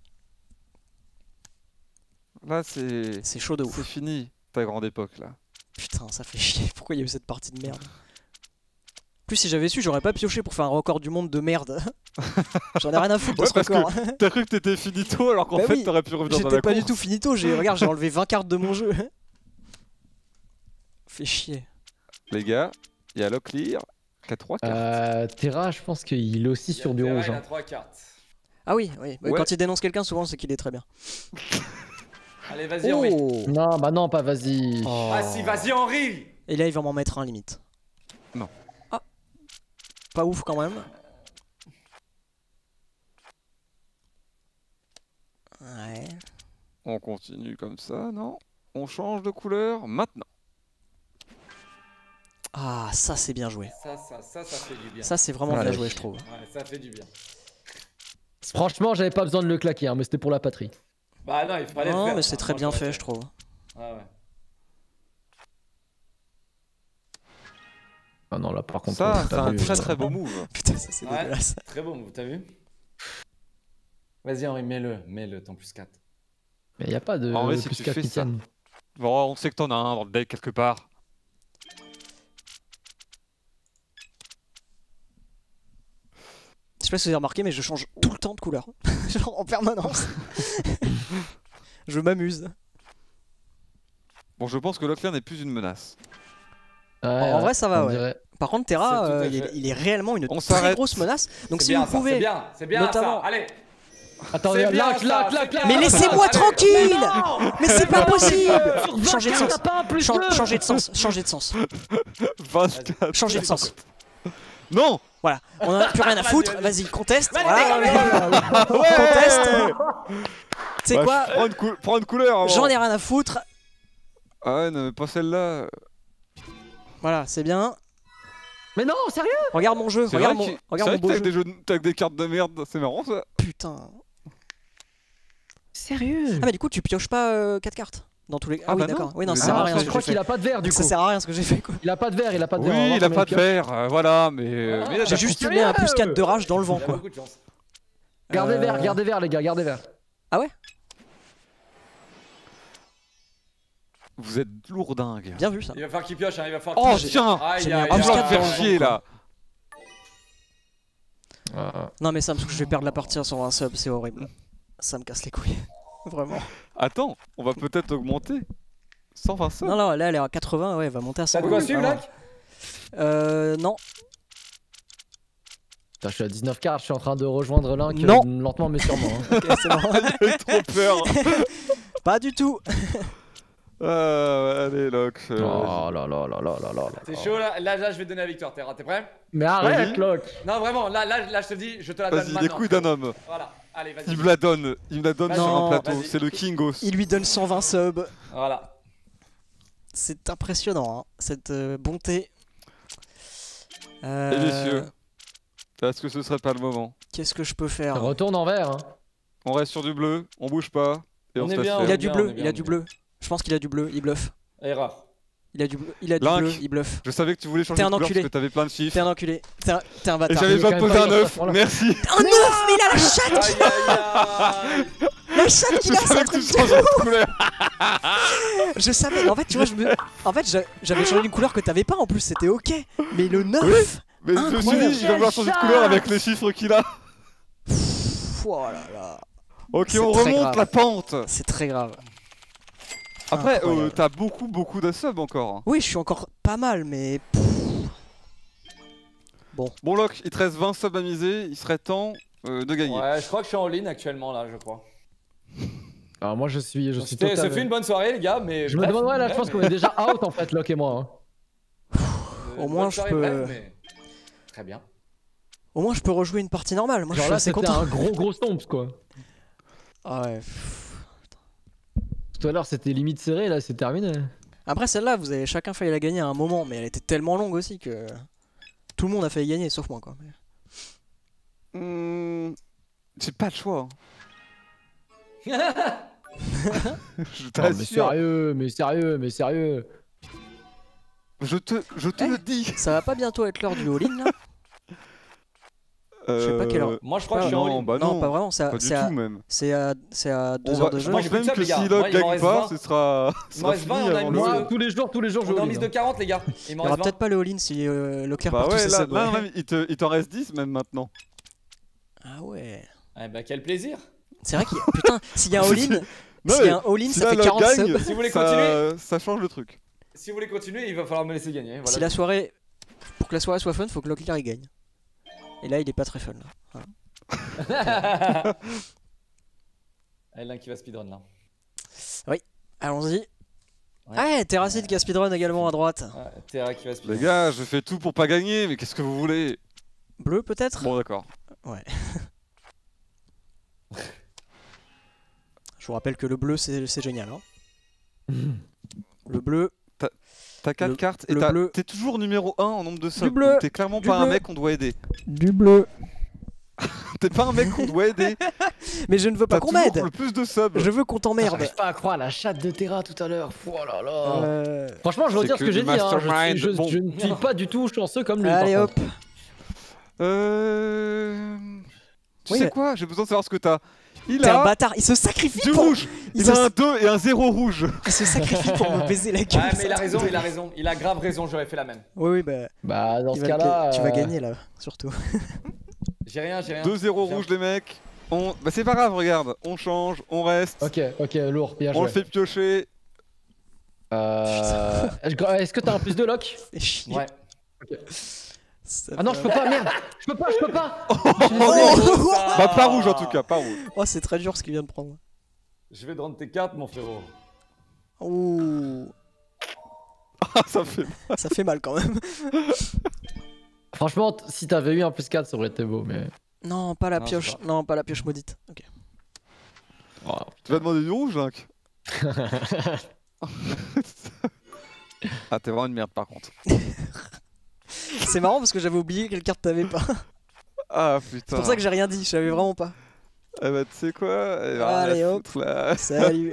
Là c'est c'est chaud de c'est ouf. fini ta grande époque là. Putain, ça fait chier. Pourquoi il y a eu cette partie de merde? En plus, si j'avais su, j'aurais pas pioché pour faire un record du monde de merde. J'en ai rien à foutre de Ouais, ce parce record. T'as cru que t'étais finito alors qu'en Bah fait oui, t'aurais pu revenir dans la J'étais pas course. du tout finito. J'ai regarde, j'ai enlevé vingt cartes de mon jeu. Fait chier. Les gars, il y a Locklear qui a trois cartes. Euh, Terra, je pense qu'il est aussi Il y a sur du Terra, rouge. Il a Hein. trois cartes. Ah oui, oui. Ouais. Quand il dénonce quelqu'un, souvent c'est qu'il est très bien. Allez, vas-y, Henri. Oh. Non, bah non, pas vas-y. Oh. Ah si, vas-y, Henri. Et là, il va m'en mettre un limite. Non. Ah. Pas ouf quand même. Ouais. On continue comme ça, non? On change de couleur maintenant. Ah, ça c'est bien joué. Ça, ça, ça, ça fait du bien. Ça c'est vraiment Allez. bien joué, je trouve. Ouais, ça fait du bien. Franchement, j'avais pas besoin de le claquer, hein, mais c'était pour la patrie. Bah non, il fallait le Non, faire. mais c'est très bien Franchement, fait, je trouve. Ah ouais. Ah non, là par contre. Ça, euh, c'est t'as un vu, très euh, très beau move. Putain, ça c'est Ouais. dégueulasse. Très bon, t'as vu? Vas-y, Henri, mets-le, mets-le, ton plus quatre. Mais y a pas de En vrai, si plus tu quatre fais qui ça. tiennent. Bon, on sait que t'en as un dans le deck quelque part. Je sais pas si vous avez remarqué, mais je change tout le temps de couleur. Genre en permanence. Je m'amuse. Bon, je pense que Locklear n'est plus une menace. Ouais, En ouais, vrai, ça va, on ouais. dirait. Par contre, Terra, C'est tout à euh, il, est, fait. il est réellement une On très s'arrête. grosse menace. Donc C'est si bien, vous ça, c'est pouvez. bien, c'est bien notamment- ça. Allez. Attends, C'est regarde, bien, là, ça, là, c'est là, bien. là, Mais Allez. laissez-moi tranquille. Mais c'est pas possible. Sur vingt Changez de cartes, sens. t'as pas un plus Chan- deux. Changez de sens. Changez de sens. vingt-quatre. Changez de sens. Non. Voilà. On en a plus rien à foutre. Vas-y, conteste. Vas-y, Voilà. Conteste. Tu sais Bah, quoi prends une, cou- prends une couleur avant. J'en ai rien à foutre. Ah ouais, non, mais pas celle-là. Voilà, c'est bien. Mais non, sérieux. Regarde mon jeu. C'est Regarde vrai mon, qu'il- regarde c'est mon vrai que beau t'as jeu. des, jeux de- t'as des cartes de merde, c'est marrant ça. Putain. Sérieux. Ah mais du coup tu pioches pas quatre cartes dans tous les. Ah, Ah oui bah non. d'accord. Oui non Mais ça sert non, à rien je ce que crois j'ai qu'il fait. a pas de verre du coup. Ça sert à rien ce que j'ai fait quoi. Il a pas de verre, il a pas de verre. on va Oui, voir il a combien pas de pioche. verre, euh, voilà, mais. euh, mais il a J'ai de- juste sérieux mis un plus quatre de rage dans le vent Il y a quoi. beaucoup de chance. Gardez Euh, verre, gardez verre les gars, gardez verre. Vous êtes lourdingue. Bien vu ça. Il va falloir qu'il pioche, hein, il va falloir Oh qu'il pioche. tiens. Aïe, j'ai mis aïe, un Ah, aïe, plus je vais quatre te aïe. faire dans le chier vent, là. Non mais ça me saoule que je vais perdre la partie à cent vingt subs, c'est horrible. Ça me casse les couilles. Vraiment. Attends, on va peut-être augmenter. cent vingt subs. Non non là elle est à quatre-vingts, ouais elle va monter à cent. T'as de quoi suivre, Ah, Link? Euh non. Putain, je suis à dix-neuf cartes, je suis en train de rejoindre Link Non. euh, lentement mais sûrement. hein. Ok, c'est bon. J'ai trop peur. Pas du tout. Ah, allez, Lock. euh, Oh là là là là là là là. C'est chaud là, là, là je vais te donner la victoire, Terra, t'es prêt? Mais arrête, Vas-y. Locke. Non vraiment, là, là, là je te le dis, je te la donne Vas-y, maintenant. les couilles d'un homme. Voilà, allez vas-y. Il me la donne. Il me la donne Vas-y. sur un Non. plateau. Vas-y. C'est le Kingos. Il lui donne cent vingt subs. Voilà. C'est impressionnant hein, cette euh, bonté. Euh, Et messieurs, est-ce que ce serait pas le moment? Qu'est-ce que je peux faire? Retourne en vert. Hein. On reste sur du bleu, on bouge pas. Et on, On se est laisse bien, faire. Il a est du bien, bleu, on est bien, il a on du est bleu. Je pense qu'il a du bleu, il bluffe. Erreur. Il a du bleu, il a du Link. bleu, il bluffe. Je savais que tu voulais changer T'es de un couleur parce enculé. que t'avais plein de chiffres. T'es un enculé, t'es un, t'es un Et bâtard. j'avais Il est pas quand même posé pas un sur œuf. ce point-là. Merci. Un œuf, mais il a la chatte! Aïe aïe aïe. La chatte Je qu'il a, c'est savais un que tu truc changeais de couleur. Je savais, en fait, tu vois, je me... en fait, j'a- j'avais changé une couleur que t'avais pas en plus, c'était ok. Mais le neuf, Mais je me suis Incroyable. dit, il va vouloir changer de couleur avec les chiffres qu'il a. pff, oh là là, Ok, C'est on très remonte grave. la pente. c'est très grave. Après, euh, Incroyable. t'as beaucoup, beaucoup de subs encore. hein. Oui, je suis encore pas mal, mais. pff, Bon, Locke, il te reste vingt subs à miser. Il serait temps euh, de gagner. Ouais, je crois que je suis en ligne actuellement là, je crois. Alors moi je suis, je suis C'était- Ça total. fait une bonne soirée, les gars, mais. Je me bref, demande, ouais, là, je pense mais- qu'on est déjà out en fait, Locke et moi. hein. Euh, Au bonne moins, je soirée, peux- bref, mais- Très bien. Au moins, je peux rejouer une partie normale. Moi, je Genre suis là, assez c'était content. un gros gros stomp quoi. Ah ouais. pff. Tout à l'heure, c'était limite serré, là, c'est terminé. Après, celle-là, vous avez chacun failli la gagner à un moment, mais elle était tellement longue aussi que. Tout le monde a failli gagner, sauf moi, quoi. Mais- Hmm, J'ai pas le choix. hein. je Non, mais t'assure. sérieux, mais sérieux, mais sérieux. Je te, je te Eh, le dis. Ça va pas bientôt être l'heure du all-in, là? Je sais pas quelle heure. Euh, Moi, je crois Ah, que je suis en non, ligne. bah non, non, pas vraiment, c'est à, Pas du c'est à- tout même. c'est à, c'est à deux On heures va- de je jeu. Moi, pense j'ai plus de même subs, que les gars. si Moi, Locke il m'en gagne reste pas, vingt. ce sera, ce m'en sera reste vingt, fini on a avant une le mise jeu. de- Moi, tous les jours, tous les jours, je On est en all-in, mise de hein. quarante, les gars. Il Il m'en y aura reste peut-être vingt. pas le all-in si euh, Leclerc Bah perd tous ouais, ses là, subs, là, ouais. même, il te- il t'en reste dix même maintenant. Ah ouais. Eh bah, quel plaisir. C'est vrai qu'il y a... Putain, s'il y a un all-in, Non, s'il y mais a un all-in, si ça là, fait Locke quarante gagne, subs. Si vous voulez ça- continuer. Ça change le truc. Si vous voulez continuer, il va falloir me laisser gagner. Si Voilà. la soirée... Pour que la soirée soit fun, faut que Leclerc il gagne. Et là, il est pas très fun. Là. Voilà. Ah, l'un qui va speedrun là. Allons-y. Ouais. Ah, Terracid qui a speedrun également à droite. Ah, Terra qui va speedrun. Les gars, je fais tout pour pas gagner, mais qu'est-ce que vous voulez? Bleu peut-être. Bon, d'accord. Je vous rappelle que le bleu c'est c'est génial. Hein. Le bleu, T'as quatre Le- cartes et le t'as- bleu. t'es toujours numéro un en nombre de subs. bleu, donc T'es clairement du pas un bleu. mec qu'on doit aider. du bleu. T'es pas un mec qu'on doit aider. Mais je ne veux pas T'as qu'on toujours m'aide. le plus de subs. Je veux qu'on t'emmerde. J'arrive pas à croire la chatte de Terra tout à l'heure. Oh là là. Euh, Franchement, je C'est retire que ce que j'ai du dit. Hein. Je, mastermind. suis- je- Bon. je ne suis pas du tout chanceux comme lui. par Allez hop. contre. Euh... Tu Oui, sais mais- quoi? J'ai besoin de savoir ce que t'as. Il T'es un a bâtard. Il se sacrifie du pour. rouge. Il Il se... a un deux et un zéro rouge. il se sacrifie pour me baiser la gueule. Ah, mais il a ça. raison, il a raison. Il a grave raison, j'aurais fait la même. Oui, oui, bah. Bah, dans il ce va cas-là. ga- Tu vas euh, gagner là, surtout. J'ai rien, j'ai rien. deux zéro J'ai rouge les mecs. On... Bah c'est pas grave, regarde. On change, on reste. Ok, ok, lourd, bien On joué. le fait piocher. Euh... Est-ce que t'as un plus de lock? Fais chier. Ouais. Ça Ah non, fait- je peux pas, merde. Je peux pas, je peux pas. Oh, Bah pas rouge en tout cas, pas rouge. Oh, c'est très dur ce qu'il vient de prendre. Je vais te rendre tes cartes, mon frérot. Ouh, Ah ça fait. ça fait mal quand même. Franchement, t- si t'avais eu un plus quatre, ça aurait été beau, mais. Non, pas la Non, pioche. c'est Non, pas la pioche maudite. Ok. Oh. Tu vas demander du rouge, Link? Ah t'es vraiment une merde par contre. C'est marrant parce que j'avais oublié quelle carte t'avais pas. Ah putain. C'est pour ça que j'ai rien dit. Je savais vraiment pas. Eh bah tu sais quoi? Eh bah, Allez, rien à hop. foutre, là. Salut.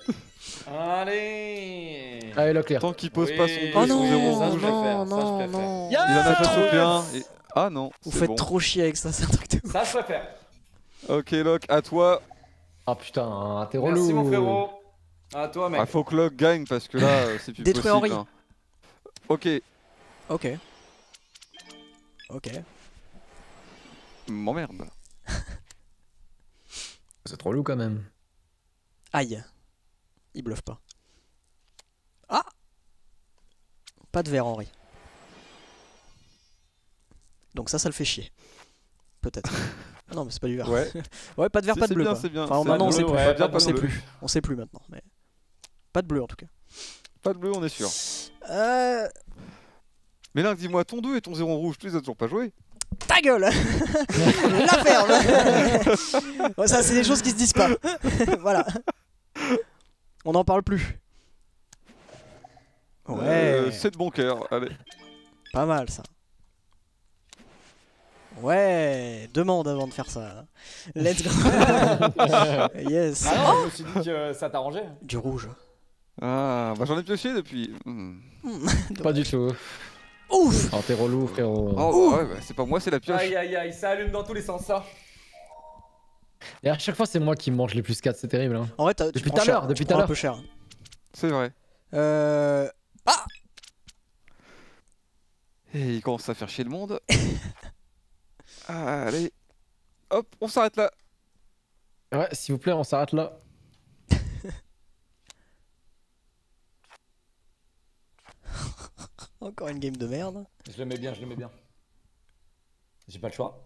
Allez. Allez, Leclerc. Tant qu'il pose Oui. pas son Oh deux non, son zéro ça, rouge. je non, préfère, ça, je non, préfère. non. Il en a Ah, fait bien. Et... Ah non, Vous c'est faites bon. trop chier avec ça, c'est un truc de ouf. Ça, je préfère. Ok Locke, à toi. Ah putain, t'es relou. Merci, mon frérot. À toi, mec. Ah, faut que Locke gagne parce que là euh, c'est plus Détruis possible. Henri. hein. Ok, Ok. Ok. m'emmerde. C'est trop lourd quand même. Aïe. Il bluffe pas. Ah. Pas de verre, Henri. Donc ça, ça le fait chier. Peut-être. Ah non, mais c'est pas du verre. Ouais. Ouais, pas de verre, Si, pas de c'est bleu. bien, quoi. c'est bien. Enfin, C'est maintenant, on bleu, sait plus. ouais, Pas bien, pas on pas sait bleu. plus. On sait plus maintenant. Mais... Pas de bleu en tout cas. Pas de bleu, on est sûr. Euh... Mais là, dis-moi, ton deux et ton zéro rouge, tu les as toujours pas joué? Ta gueule. La ferme. Bon, ça, c'est des choses qui se disent pas. Voilà. On n'en parle plus. Ouais. Euh, c'est de bon cœur, allez. Pas mal ça. Ouais, demande avant de faire ça. Let's go. Yes. Ah non, je me suis dit que ça t'arrangeait. Du rouge. Ah, bah j'en ai pioché depuis. Hmm. Pas du tout. Ouf. Oh, t'es relou, frérot. Oh, bah, ouais, bah, c'est pas moi, c'est la pioche. Aïe aïe aïe, ça allume dans tous les sens ça. Et à chaque fois, c'est moi qui mange les plus quatre, c'est terrible. Hein. En vrai, t'as- tu Depuis prends tout à cher, l'heure, depuis tu tout à prends un l'heure. peu cher. C'est vrai. Euh... Ah Et il commence à faire chier le monde. Allez. Hop, on s'arrête là. Ouais, s'il vous plaît, on s'arrête là. Encore une game de merde. Je le mets bien, je le mets bien. J'ai pas le choix.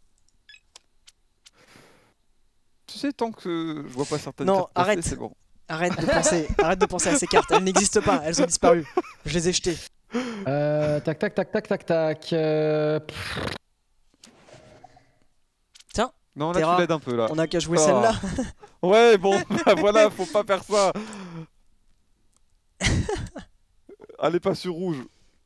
Tu sais, tant que je vois pas certaines Non, cartes passer, arrête. c'est bon. Arrête de penser, arrête de penser à ces cartes, elles n'existent pas, elles ont disparu. Je les ai jetées. Euh, tac, tac, tac, tac, tac, tac. Euh... pff, Non, là Terra, tu l'aides un peu là. On a qu'à jouer Oh. celle-là. Ouais, bon, bah voilà, faut pas faire ça. Allez pas sur rouge.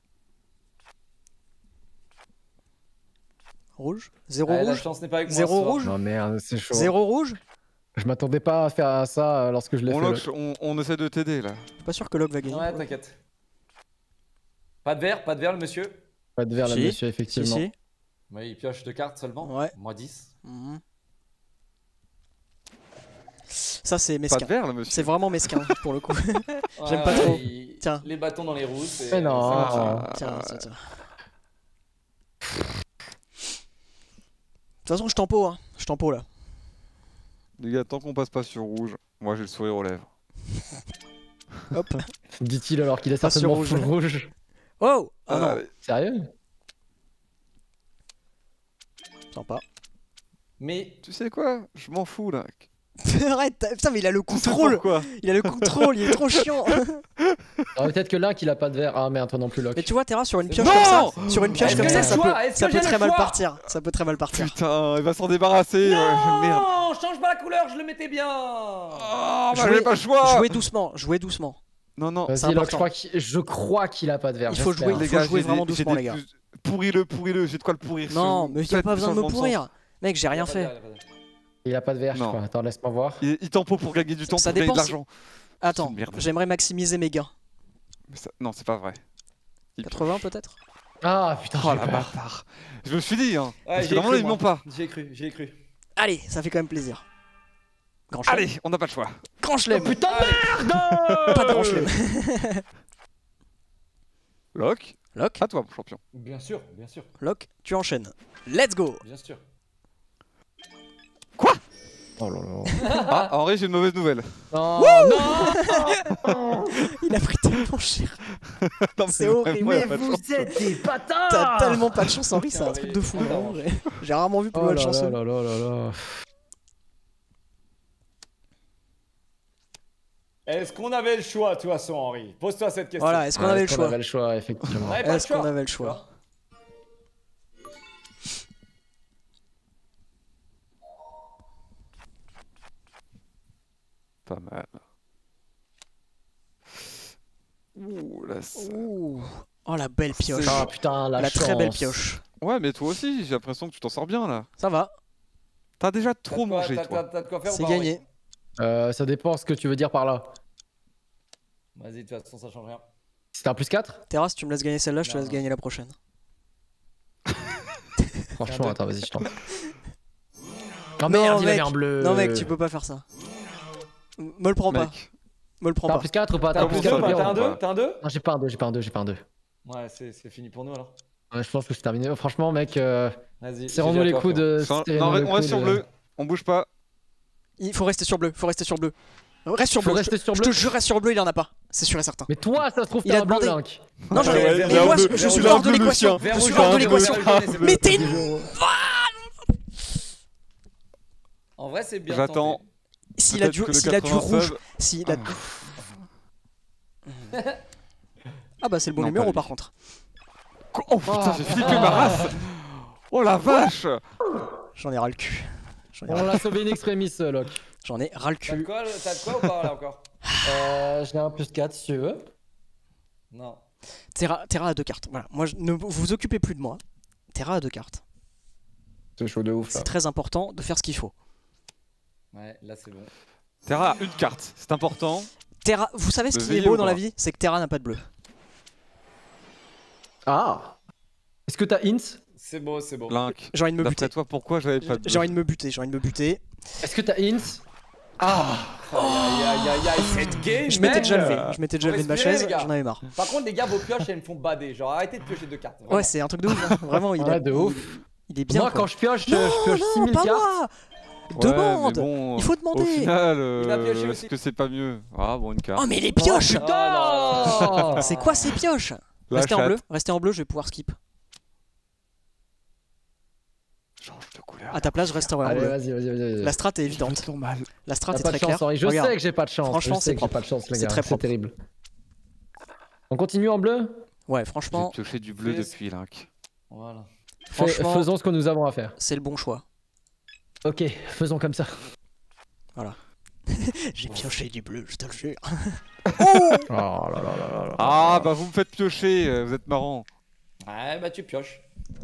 Rouge. Zéro Ah, la rouge. chance n'est pas avec moi. Zéro ce soir. rouge. Oh merde, c'est chaud. Zéro rouge. Je m'attendais pas à faire ça euh, lorsque je l'ai On, fait. lock, on, on essaie de t'aider là. Je suis pas sûr que Locke va gagner. Ouais, t'inquiète. Pas de verre, pas de verre, le monsieur. Pas de verre là, Si. monsieur, Si, effectivement. si. Oui, il pioche deux cartes seulement. Ouais. Moi dix. Mhm. Ça c'est Pas mesquin. de verre là, monsieur. C'est vraiment mesquin pour le coup. J'aime Ouais, pas ouais, trop. il- Tiens. Les bâtons dans les roues, c'est. Mais non. ça marche. Ah, Tiens, tiens, tiens. De toute façon, je tempo, hein. Je tempo là. Les gars, tant qu'on passe pas sur rouge, moi j'ai le sourire aux lèvres. Hop. Dit-il alors qu'il a Pas sur certainement rouge. full rouge. Oh. Ah non. Allez. Sérieux? Sympa. Mais Tu sais quoi? Je m'en fous là. Arrête. Putain, mais il a le Tu sais contrôle. pourquoi? Il a le contrôle. Il est trop chiant. Alors peut-être que l'un qu'il a pas de verre. Ah merde, toi non plus, Locke. Mais tu vois, Terra, sur une C'est pioche bon. comme ça, sur une pioche Est-ce comme que ça, j'ai ça le peut, choix Est-ce ça que peut j'ai très le mal choix partir. Ça peut très mal partir. Putain, il va s'en débarrasser. ouais, merde. non, change pas la couleur, je le mettais bien. Oh, bah Jouez- j'ai pas le choix. Jouez doucement, jouez doucement. Non, non. c'est Vas-y, Locke, je important. crois qu'il- je crois qu'il a pas de verre. Il faut j'espère. jouer, Les faut gars, jouer j'ai vraiment des- j'ai doucement, des les gars. plus- Pourris-le, pourris-le, j'ai de quoi le pourrir. Non, ce- mais il y a faites pas besoin de me changement sens. pourrir. Mec, j'ai rien fait. Il a pas de verre, je Non. crois. Attends, laisse-moi voir. Il, il tempo pour gagner du temps, Ça pour gagner de dépend si- l'argent. Attends, C'est une merde. j'aimerais maximiser mes gains. Mais ça- Non, c'est pas vrai. Il- quatre-vingts peut-être. Ah putain, Oh j'ai la peur. bâtard. Je me suis dit, hein. Ouais, Parce j'y que ai normalement, cru, ils moi. m'ont pas. J'y ai cru, j'y ai cru. Allez, ça fait quand même plaisir. Grand chelem. Allez, on n'a pas le choix. Grand chelem. Putain de merde. Pas de grand chelem. Locke, Locke, à toi, mon champion. Bien sûr, bien sûr, Locke, tu enchaînes. Let's go. bien sûr. Oh là là. Ah, Henri, j'ai une mauvaise nouvelle. Non, non. Il a pris tellement cher. Non, mais C'est vraiment, horrible. il y a pas de chance. êtes des bâtards. T'as tellement pas de chance, Henri, c'est un Tiens, truc mais- de fou. Attends. vraiment, j'ai- J'ai rarement vu plus Oh là malchanceux. là là là là là. Est-ce qu'on avait le choix, de toute façon, Henri? Pose-toi cette question. Voilà, est-ce qu'on Ouais, avait le est-ce qu'on choix avait le choix, effectivement. On avait pas le Est-ce qu'on choix, avait le tu choix vois. Pas mal. Ouh, là, ça- Ouh. Oh la belle pioche. Ah putain, la, La très belle chance. pioche. Ouais, mais toi aussi, j'ai l'impression que tu t'en sors bien là. Ça va, T'as déjà T'as trop de quoi- mangé, t'as- toi. t'as- T'as de quoi faire ou c'est pas, gagné. Euh, ça dépend ce que tu veux dire par là. Henri? Vas-y, de toute façon, ça change rien. C'était un plus quatre? Terra, si tu me laisses gagner celle-là, je te Non, laisse non. gagner la prochaine. Franchement, deux. attends, vas-y, je tente. Oh merde, il mec. avait un bleu. Non mec, tu peux pas faire ça. M- Me le prends pas. Mec, Me le prends T'as un pas. plus quatre ou pas? T'as T'as un un plus plus ça, deux, quatre bah, ou t'as un pas? deux? T'as un deux? Non, j'ai pas un deux, j'ai pas un deux, j'ai pas un deux. Ouais, c'est c'est fini pour nous alors. Ouais, je pense que c'est terminé. Oh, franchement, mec, euh, Vas-y. serrons-nous j'ai les à toi, coudes. frérot. euh, Sans- serrons-nous non, les on reste coudes, sur euh. bleu. On bouge pas. Il faut rester sur bleu, faut rester sur bleu. Reste sur Faut bleu. rester je, sur je bleu. te jure, reste sur bleu, il en a pas. C'est sûr et certain. Mais toi, ça se trouve, Il t'as a un bleu, demandé. Link. Non, j'en ai. Ouais, Mais j'ai un moi, bleu, je j'ai suis un hors de bleu, l'équation. Lucien. Je suis Vert hors rouge, de vert l'équation. rouge, vert rouge, Mais t'es vert une. rouge. En vrai, c'est bien. J'attends. tenté. S'il a Peut-être du, que le s'il a du quatre-vingts rouge, sub- s'il a. Ah bah c'est le bon Non, numéro pas par lui. contre. Oh putain, j'ai flippé ma race. Oh la vache. J'en ai ras le cul. J'en ai On ras- l'a sauvé in extremis, euh, Locke. J'en ai ras le T'as de cul. quoi, le- t'as de quoi ou pas là encore? Euh, j'ai un plus quatre si tu veux. Non. Terra, Terra a deux cartes. Voilà. Moi, je- ne vous occupez plus de moi. Terra a deux cartes. C'est chaud de ouf C'est très important de faire ce qu'il faut. Ouais, là c'est bon. Terra, une carte, c'est important. Terra, vous savez ce De qui est veiller beau ou dans pas la vie, c'est que Terra n'a pas de bleu. Ah. Est-ce que t'as hints? C'est beau, c'est beau. Link. J'ai envie de me D'après buter. toi, pourquoi j'avais pas de J'ai envie de me buter. J'ai envie de me buter. Est-ce que t'as hints? Ah. Aïe aïe aïe aïe, cette game. Je m'étais déjà man. levé, je m'étais déjà Faut levé de ma respirer, chaise, les gars. j'en avais marre. Par contre, les gars, vos pioches, elles me font bader. Genre, arrêtez de piocher deux cartes. vraiment. Ouais, c'est un truc de ouf, hein. Vraiment, il, Ouais, a- de ouf. il est bien. Moi, quoi. quand je pioche, je, Non, je pioche non, six mille pas cartes. moi. Ouais, Demande. mais bon, Il faut Au demander. final, euh, Il a pioché aussi. est-ce que c'est pas mieux? Ah bon, une carte. Oh, mais les pioches. Oh là là. C'est quoi ces pioches? La Restez en chatte. bleu, restez en bleu, je vais pouvoir skip. Change de couleur. À ta place, je resterai en Allez, bleu. vas-y, vas-y, vas-y. La strat est évidente. Fais ton mal. La strat T'as est pas de très chance, claire. Henri. Je Regarde. sais que j'ai pas de chance. Franchement, je sais c'est que j'ai propre. pas de chance, les C'est gars. très C'est propre. terrible. On continue en bleu? Ouais, J'ai franchement, pioché du bleu Yes. depuis, Link. Voilà. Fais- franchement, Faisons ce que nous avons à faire. c'est le bon choix. Ok, faisons comme ça. J'ai pioché du bleu, je te le jure. Oh là là là là là. Ah bah vous me faites piocher, euh, vous êtes marrant. Ouais, bah tu pioches.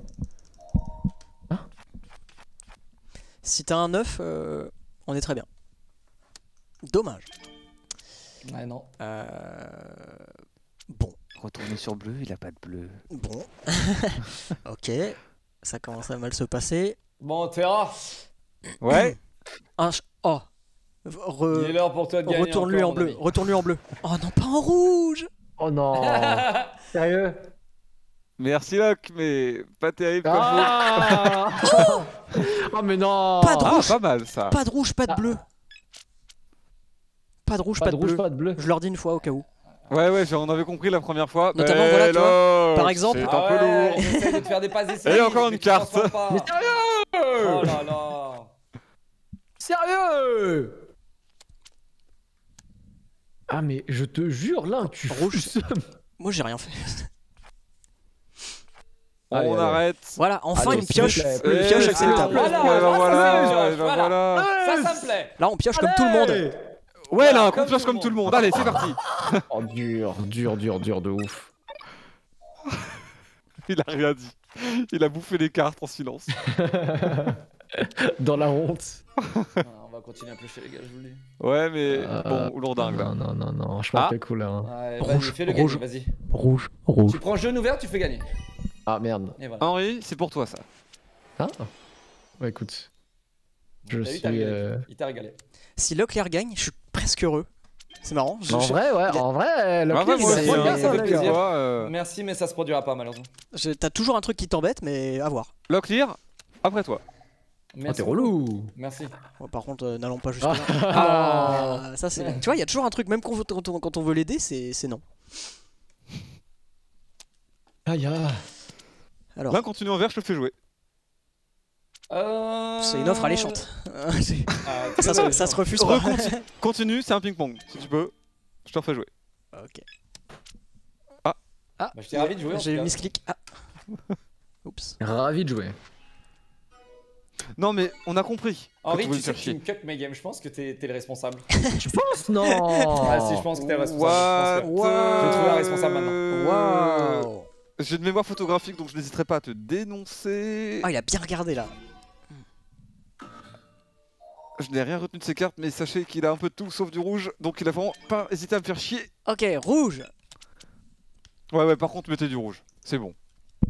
Si t'as un neuf, euh, on est très bien. Dommage. Ouais, non. Euh... Bon, Retournez sur bleu, il a pas de bleu. bon. Ok, ça commence à mal se passer. Bon, Terra, Ouais. Un ch- Oh Re- il est l'heure pour toi de gagner. Retourne-lui encore, en mon bleu, ami. retourne-lui en bleu. Oh non, pas en rouge. Oh non. Sérieux? Merci Locke, mais pas terrible comme jeu. Ah. Oh mais non. Pas de Ah, rouge. pas mal ça. Pas de rouge, pas de Ah. bleu. Pas de rouge, Pas pas, de de, rouge, bleu. pas de bleu. Je leur dis une fois au cas où. Ouais, ouais, j'en avais compris la première fois. Notamment, mais voilà, tu vois, Locke, par exemple- C'est Ah un peu ouais, lourd. j'essaie de te faire des passes décisives, Et encore une mais tu carte. t'en sors pas. Mais sérieux? Oh là là. Sérieux? Ah mais je te jure là, tu Rouge. fous le seum. Moi, j'ai rien fait. Allez, On allez. arrête. Voilà, enfin Allez, une s'il pioche. vous plaît, Une Eh, pioche c'est acceptable. bon. Voilà, Ouais, bah ça, voilà, c'est ouais, bien, bah voilà. voilà. Ça, ça me plaît. Là, on pioche comme tout le monde. Allez. Ouais, là, Comme on pioche tout comme le tout le monde. monde. Allez, c'est parti. Oh dur, dur, dur, dur de ouf. Il a rien dit. Il a bouffé les cartes en silence. Dans la honte. Ah, on va continuer à piocher, les gars, je vous le dis. Ouais, mais Euh, bon, lourdingue là. Non, non, non, non, je pense Ah. que c'est cool là. Ouais, Rouge, vas-y, fais-le gagner, rouge. vas-y. Rouge, rouge. Tu prends jaune ouvert, tu fais gagner. Ah merde. Et voilà. Henri, c'est pour toi ça. Ah. Bah écoute, je T'as vu, t'as suis. régalé. euh, Il t'a régalé. Si Leclerc gagne, je suis presque heureux. C'est marrant. je- En je- vrai, ouais, il a- en vrai, Ah, Leclerc, ouais, il moi a c'est- aussi, trop bien, hein, ça ça, fait les plaisir. gars. Toi, euh, Merci, mais ça se produira pas, malheureusement. je- T'as toujours un truc qui t'embête, mais à voir. Locklear, après toi. Oh, Merci. t'es relou. Merci. Bon, par contre, euh, n'allons pas jusque là. Ah. Ah, ça c'est. Tu vois, il y a toujours un truc, même quand, quand on, quand on veut l'aider, c'est c'est non. Aïe, ah. Alors, Là, continue en vert, je te fais jouer. Euh... c'est une offre alléchante. C'est- Ah, ça, se, ça se refuse pas. Reconti- Continue, c'est un ping-pong. Si tu peux, je te refais jouer. Ok. Ah. Ah, Bah, j'étais ravi de jouer, en J'ai tout eu cas. misclick. Ah. Oups. Ravi de jouer. Non, mais on a compris. Henri, que tu voulais tu sais me que faire tu me chier. cut mes games, je pense que t'es t'es le responsable. Tu penses? Non. Ah si, je pense que t'es le responsable. What je pense que- J'ai trouvé un responsable maintenant. Euh, Waouh. J'ai une mémoire photographique, donc je n'hésiterai pas à te dénoncer. Ah, il a bien regardé là. Je n'ai rien retenu de ses cartes, mais sachez qu'il a un peu de tout sauf du rouge, donc il a vraiment pas hésité à me faire chier. Ok, rouge. Ouais, ouais, par contre, mettez du rouge. C'est bon.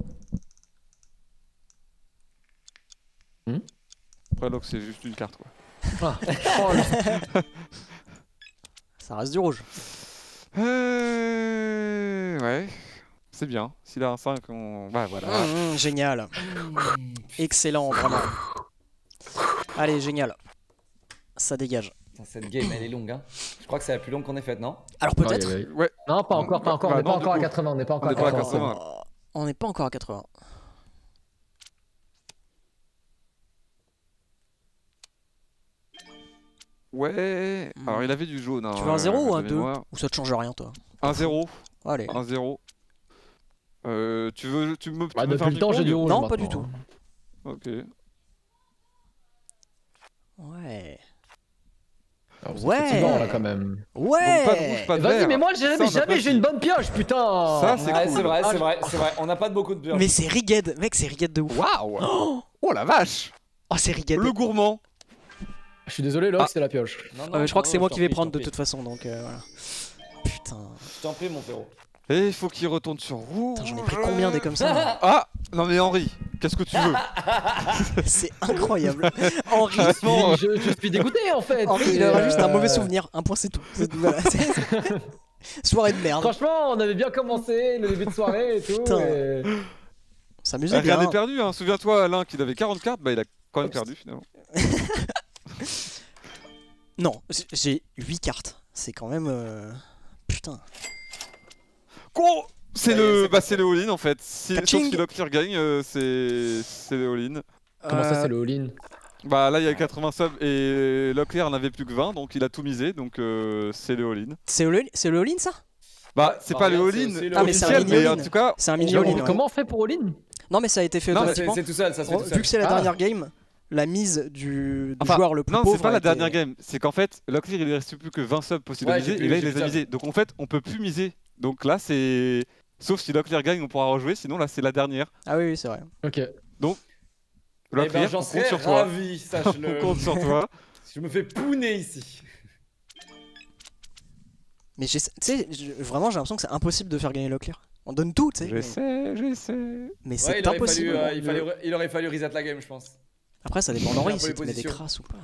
Hmm Après, Locke, c'est juste une carte, quoi. Ah. Oh, le- Ça reste du rouge. Euh... Ouais. C'est bien. S'il a un cinq, on... Bah, voilà. Mmh, mmh, génial. Excellent, vraiment. Allez, génial. Ça dégage. Putain, cette game, elle est longue, hein. Je crois que c'est la plus longue qu'on ait faite, non? Alors Aïe, peut-être. aïe, aïe. Ouais. Non, pas encore, pas encore. On Bah, n'est pas non, encore à du coup. quatre-vingts. On n'est pas encore On à est pas à quatre-vingts. quatre-vingts. On n'est pas encore à quatre-vingts. Ouais. Hmm. Alors, il avait du jaune. Hein, Tu veux un zéro ou un de deux? mémoire. Ou ça te change rien, toi? Un zéro. Allez. Un zéro. Euh, tu veux, tu me, tu Bah, me fais depuis un le temps, j'ai ping-pong du rouge. Non, pas maintenant. du tout. Ok. Ouais. Alors, c'est Ouais. fatigant, là, quand même. Ouais. Donc, pas de rouge, pas de Vas-y, vert. mais moi, j'ai Ça, jamais, on jamais apprécie. j'ai une bonne pioche, putain. Ça, c'est Ouais, cool. c'est vrai, Ah, c'est je- vrai, c'est vrai. On n'a pas de beaucoup de pioches. Mais c'est Riged, mec, c'est Riged de ouf. Waouh. Oh, Oh la vache. oh c'est Riged. Le gourmand. Je suis désolé, Locke, Ah. c'est la pioche. Non, non, Ah, mais je crois que non, c'est moi je qui t'en vais prie, prendre je de t'en toute façon, donc euh, voilà. Putain. prie. Je t'en prie, mon frérot. Et il faut qu'il retourne sur rouge. Putain, j'en ai pris combien des comme ça? Ah. Non mais Henri. Qu'est-ce que tu veux? C'est incroyable. Henri, Franchement, je, je suis dégoûté en fait. Henri il C'est, aura juste un euh, mauvais souvenir. Un point, c'est tout. C'est- voilà, c'est- Soirée de merde. Franchement, on avait bien commencé le début de soirée et tout. Putain. et- On s'amusait rien bien. n'est perdu. Hein. Souviens-toi, Alain, qu'il avait quarante cartes, bah il a quand même Oups. perdu finalement. Non, j'ai huit cartes. C'est quand même. euh, Putain. Quoi? C'est Ça y est, le, c'est bah parti. c'est le all-in en fait. Si, sauf Catching. si Locklear gagne, euh, c'est c'est le all-in. Comment ça, Euh, c'est le all-in? Bah là il y a quatre-vingts subs et Locklear n'avait plus que vingt, donc il a tout misé, donc euh, c'est le all-in. C'est le c'est le all-in ça? Bah Ouais, c'est bah, pas le regarde, c'est all-in aussi le Ah, mais c'est un officiel, mini mais en all-in. tout cas, C'est un mini on- all-in. on- ouais. Comment on fait pour all-in? Non, mais ça a été fait Non, mais C'est automatiquement. c'est tout seul, ça se fait Oh, tout Vu seul. que c'est la Ah. dernière game, la mise du, du Enfin, joueur le plus non, pauvre. c'est pas a la été- dernière game, c'est qu'en fait, Locklear il lui reste plus que vingt subs possibles Ouais, de j'ai miser, plus- et là il j'ai les plus a de misés. Donc en fait, on peut plus miser. Donc là c'est. Sauf si Locklear gagne, on pourra rejouer, sinon là c'est la dernière. Ah oui, oui, c'est vrai. Ok. Eh ben, Locklear, j'en on compte serais sur toi. ravi, On sache-le. compte sur toi. Je me fais pouner ici. Mais j'ai- tu sais, je- vraiment, j'ai l'impression que c'est impossible de faire gagner Leclerc. On donne tout, tu sais. Mais, J'essaie, j'essaie. mais Ouais, c'est il, aurait impossible. fallu, euh, il, fallait- il aurait fallu reset la game, je pense. Après, ça dépend J'ai d'Henri un peu si les tu mets des positions. crasses ou pas.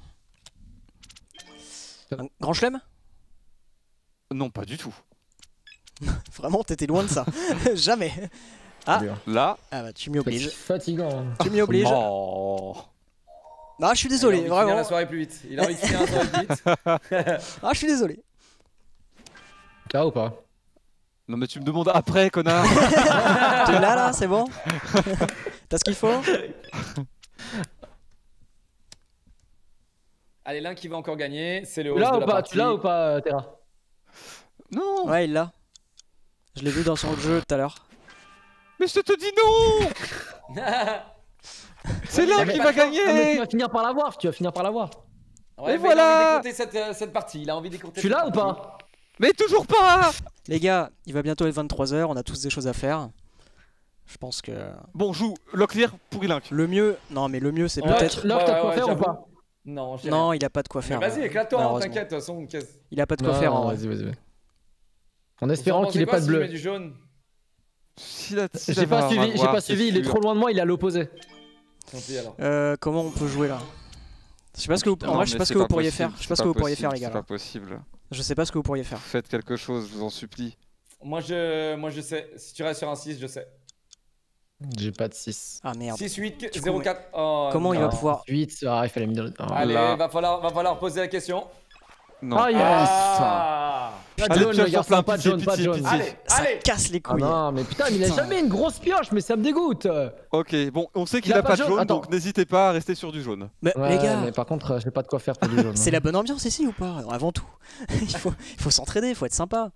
Un grand chelem? Non, pas du tout. Vraiment, t'étais loin de ça. Jamais. Ah. Dur. Là. Ah bah, tu m'y obliges. Fatigant. Tu m'y obliges. Oh. Ah, je suis Il a désolé, envie de finir vraiment. la soirée plus vite. Il a envie de finir la soirée plus vite. Ah, je suis désolé. Là ou pas? Non mais tu me demandes après, connard. Tu es là, là, c'est bon? T'as ce qu'il faut? Allez, l'un qui va encore gagner, c'est le Tu host l'as de ou la pas? partie. Tu l'as ou pas, Terra? Non. Ouais, il l'a. Je l'ai vu dans son jeu tout à l'heure. Mais je te dis non. C'est là Ah, mais qui pas va de chance. Ah, mais tu gagner. vas finir par l'avoir, tu vas finir par l'avoir. Ouais, Et mais voilà. il a envie d'écouter cette, euh, cette partie. Il a envie d'écouter. Tu cette l'as ou partie. pas? Mais toujours pas. Les gars, il va bientôt être vingt-trois heures, on a tous des choses à faire. Je pense que Bon, joue Locklear pour Ilink. le mieux, non mais le mieux c'est Ouais, peut-être. Là, Ouais, t'as ouais, quoi ouais, faire ou j'avoue. pas? Non, j'ai Non, rien. il a pas de quoi Mais faire. vas-y, euh, éclate-toi, hein, malheureusement. t'inquiète, de toute façon. qu'est-ce- Il a pas de quoi faire. en vrai. Vas-y, vas-y. En Vous espérant en qu'il ait pensez pas de quoi si je bleu. mets du jaune. Si la- si J'ai la pas va suivi, j'ai avoir, pas c'est suivi, il est sûr. trop loin de moi, il est à l'opposé. Tant pis alors. Euh, comment on peut jouer là? Je sais pas ce que vous, en Non, vrai, je sais mais pas ce c'est que vous pas pourriez possible, faire. Je sais c'est pas ce que vous pourriez possible, faire les gars. C'est là. pas possible. Je sais pas ce que vous pourriez faire. Faites quelque chose, je vous en supplie. Moi je, moi je sais. Si tu restes sur un six, je sais. J'ai pas de six. Ah merde. six huit Du coup, zéro quatre. Oh, Comment il non. va pouvoir? huit, ah, il fallait me dire. Ah, Allez, Là. va falloir, va falloir poser la question. Non. Ah, yes. Ah, Pas de Allez, jaune, pioche le sur garçon, plein, pas de pitié, jaune, pas de pitié, jaune. pitié. allez, Ça allez. casse les Ah couilles. non, mais putain, mais il a Putain. jamais une grosse pioche, mais ça me dégoûte. Ok, bon, on sait qu'il Il a a pas pas de de jaune, jaune, attends. donc n'hésitez pas à rester sur du jaune. Mais Ouais, les gars, mais par contre, euh, je sais pas de quoi faire pour du jaune. c'est la bonne ambiance ici ou pas? Avant tout, il faut, il faut s'entraider, il faut être sympa.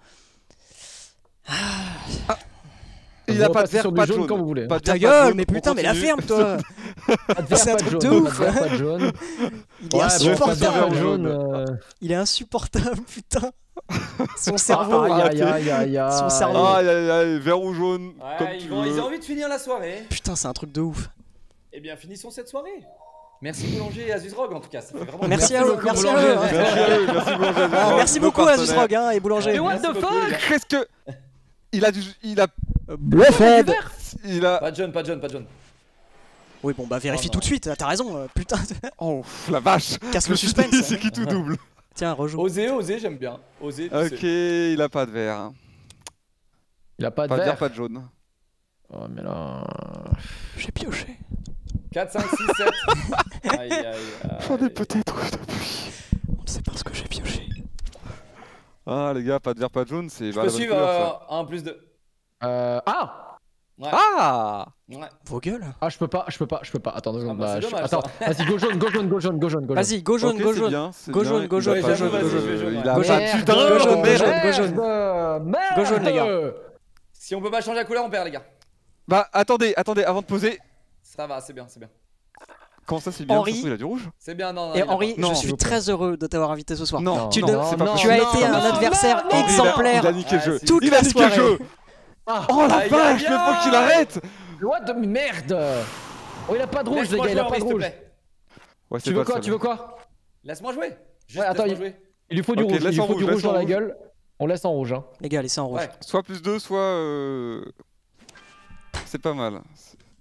Il a pas de vert, sur pas du de jaune quand jaune. vous voulez. Pas de Ta vert, pas de gueule, jaune, mais on putain, mais la continue. ferme toi. Pas de vert, C'est un pas de truc jaune, de pas ouf. de vert, pas de jaune. Il est Ouais, insupportable. pas de vert, jaune. jaune. euh, Il est insupportable, putain. Son Ah, cerveau. aïe, aïe, aïe, aïe. Son cerveau. Aïe aïe aïe, vert ou jaune, comme Ouais, tu ils, vont- ils veux. ont envie de finir la soirée. Putain, c'est un truc de ouf. Eh bien, finissons cette soirée. Merci Boulanger et Azus Rogue en tout cas. Ça fait vraiment Merci à plaisir. eux, beaucoup, merci à Boulanger. eux. hein. Merci à eux, merci Boulanger. Ah, merci Nos beaucoup à partenaires. Zusrog hein, et Boulanger. Mais what Merci the beaucoup, les fuck? gars. Qu'est-ce que. Il a du. Il a. Bluffhead. Il a. Pas de jaune, pas de jaune, pas de jaune. Oui, bon, bah vérifie Oh, tout non. de suite, t'as raison, euh, putain. Oh pff, la vache. Casse Je le me suis suspense. dit, c'est qui tout double. Tiens, rejoue. Oser, oser, j'aime bien. Oser, tu Ok, sais. il a pas de vert. Il a pas de Pas de vert, vert. pas de jaune. Oh, mais là. J'ai pioché. quatre, cinq, six, sept. Aïe, aïe, aïe. J'en ai peut-être depuis. On ne sait pas ce que j'ai pioché. Ah les gars, pas de vert, pas de jaune, c'est Je bah, peux la bonne suivre couleur, euh, un plus deux. Euh. Ah! Ouais. ça. Ah. Ouais. Vos gueules. Ah, je peux pas, je peux pas, je peux pas. Attends deux Ah secondes. bah, c'est bah, je- dommage, Attends, ça. vas-y, go jaune, go jaune, go jaune, go jaune, go jaune. Vas-y, go jaune, Ok, go c'est jaune. bien, c'est Go bien, jaune, go il jaune, a go pas jaune, de- vas-y, je vais jaune, Il ouais. a Go pas jaune, de putain go de jaune, go merde. jaune, go jaune. Merde, merde. Go jaune, les gars. Si on peut pas changer la couleur, on perd, les gars. Bah attendez, attendez, avant de poser. Ça va, c'est bien, c'est bien. Comment ça c'est bien? Henri. Ça se trouve, il a du rouge. C'est bien, non, non. Et il a Henri, pas. Non, je s'il suis vous plaît. très heureux de t'avoir invité ce soir. Non, Tu, non, ne- non, c'est pas non, tu as possible. été un non, adversaire non, non. exemplaire Il a niqué le Ah, jeu. si. toute Il la a niqué le soirée. jeu. Ah, Oh la Aïe, vache, aïe, mais faut qu'il aïe. arrête. what the merde. Oh, il a pas de rouge, les Laisse-moi gars, il a jouer, pas Henri, de s'il te rouge. plaît. Ouais, Tu veux quoi, tu veux quoi? Laisse-moi jouer. Juste Ouais, attends, laisse-moi il- jouer. Il lui faut du Ok, rouge, il laisse lui en faut rouge, du rouge laisse en dans la rouge. gueule. On laisse en rouge, hein. Les gars, laissez en rouge. Ouais. Soit plus deux, soit. euh, C'est pas mal.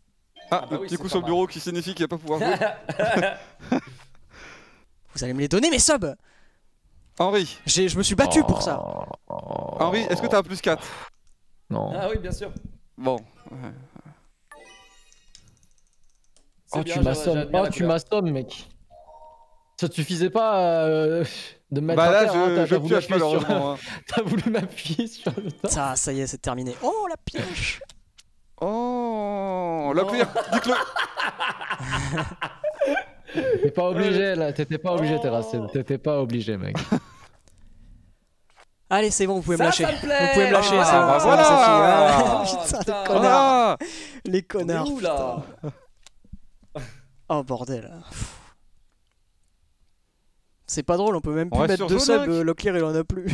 Ah, bah le oui, petit c'est coup pas sur le mal. bureau qui signifie qu'il va pas pouvoir jouer. Vous allez me les donner mes subs. Henri, J'ai- Je me suis battu pour ça. Oh. Henri, est-ce que t'as un plus quatre? Non. Ah oui, bien sûr. Bon. C'est Oh, bien, tu j'a- m'assommes, j'admire oh, la tu couleur. m'assommes, mec. Ça te suffisait pas euh, de me mettre Bah à là, terre, hein, je, t'as- je t'as voulu pioche m'appuyer sur- malheureusement. hein. T'as voulu m'appuyer sur le tas. Ça, ça y est, c'est terminé. Oh la pioche. Oh, la Non. clear, dites-le. T'étais pas obligé là, t'étais pas obligé Oh. Terracid, t'étais pas obligé mec. Allez, c'est bon, vous pouvez me Ça, lâcher. ça me plaît. Vous pouvez me lâcher, Ah, c'est bon, bah c'est bon, voilà. c'est fini. Ah, Ah, putain, putain. les connards. Ah, Les On est connards. où là? Oh bordel. C'est pas drôle, on peut même On plus reste mettre sur de zone, subs, mec. euh, Locklear il en a plus.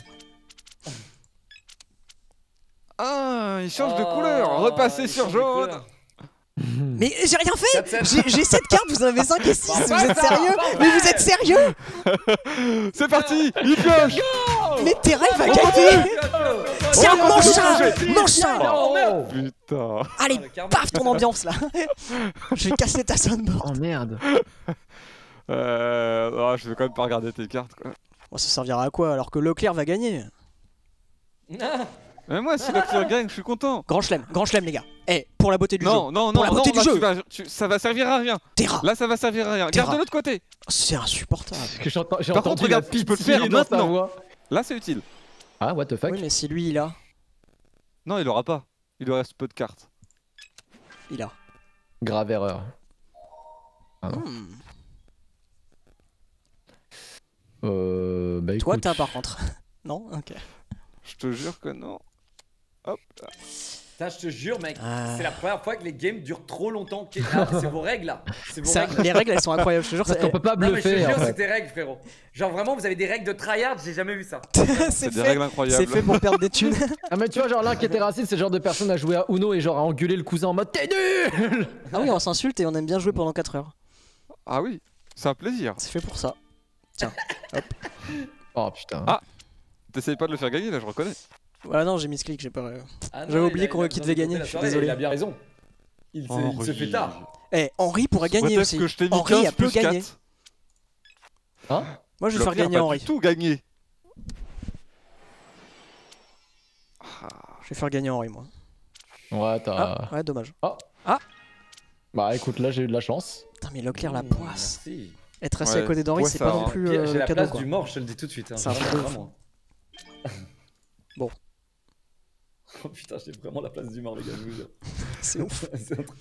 ah, il change de Ah, couleur. Repassez il sur change de jaune. couleur. Mais j'ai rien fait. quatre sept. J'ai j'ai sept cartes, vous en avez cinq et six, Bah, vous ouais, êtes ça, sérieux? parfait. Mais vous êtes sérieux? C'est parti, il pioche. Mais Terra il va Oh, gagner. Tiens, Oh, mange oh, ça. oh, Mange ça. Oh merde. Putain. Allez, Ah, le karma. paf ton ambiance là. Je vais casser ta soundboard. Oh merde. Euh, oh, je vais quand même pas regarder tes cartes. Quoi. Bon, ça servira à quoi alors que Locklear va gagner? Ah, Mais moi, si le clear gagne, je suis content. Grand chelem, grand chelem les gars. Eh, pour la beauté du jeu. Non, non, Pour non, la non, beauté du là, jeu. tu vas- tu- ça va servir à rien. Terra, Là, ça va servir à rien. Terra. Garde de l'autre côté. c'est insupportable. Parce que j'entends- J'ai Par entendu contre, la regarde, tu peux le pitié faire dans sa maintenant. voix. Là, c'est utile. Ah what the fuck. Oui, mais si lui il a, Non, il aura pas. Il lui reste peu de cartes. il a. Grave erreur. Ah non. Hmm. Euh, bah Toi écoute. t'as par contre. Non? Ok. Je te jure que non. Hop. putain, je te jure, mec, Ah. c'est la première fois que les games durent trop longtemps. Qu'est- Ah, c'est vos règles là. C'est vos Ça, règles. les règles elles sont incroyables, je te jure. Parce c'est- qu'on peut pas Non, mais je te bluffer en jure, c'est fait. tes règles, frérot. Genre vraiment, vous avez des règles de tryhard, j'ai jamais vu ça. c'est C'est des fait. règles incroyables. C'est fait pour perdre des thunes. Ah mais tu vois genre là qui était raciste, c'est le genre de personne à jouer à Uno et genre à engueuler le cousin en mode t'es nul. Ah oui, on s'insulte et on aime bien jouer pendant quatre heures. Ah oui, c'est un plaisir. C'est fait pour ça. Oh putain. Ah. T'essayes pas de le faire gagner là, je reconnais. Ouais, non, j'ai mis ce clic, j'ai pas. euh. Ah non, J'avais il oublié a- qu'on- il a qu'il besoin devait de gagner, la je suis soirée, désolé. Il a bien raison. Il se, il se fait tard. Eh, Henri pourrait gagner Peut-être aussi. que je t'ai mis Henri quinze a peu plus gagné. quatre. Hein Moi je vais Le faire clear gagner pas Henri. du tout gagné. Je vais faire gagner Henri moi. Ouais t'as. Ah, ouais, dommage. Bah écoute là j'ai eu de la chance. Putain, mais Leclerc la Mmh, poisse. merci. Être resté Ouais, à côté d'Henri, ouais, c'est ça, pas hein. non plus Pierre, euh, J'ai le la cadeau place quoi. du mort, je te le dis tout de suite. hein. C'est un truc de ouf. Vraiment. Bon. Oh putain, j'ai vraiment la place du mort, les gars. je vous jure. C'est ouf. C'est un truc-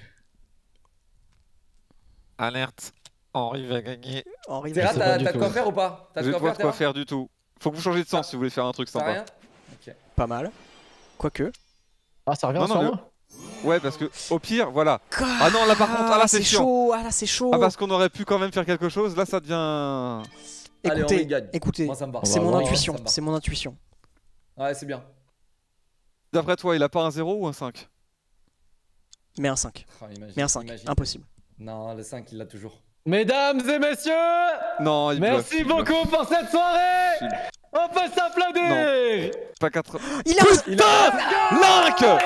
Alerte. Henri va gagner. Henri Terra, sais va- pas t'as du t'as de tout. quoi faire ou pas T'as de J'ai quoi pas faire, de quoi Terra faire du tout. Faut que vous changez de sens Ah. si vous voulez faire un truc T'as sympa. rien pas mal. Quoique. Ah ça revient Non, non, sur le- moi. Ouais, parce que au pire, voilà. Ah non, là, par contre, ah, là, c'est chiant. chaud. Ah là c'est chaud. Ah, parce qu'on aurait pu quand même faire quelque chose. Là, ça devient. Allez, Écoutez, Henri gagne. écoutez. Moi, ça me va. C'est va mon voir, intuition. ça me va. C'est mon intuition. Ouais, c'est bien. D'après toi, il a pas un zéro ou un cinq? Mais un cinq. Oh, imagine, Mais un cinq. imagine. Impossible. Non, le cinq, il l'a toujours. Mesdames et messieurs, Non, il bluffe, merci il bluffe. beaucoup pour cette soirée. Il- On peut s'applaudir. Pas quatre. Il a. Il a... Link.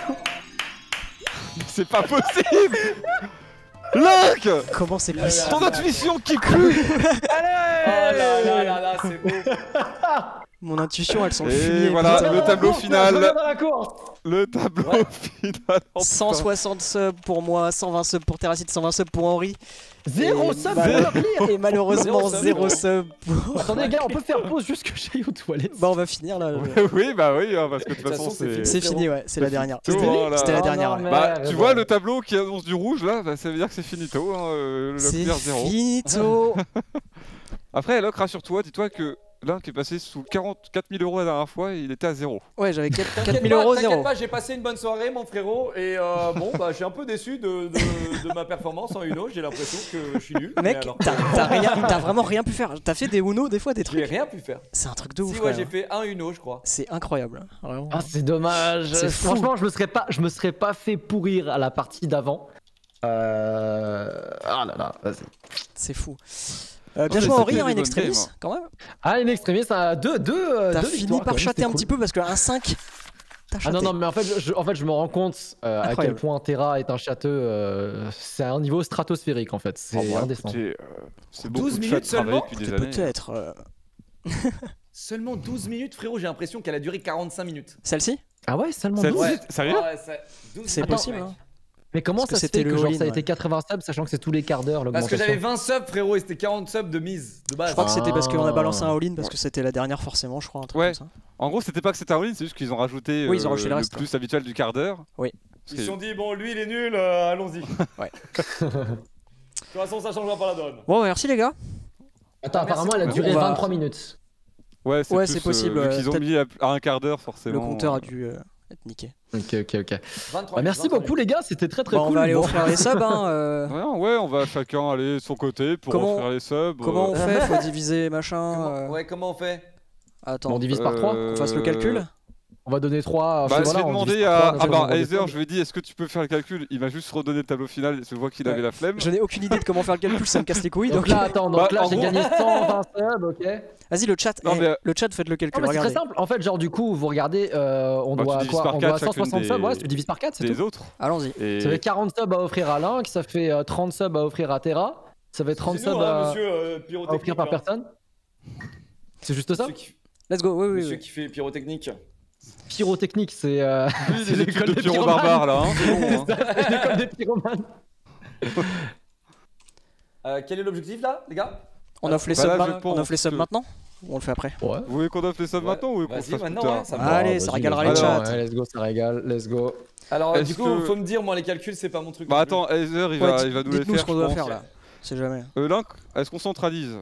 C'est pas possible. Link. Comment c'est possible? Ton intuition qui pue. Oh là là là là, c'est beau. Mon intuition, elles sont Et fumées. voilà, putain. le tableau final. Je reviens dans la course. Le tableau Ouais. final. Oh, cent soixante subs pour moi, cent vingt subs pour Terracid, cent vingt subs pour Henri. Zéro Et sub mal- pour Locklear. Et malheureusement, Zéro sub, zéro sub pour. Attendez gars, on peut faire pause juste que j'aille aux toilettes. Bah, on va finir là. putain. Oui, bah oui, hein, parce que de toute De toute façon, façon, c'est c'est. C'est fini, ouais, c'est la dernière. C'était C'était fini c'était la Oh dernière. non, ouais. mais- Bah, Merde. tu vois le tableau qui annonce du rouge là, bah, ça veut dire que c'est finito. Hein, euh, le C'est clear zéro. finito. Après, Locke, rassure-toi, dis-toi que l'un qui est passé sous quarante-quatre mille euros la dernière fois, il était à zéro. Ouais, j'avais quatre T'inquiète mille pas, euros, t'inquiète zéro. pas, j'ai passé une bonne soirée, mon frérot. Et euh, bon, bah, je suis un peu déçu de, de, de ma performance en Uno. J'ai l'impression que je suis nul. mais Mec, alors, t'as t'as rien, t'as vraiment rien pu faire. T'as fait des Uno des fois, des j'ai trucs. rien pu faire. C'est un truc de ouf. Si, quand ouais, même. j'ai fait un Uno, je crois. C'est incroyable. Vraiment. Ah c'est dommage. C'est fou. Franchement, je me serais pas, je me serais pas fait pourrir à la partie d'avant. Euh... Ah là là, vas-y. C'est fou. Euh, bien Ouais, joué c'était Henri, des hein, in bonnes extremis, games, hein. quand même. Ah, une extrémiste, ça a deux, deux, euh, T'as deux fini victoires, par quand même, chatter c'était un cool. petit peu parce qu'un cinq, T'as Ah chaté. non, non, mais en fait, je, en fait, je me rends compte euh, à quel Incroyable. point Terra est un châteux. euh, c'est un niveau stratosphérique en fait. C'est Oh, bah, indécent. écoutez, euh, c'est douze beaucoup de minutes chat de travail seulement depuis des années. Peut-être. euh, Seulement douze minutes, frérot, j'ai l'impression qu'elle a duré quarante-cinq minutes. Celle-ci Ah ouais, seulement Ça- douze. Ouais. Sérieux Ouais, ça- douze C'est minutes, possible, mec. hein. Mais comment Parce que ça se c'était fait que le genre all-in, ça a été ouais. quatre-vingts subs, sachant que c'est tous les quarts d'heure Parce que l'augmentation. j'avais vingt subs, frérot, et c'était quarante subs de mise, de base. Je crois que c'était parce qu'on a balancé un Ah. all-in parce que c'était la dernière forcément, je crois. Un truc Ouais. comme ça. En gros, c'était pas que c'était en ligne, c'est juste qu'ils ont rajouté Oui, ils ont euh, rajouté le le reste, plus habituel du quart d'heure. Oui. Parce Ils que- se sont dit, bon, lui, il est nul, euh, allons-y. Ouais. De toute façon, ça changera pas la donne. Bon, merci les gars. Attends, Ah, merci apparemment elle a beaucoup. duré On va- vingt-trois minutes. Ouais, c'est Ouais, plus, c'est possible, euh, vu euh, qu'ils ont peut-être- mis à, à un quart d'heure, forcément. Le compteur euh, a dû euh, être niqué. Ok, ok, ok. vingt-trois Bah, merci vingt-trois beaucoup les gars, c'était très très Bon, cool. on va aller Bon. offrir les subs. Hein, euh, Ouais, ouais, on va chacun aller de son côté pour Comment- offrir les subs. Comment on euh, fait? Faut diviser machin. Comment- euh, Ouais, comment on fait? Attends, Bon, on divise par trois. on fasse le calcul. On va donner trois. Bah, voilà, je vais on demander divise par à. trois, Ah on bah, fait le nombre de Heather, subs. je lui ai dit, est-ce que tu peux faire le calcul? Il m'a juste redonné le tableau final, je vois qu'il avait Ouais. la flemme. Je n'ai aucune idée de comment faire le calcul, ça me casse les couilles. Donc Donc, là, attends, donc Bah, là en j'ai gros- gagné cent vingt subs, ok. vas-y, le chat. Non, eh, mais- Le chat, faites le Non, calcul. mais c'est très regardez. simple. En fait, genre, du coup, vous regardez, euh, on Bah, tu doit divises quoi par On quatre doit cent soixante chacune subs, ouais, des- tu divises par quatre, c'est Des tout. autres. Allons-y. Et... Ça fait quarante subs à offrir à Link, ça fait euh, trente subs à offrir à Terra, ça fait trente C'est nous, subs hein, à, monsieur euh, à pyrotechnique. offrir par hein. personne. C'est juste ça Monsieur qui, Let's go. Oui, oui, monsieur oui. qui fait pyrotechnique. Pyrotechnique, c'est. Euh... Oui, c'est les études l'école de des pyro pyromanes. barbare là, hein, c'est bon, hein. C'est l'école des pyromanes. Euh, quel est l'objectif là, les gars? On offre les Bah subs là, ma- je on pense offre les subs que- maintenant ou on le fait après? Ouais. Vous voulez qu'on offre les subs Ouais. maintenant ou vous voulez qu'on le Vas-y, fasse maintenant, plus tard ouais, ça me Ah, va. allez, vas-y, ça régalera let's les go. chats. Ouais, let's go, ça régale, let's go. Alors, Est-ce du coup, que- faut me dire, moi, les calculs, c'est pas mon truc. Bah non attends, Heather, il Ouais, va, dites- il va nous les dites-nous faire. ce qu'on je doit pense. faire là. C'est jamais. Euh, Link, est-ce qu'on centralise?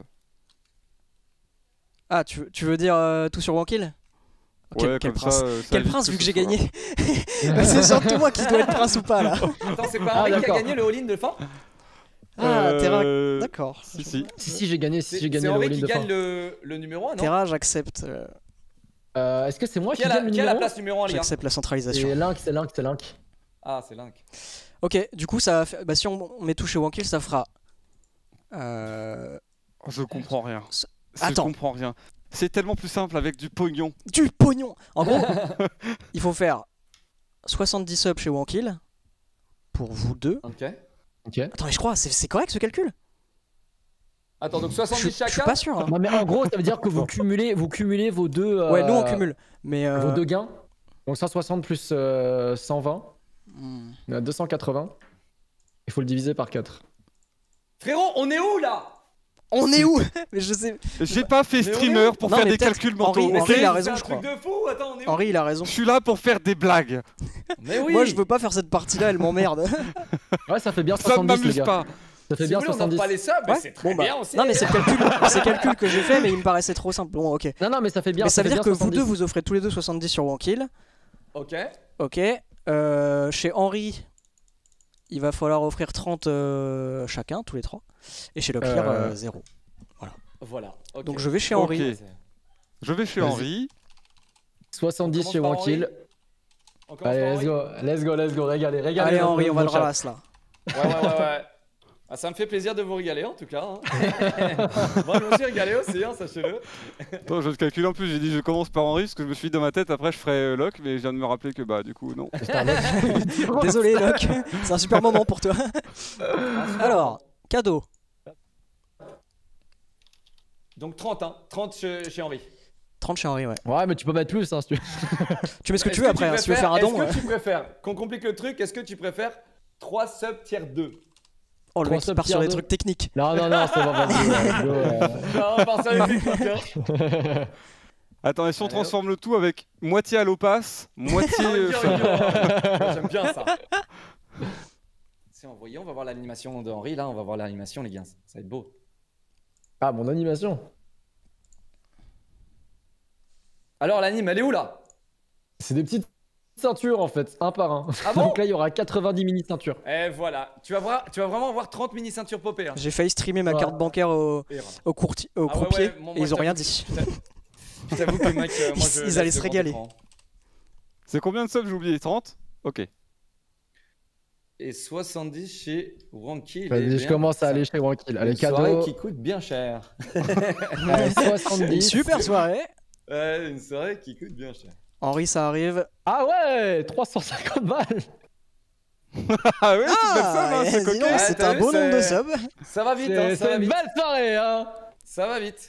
Ah, tu veux, tu veux dire euh, tout sur One Kill? Quel, Ouais, quel comme prince, ça, euh, ça quel évite prince que vu que ce j'ai soit- gagné. Bah, c'est surtout moi qui dois être prince ou pas là. plus. Attends, c'est pas Ah, Henri qui a d'accord. gagné le all-in de fin? Ah, Terra. Euh, D'accord. Si, si. Si, si, j'ai gagné, si, C'est j'ai gagné c'est le Henri all-in qui de fin. gagne le, le numéro un, non? Terra, j'accepte. euh, Euh, Est-ce que c'est moi qui Qui a la, gagne le qui a la numéro place numéro un, les gars? J'accepte la centralisation. Et Link, c'est Link, c'est Link. Ah, c'est Link. Ok, du coup, ça va faire- bah, si on, on met tout chez One Kill, ça fera. Euh, Je comprends rien. Ce- Je Attends. comprends rien. C'est tellement plus simple avec du pognon. Du pognon. En gros, il faut faire soixante-dix subs chez One Kill pour vous deux. Ok. Ok. Attends, mais je crois, c'est c'est correct ce calcul? Attends, donc Je soixante-dix je suis chacun? pas sûr. hein. Non, mais en gros, ça veut dire que vous cumulez, vous cumulez vos deux. euh, Ouais, nous on cumule. Mais. euh, Vos deux gains. Donc cent soixante plus euh, cent vingt, hmm. on est à deux cent quatre-vingts. Il faut le diviser par quatre. Frérot, on est où là? On est où? Mais je sais. J'ai pas fait Mais on streamer est- pour Non, faire mais des peut-être calculs Henri- mentaux. mais ok Henri, il a C'est raison, un je truc crois. de fou, attends, on est où? Henri, il a raison. Je suis là pour faire des blagues. Mais oui. Moi, je veux pas faire cette partie-là, elle m'emmerde. Ouais, ça fait bien Ça ne soixante-dix, les m'amuse gars. pas. Ça fait Si bien vous voulez, on soixante-dix. offre pas les subs, mais Ouais. c'est très Bon, bah, bien aussi. Non, mais c'est le calcul, c'est le calcul que j'ai fait, mais il me paraissait trop simple. Bon, ok. Non, non, mais ça fait bien. Mais ça veut fait dire que bien vous soixante-dix. deux, vous offrez tous les deux soixante-dix sur One Kill. Ok. Ok. Euh, chez Henri, il va falloir offrir trente euh, chacun, tous les trois. Et chez Leclerc, Euh, euh, zéro. Voilà. ok. Donc je vais chez Ok. Henri. Je vais chez Vas-y. Henri. soixante-dix On chez commence par Wankill. On commence Allez, par let's Henri. go, let's go, let's go, régalez, régalez. Allez mon- Henri, on va mon le chat. ralasse là. Ouais, ouais, ouais, ouais. Ah, ça me fait plaisir de vous régaler en tout cas. hein. Moi, je me suis régalé aussi, hein, sachez-le. Attends, je le calcule en plus. J'ai dit je commence par Henri parce que je me suis dit dans ma tête après je ferai euh, Locke, mais je viens de me rappeler que bah du coup non. Putain, mec. Désolé Locke, c'est un super moment pour toi. Alors, cadeau. Donc trente, hein. trente chez, chez Henri. trente chez Henri, ouais. Ouais, mais tu peux mettre plus, hein, si tu veux. Tu mets ce que Est-ce tu veux après, hein, si tu veux faire un préfères- don. Est-ce que ouais. tu préfères qu'on complique le truc? Est-ce que tu préfères trois subs tier deux? Oh, le Trois mec il subs part sur tier des deux. trucs techniques. Non, non, non, c'est bon, vas-y. let's go, euh. Non, on part sur les techniques, hein. Attends, et si on Allez, transforme le tout avec moitié à l'opace, moitié. Ah, euh, rigolo, ça- rigolo, hein. Moi, j'aime bien ça. C'est envoyé, on va voir l'animation de Henri là, on va voir l'animation les gars, ça va être beau. Ah, mon animation. Alors l'anime, elle est où là? C'est des petites ceintures en fait, un par un. Ah bon? Donc là, il y aura quatre-vingt-dix mini ceintures. Et voilà, tu vas, voir, tu vas vraiment avoir trente mini ceintures popées. Hein. J'ai failli streamer ma Ouais. carte bancaire au, Et, euh, au, courti- au Ah ouais, croupier ouais, moi- et moi, ils ont je rien t'avoue dit. Je t'avoue que mec, euh, moi, Ils- je ils laisse allaient le se grand régaler. écran. C'est combien de subs? J'ai oublié. trente. Ok. Et soixante-dix chez Wankill. Vas-y, je commence à aller chez Wankill. Allez, Une soirée cadeau. qui coûte bien cher. Allez, Une soixante-dix. super soirée. Ouais, une soirée qui coûte bien cher. Henri, ça arrive. Ah ouais, trois cent cinquante balles. Ah ouais, c'est belle somme, hein, eh, c'est dis donc, coquin. c'est t'as un vu, beau nombre de c'est- subs. Ça va vite, hein, C'est ça va c'est une vite. belle soirée, hein. Ça va vite.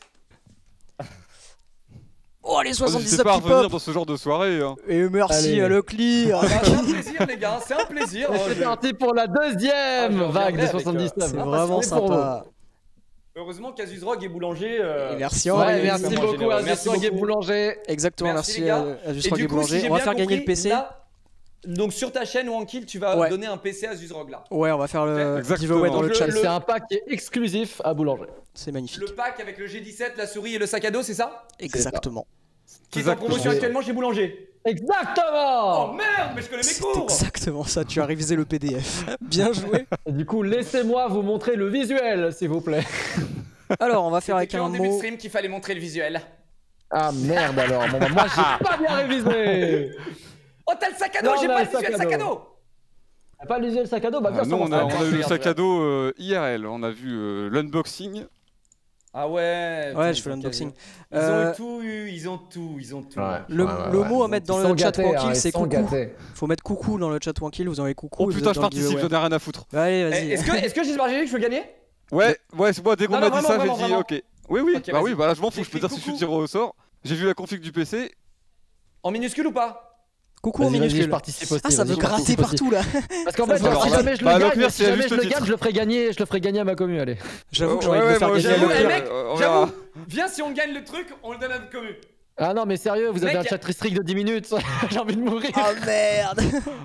Oh, les Oh, soixante-dix N'hésitez subs pas à qui revenir pop. dans ce genre de soirée. Hein. Et merci Allez. à Leclerc. Bah, c'est un plaisir, les gars, c'est un plaisir. hein, C'est je- parti pour la deuxième Ah, je vague de reviendrai soixante-dix avec, euh, subs. C'est Ah, vraiment passionné pour sympa. Heureusement qu'Azus Rogue est boulanger. euh, Et merci vous. Henri. Ouais, c'est merci vraiment beaucoup généreux. à Merci Zesrogue et beaucoup. Boulanger. Exactement, Merci, merci, les gars. à, à Just Et Rogue du et coup, Boulanger. si j'ai On va bien faire gagner le compris, P C. là, donc sur ta chaîne Wankill, tu vas Ouais. donner un P C à Zuzrog là. Ouais, on va faire le Exactement. giveaway dans le Donc, chat. le- C'est un pack qui est exclusif à Boulanger. C'est magnifique. Le pack avec le G dix-sept, la souris et le sac à dos, c'est ça? Exactement. Qui est en Exactement. promotion actuellement chez Boulanger. Oh Exactement. merde, mais je connais mes C'est cours. exactement ça, tu as révisé le P D F. Bien joué. Et du coup, laissez-moi vous montrer le visuel, s'il vous plaît. Alors, on va faire C'était avec que un en début de mot. stream qu'il fallait montrer le visuel. Ah merde alors, bon, bah, moi j'ai pas bien révisé. Oh, t'as le sac à dos, Non, j'ai on a pas le le visuel sac à sac à dos. dos. T'as pas le visuel sac à dos? Bah Ah, bien nous, sûr, on a, va on a faire. eu le Merde, sac ouais. à dos euh, I R L. On a vu euh, l'unboxing. Ah ouais. Ouais, putain, je fais ils ont l'unboxing. Ils ont Euh, tout eu, ils ont tout, ils ont tout. Ouais. Le, Ouais, ouais, le ouais. mot à Ils mettre ont- dans Ils sont le chat gâtés, hein, tranquille, ils c'est sont coucou. gâtés. Faut mettre coucou dans le chat tranquille, vous envoyez coucou. Oh et vous putain, êtes je dans le participe, giveaway. j'en ai rien à foutre. Allez, Eh, vas-y. Est-ce que, est-ce que Gisbert G G, je peux gagner? Ouais, ouais, c'est moi, dès qu'on Non, m'a non, dit ça, vraiment, j'ai dit vraiment, ok. Oui, oui, Ok, bah vas-y. oui, bah là je m'en fous, je peux J'écris dire si je suis coucou. tiré au sort. J'ai vu la config du P C. En minuscule ou pas? Coucou en Vas-y, vas-y, je minuscule. participe aussi. Ah, ça vas-y, veut je gratter participe aussi. partout là. Parce qu'en fait, Ça, si alors là, jamais je bah, le le gagne, pire, si c'est à jamais juste je le titre. gagne, je le ferai gagner, je le ferai gagner à ma commu, allez. J'avoue que j'ai Ouais, envie de ouais, le faire moi gagner à aussi, J'avoue, ok, eh, Leclerc. mec, euh, on j'avoue, verra. viens si on gagne le truc, on le donne à notre commu. Ah non, mais sérieux, vous avez Mec, un chat restrict de dix minutes, j'ai envie de mourir. Ah merde.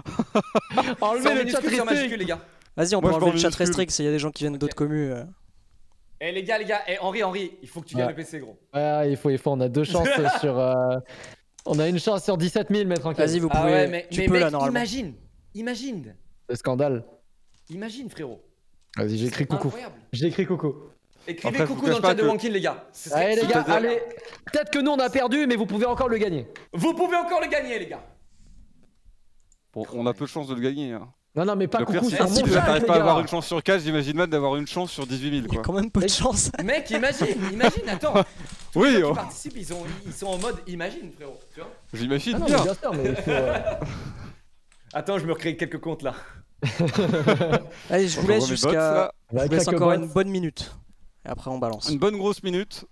C'est en Enlevez le chat minuscule, c'est en majuscule, restrict. les gars. Vas-y, on Moi, peut je enlever vais le en chat minuscule. restrict s'il y a des gens qui viennent d'autres communes. euh. Eh les gars, les gars, eh Henri, Henri, il faut que tu gagnes Ouais. le P C, gros. Ouais, il faut, il faut, on a deux chances sur... euh, On a une chance sur dix-sept mille, mais tranquille. Vas-y, vous Ah pouvez. ouais, mais, Tu mais peux mec, là normalement. imagine, imagine, Le scandale. imagine, frérot. Vas-y, j'écris coucou. Incroyable. J'écris coucou. Écrivez Après, je coucou vous dans le cache chat pas de que- Wankill, les gars. Ce serait Allez les gars, super. allez. Peut-être que nous on a perdu, mais vous pouvez encore le gagner. Vous pouvez encore le gagner, les gars. Bon, on a peu de chance de le gagner. Hein. Non, non, mais pas Le pire, coucou c'est sur que mon si chat, t'arrives les pas à avoir gars. une chance sur quatre, j'imagine mal d'avoir une chance sur dix-huit mille Il y a quoi. quand même peu de Mais- chance. Mec, imagine, imagine, attends. Oui, Ceux oh, qui participent, ils, ont, ils sont en mode imagine, frérot. Tu vois j'imagine Ah non, bien. mais bien sûr, mais il faut... euh, Attends, je me recrée quelques comptes là. Allez, je vous J'envoie laisse mes bots, jusqu'à. là. Je vous avec laisse quelques encore bots. une bonne minute. Et après, on balance. Une bonne grosse minute.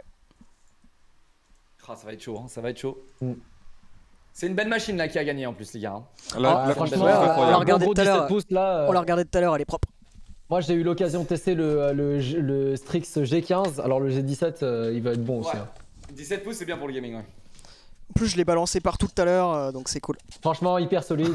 Ah, ça va être chaud, hein, ça va être chaud. Mm. C'est une belle machine là qui a gagné en plus, les gars. hein. La, Ah, la franchement, config est euh, incroyable. on l'a regardé gros tout à l'heure. dix-sept pouces, là, euh, On l'a regardé tout à l'heure, elle est propre. moi j'ai eu l'occasion de tester le, le, le Strix G quinze, alors le G dix-sept euh, il va être bon aussi. Ouais. hein. dix-sept pouces, c'est bien pour le gaming, ouais. En plus, je l'ai balancé partout tout à l'heure, euh, donc c'est cool. Franchement hyper solide.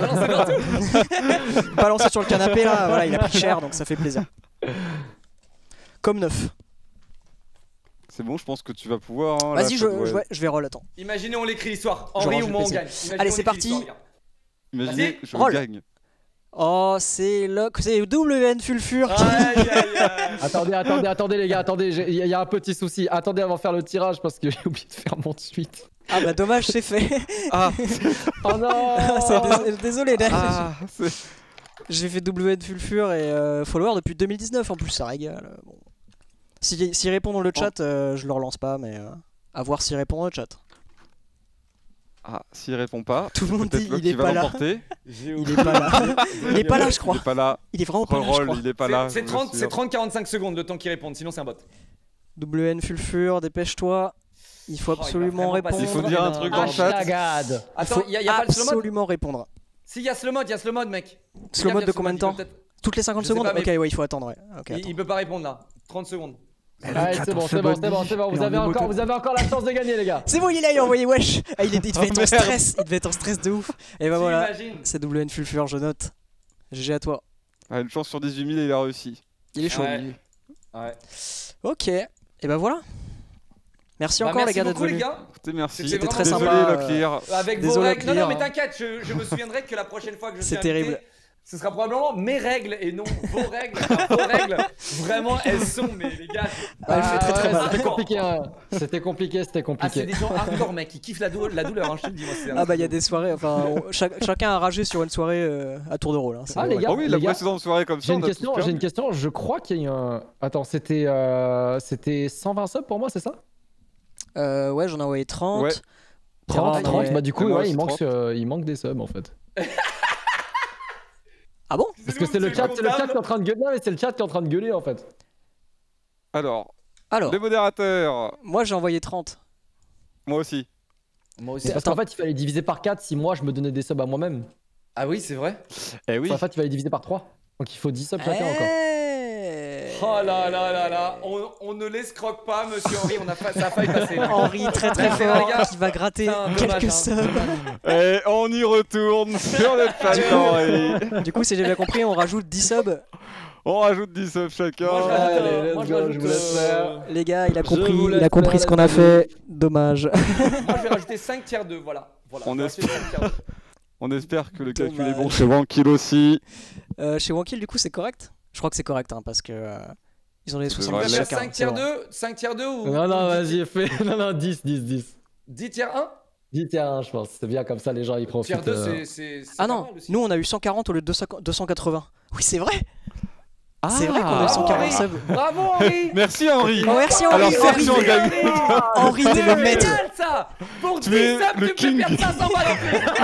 Balancé sur le canapé là, voilà, il a pris cher, donc ça fait plaisir. Comme neuf. C'est bon, je pense que tu vas pouvoir. hein, là, Vas-y, ça je, doit je, être- ouais, je vais roll, attends. Imaginez, on l'écrit l'histoire. Je Henri range ou le moi, on P C. gagne. Imaginez, Allez, on c'est écrit parti. l'histoire, les gars. Imaginez, Vas-y, je roll. gagne. Oh, c'est le. C'est W N Fulfur qui. Aïe, aïe, aïe. attendez, attendez, attendez les gars, attendez, j'ai- il y, a- il y a un petit souci. Attendez avant de faire le tirage parce que j'ai oublié de faire mon suite. Ah bah dommage, c'est fait. Ah, Oh non. C'est dés- Désolé, là. ah c'est- J'ai fait W N Fulfur et euh, follower depuis deux mille dix-neuf en plus, ça régale. Bon. S'il si répond dans le chat, euh, je le relance pas, mais euh, à voir s'il répond dans le chat. ah, s'il répond pas, Tout le monde peut-être dit Locke il est qui va pas là. l'emporter. Il est pas là. Il est pas là, je Il crois. est pas là. Il est vraiment pas là, je Roll, crois. il est pas là. C'est je trente, vous c'est assure. trente quarante-cinq secondes le temps qu'il réponde, sinon c'est un bot. W N Fulfur, dépêche-toi. Il faut Oh, il va absolument vraiment passer répondre. Il faut dire un truc dans le chat. Hashtag ad. Attends, il y a, y a pas le slow mode. absolument répondre. Si, il y a slow mode, il y a slow mode, mec. Slow Regarde, mode il y de a combien de il temps peut peut-être- Toutes les cinquante Je sais secondes. pas, mais- Ok, ouais, il faut attendre. Ouais. Ok, il, attends. il peut pas répondre là. trente secondes. Allez, c'est bon, c'est bon, c'est bon, c'est bon. Vous avez encore, vous avez encore la chance de gagner les gars. C'est bon, il est là, il a envoyé wesh. Ah, il, est- il devait Oh, être en merde. stress. Il devait être en stress de ouf. Et bah voilà, T'imagines c'est W N Fulfur, je note. G G à toi. Ah, une chance sur dix-huit mille, il a réussi. Il est chaud. Ouais. Ouais. Ok, et bah voilà. Merci Bah, encore merci les gars d'être beaucoup, les venus. gars. Écoutez, merci. C'était très Désolé, sympa, Locklear. Avec vos Désolé, règles. Non, non, mais Clear. t'inquiète, je, je me souviendrai que la prochaine fois que je C'est suis invité, terrible. ce sera probablement mes règles et non vos règles. Car vos règles, vraiment, elles sont, mais les gars. Ah, il fait très très ouais, mal. C'était compliqué, hein. C'était compliqué, c'était Ah, c'est compliqué. des gens hardcore, mec, qui kiffent la, dou- la douleur, hein, je te le dis. Moi, c'est un Ah bah il y a truc de des soirées, enfin on- chaque- chacun a ragé sur une soirée euh, à tour de rôle. Hein, c'est Ah, les vrai. gars, Oh oui, la les gars, précédente soirée comme ça. J'ai on une a tous question, perdu. j'ai une question. Je crois qu'il y a eu un. Attends, c'était euh, c'était cent vingt subs pour moi, c'est ça? Euh, ouais, j'en ai envoyé trente. Ouais. trente, Terra, trente, ouais. bah du coup, Et moi ouais, aussi, il manque, trente. euh, il manque des subs en fait. Ah bon? Parce que c'est le chat, c'est le chat qui est en train de gueuler, non, mais c'est le chat qui est en train de gueuler en fait. Alors, Alors, les modérateurs. moi j'ai envoyé trente. Moi aussi. Moi aussi. C'est parce qu'en fait, il fallait diviser par quatre si moi je me donnais des subs à moi-même. Ah oui, c'est vrai. Eh oui. Enfin, en fait, il fallait diviser par trois. Donc il faut dix subs chacun encore. Eh. Oh là là là là, on, on ne l'escroque pas, monsieur Henri, on a fa... ça a failli passer. Henri très très Merci, les fort gars. qui va gratter Putain, dommage, quelques hein. subs. Et on y retourne sur le chat d'Henri. Du coup, si j'ai bien compris, on rajoute dix subs. On rajoute dix subs chacun. Moi, je rajoute, Allez, euh, let's moi, je go, rajoute, je vous laisse euh, faire. Les gars, il a Je compris, vous il laisse a compris faire, ce qu'on les a amis. fait. Dommage. Moi, je vais rajouter cinq tiers deux, voilà. voilà On je vais espère- rajouter cinq tiers deux. On espère que le calcul est Dommage. bon chez Wankill aussi. Euh, chez Wankill, du coup, c'est correct? Je crois que c'est correct, hein, parce que euh, ils ont les Ça On devrait va soixante-dix aller. faire chacun. cinq c'est tiers bon. deux, cinq tiers deux ou Non, non, ou vas-y, fais. Non, non, dix, dix, dix. dix tiers un. dix tiers un, je pense. C'est bien comme ça, les gens ils profitent. Tiers deux, euh. c'est- c'est. c'est Ah pas non, mal aussi. nous on a eu cent quarante au lieu de deux cent quatre-vingts. Oui, c'est vrai. C'est vrai qu'on a eu Bravo, cent quarante Henri. subs. Bravo Henri. Merci Henri. Oh, merci Henri. Alors, Henri, Sergio gagne. Henri, t'es le maître. Génial, ça. Pour Tu dix es subs, le tu king. peux perdre cinq cents balles en plus.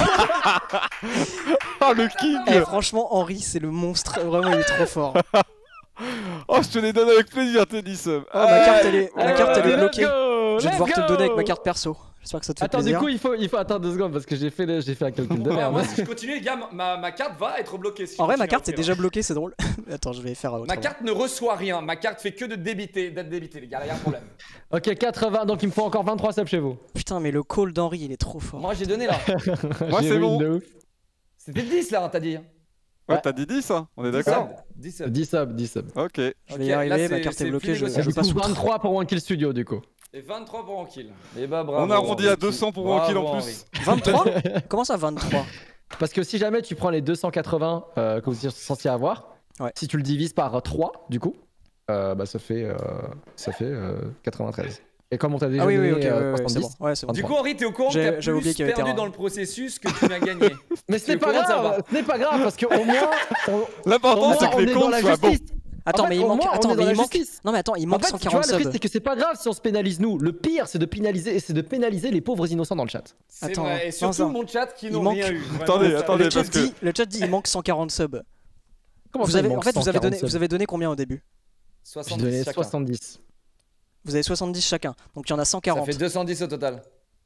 Oh le king. Eh, franchement, Henri, c'est le monstre. Vraiment, il est trop fort. Oh, je te les donne avec plaisir tes dix subs. Oh, ma carte, elle est, ma Allez, carte, elle est let's bloquée. go, Je vais let's devoir te le donner avec ma go. carte perso. J'espère que ça te fait Attends, du plaisir. coup, il faut, il faut attendre deux secondes parce que j'ai fait, le- j'ai fait un calcul de Ah, merde. moi, si je continue, les gars, ma, ma carte va être bloquée. si je En vrai, ma continue à carte est offrir. déjà bloquée, c'est drôle. Attends, je vais faire autrement. Ma carte ne reçoit rien. Ma carte fait que de débiter, d'être débitée, les gars. Il y a un problème. Ok, quatre-vingts, donc il me faut encore vingt-trois subs chez vous. Putain, mais le call d'Henri, il est trop fort. Moi, j'ai donné là. Moi, J'ai c'est ruine bon. de ouf. C'était dix là, hein, t'as dit. Ouais, t'as dit dix, hein. On est d'accord. dix subs. dix subs, dix subs. Ok. Je vais Ok, y là, arriver, ma c'est- carte c'est est plus bloquée, je, négociable. je Du peux pas coup, soustraire. vingt-trois pour One Kill Studio, du coup. Et vingt-trois pour Ankill. Et bah bravo. On arrondit à Henri. deux cents pour Bravo, Wankill en Henri. plus. vingt-trois? Comment ça, vingt-trois? Parce que si jamais tu prends les deux cent quatre-vingts euh, que vous êtes censé avoir, Ouais. si tu le divises par trois, du coup, euh, bah ça fait, euh, ça fait euh, quatre-vingt-treize. Et comme on t'a déjà Ah oui, donné oui, ok, euh, ouais, ouais, c'est soixante-dix. bon. Ouais, c'est bon. Du coup, Henri, t'es au courant que J'ai- t'as j'ai oublié plus qu'il y avait perdu Terra. dans le processus que tu n'as gagné. Mais ce Tu n'est es pas au courant de ça, grave, va ce n'est pas grave parce qu'au moins, on, au L'important moins, c'est que on les est dans comptes la soient bons. justice. Attends, En fait, mais il au manque. moins, on Attends, est dans mais la il manque. justice. Non, mais attends, il En manque fait, cent tu vois, quarante le truc, subs. c'est que c'est pas grave si on se pénalise nous. Le pire, c'est de pénaliser, et c'est de pénaliser les pauvres innocents dans le chat. C'est Attends, vrai. Et non, surtout ça- mon chat qui il n'ont manque- rien eu. Vraiment, Attendez, ça- attendez. Le chat parce que- dit, le chat dit, il manque cent quarante subs. Comment Vous ça, il avez, manque en fait, vous avez donné, cent quarante vous avez donné combien au début? J'ai soixante-dix donné chacun. soixante-dix. Vous avez soixante-dix chacun. Donc il y en a cent Ça quarante. fait deux cent dix au total.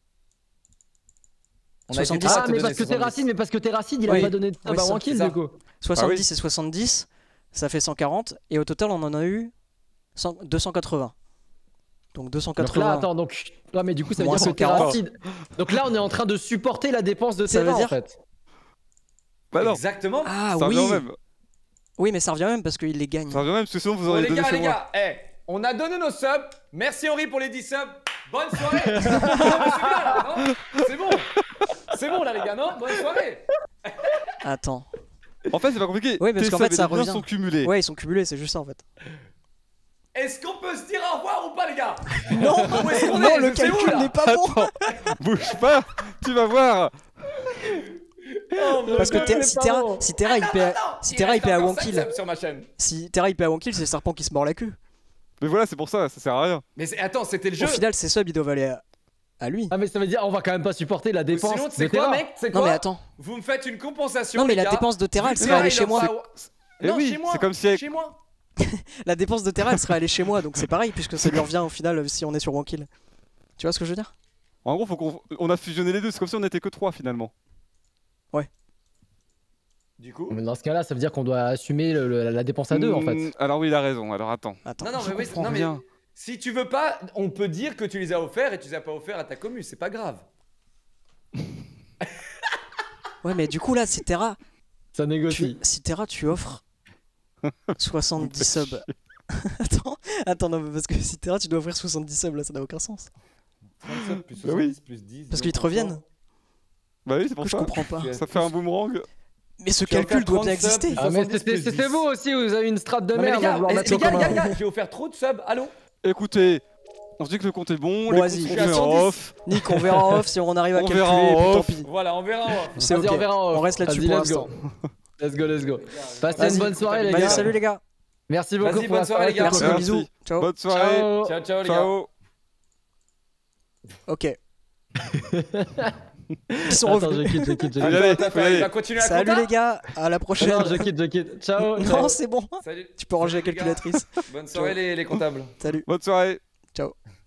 On a été soixante-dix. trois à Ah, te mais donner parce que soixante-dix. Terracine, mais parce que Terracine, il a Oui. pas donné de sub Oui, à ça, Wankill, c'est ça. du coup. soixante-dix Ah et soixante-dix, ça fait cent quarante. Et au total, on en a eu cent deux cent quatre-vingts. Donc deux cent Donc là, quatre-vingts. attends, donc. Ouais, mais du coup, ça veut Moins dire que cent quarante. Terracine. Donc là, on est en train de supporter la dépense de Ça veut Terra, en dire- fait. Bah non, Exactement. Ah ça oui. revient au même. Oui, mais ça revient même parce qu'il les gagne. Ça revient au même, parce que sinon vous Bon, auriez les donné gars, chez les moi. gars, eh, on a donné nos subs. Merci Henri pour les dix subs. Bonne soirée. Non, mais c'est bien, là, non C'est bon. C'est bon là les gars, non? Bonne soirée. Attends. En fait, c'est pas compliqué. Oui, parce Tes qu'en subs fait, et ça tes biens revient. sont cumulés. Ouais, ils sont cumulés, c'est juste ça en fait. Est-ce qu'on peut se dire au revoir ou pas les gars? Non, Où est-ce qu'on non, est? le C'est où, calcul là n'est pas bon. Bouge pas, tu vas voir. Parce que Le Ter- calcul si est pas Terra, bon. si Terra il paie, à- si Terra il paie à Wankill, Wankill sur ma chaîne. si Terra il paie à Wankill, c'est le serpent qui se mord la queue. Mais voilà, c'est pour ça, ça sert à rien. Mais c'est- attends, c'était le jeu. Au final, ses subs ils doivent aller à, à lui. Ah, mais ça veut dire, on va quand même pas supporter la dépense. Sinon, tu sais de quoi, Terra. mec? Tu sais quoi? Non mais attends. Vous me faites une compensation. Non mais les la gars. dépense de Terra elle Vu serait que allée Terra, chez il moi. offre à- Eh Non, oui, chez moi. c'est comme si- Chez moi. La dépense de Terra elle serait allée chez moi, donc c'est pareil puisque ça lui revient au final si on est sur Wankill. Tu vois ce que je veux dire? En gros, faut qu'on on a fusionné les deux, c'est comme si on était que trois finalement. Du coup. Mais dans ce cas-là, ça veut dire qu'on doit assumer le- le- la dépense à deux, en fait. Hmm, Alors oui, il a raison. Alors attends. Attends. Non, non, je mais oui, comprends non, mais rien. si tu veux pas, on peut dire que tu les as offerts et tu les as pas offerts à ta commu, c'est pas grave. Ouais mais du coup là si Terra, Ça tu, négocie. si Terra tu offres soixante-dix subs. attends, attends non mais parce que si Terra tu dois offrir soixante-dix subs là ça n'a aucun sens. trente-sept plus Bah oui. soixante-dix plus dix. Parce qu'ils te reviennent. Bah oui, c'est Du coup, pour je ça. comprends pas. Ça fait un boomerang. Mais ce Tu vas calcul faire doit bien trente subs. exister. Ah, mais soixante-dix c'était plus c'était dix. vous aussi, vous avez une strat de Non, mais merde. les à gars, vouloir les, mettre les au gars, les commun. gars, les gars, j'ai offert trop de subs. Allô? Écoutez, on se dit que le compte est bon, Bon, les vas-y. comptes Je sont suis à faits cent en dix. off. Nick, on verra en off si on arrive à On calculer, verra en et puis tant off. pis. Voilà, on verra en off. C'est Vas-y, ok. on verra en off. On reste là-dessus Vas-y, pour let's go. l'instant. Let's go, let's go. Passez Vas-y. une bonne soirée, les Vas-y, gars. salut les gars. Merci beaucoup Vas-y, pour la bonne soirée, les gars. Merci, Merci. bisous. Ciao. Bonne soirée. Ciao. Ciao, ciao les gars. Ciao. Ok. Ils sont Attends, je revenus. quitte, je quitte, je Faut y quitte. aller, Attends, faut y attends, aller. il va continuer la Salut compta les gars, à la prochaine. Non, je quitte, je quitte. Ciao. Non, ciao. c'est bon. Salut. Tu peux ranger la Salut, les gars. calculatrice. Bonne soirée les, les comptables. Salut. Bonne soirée. Ciao.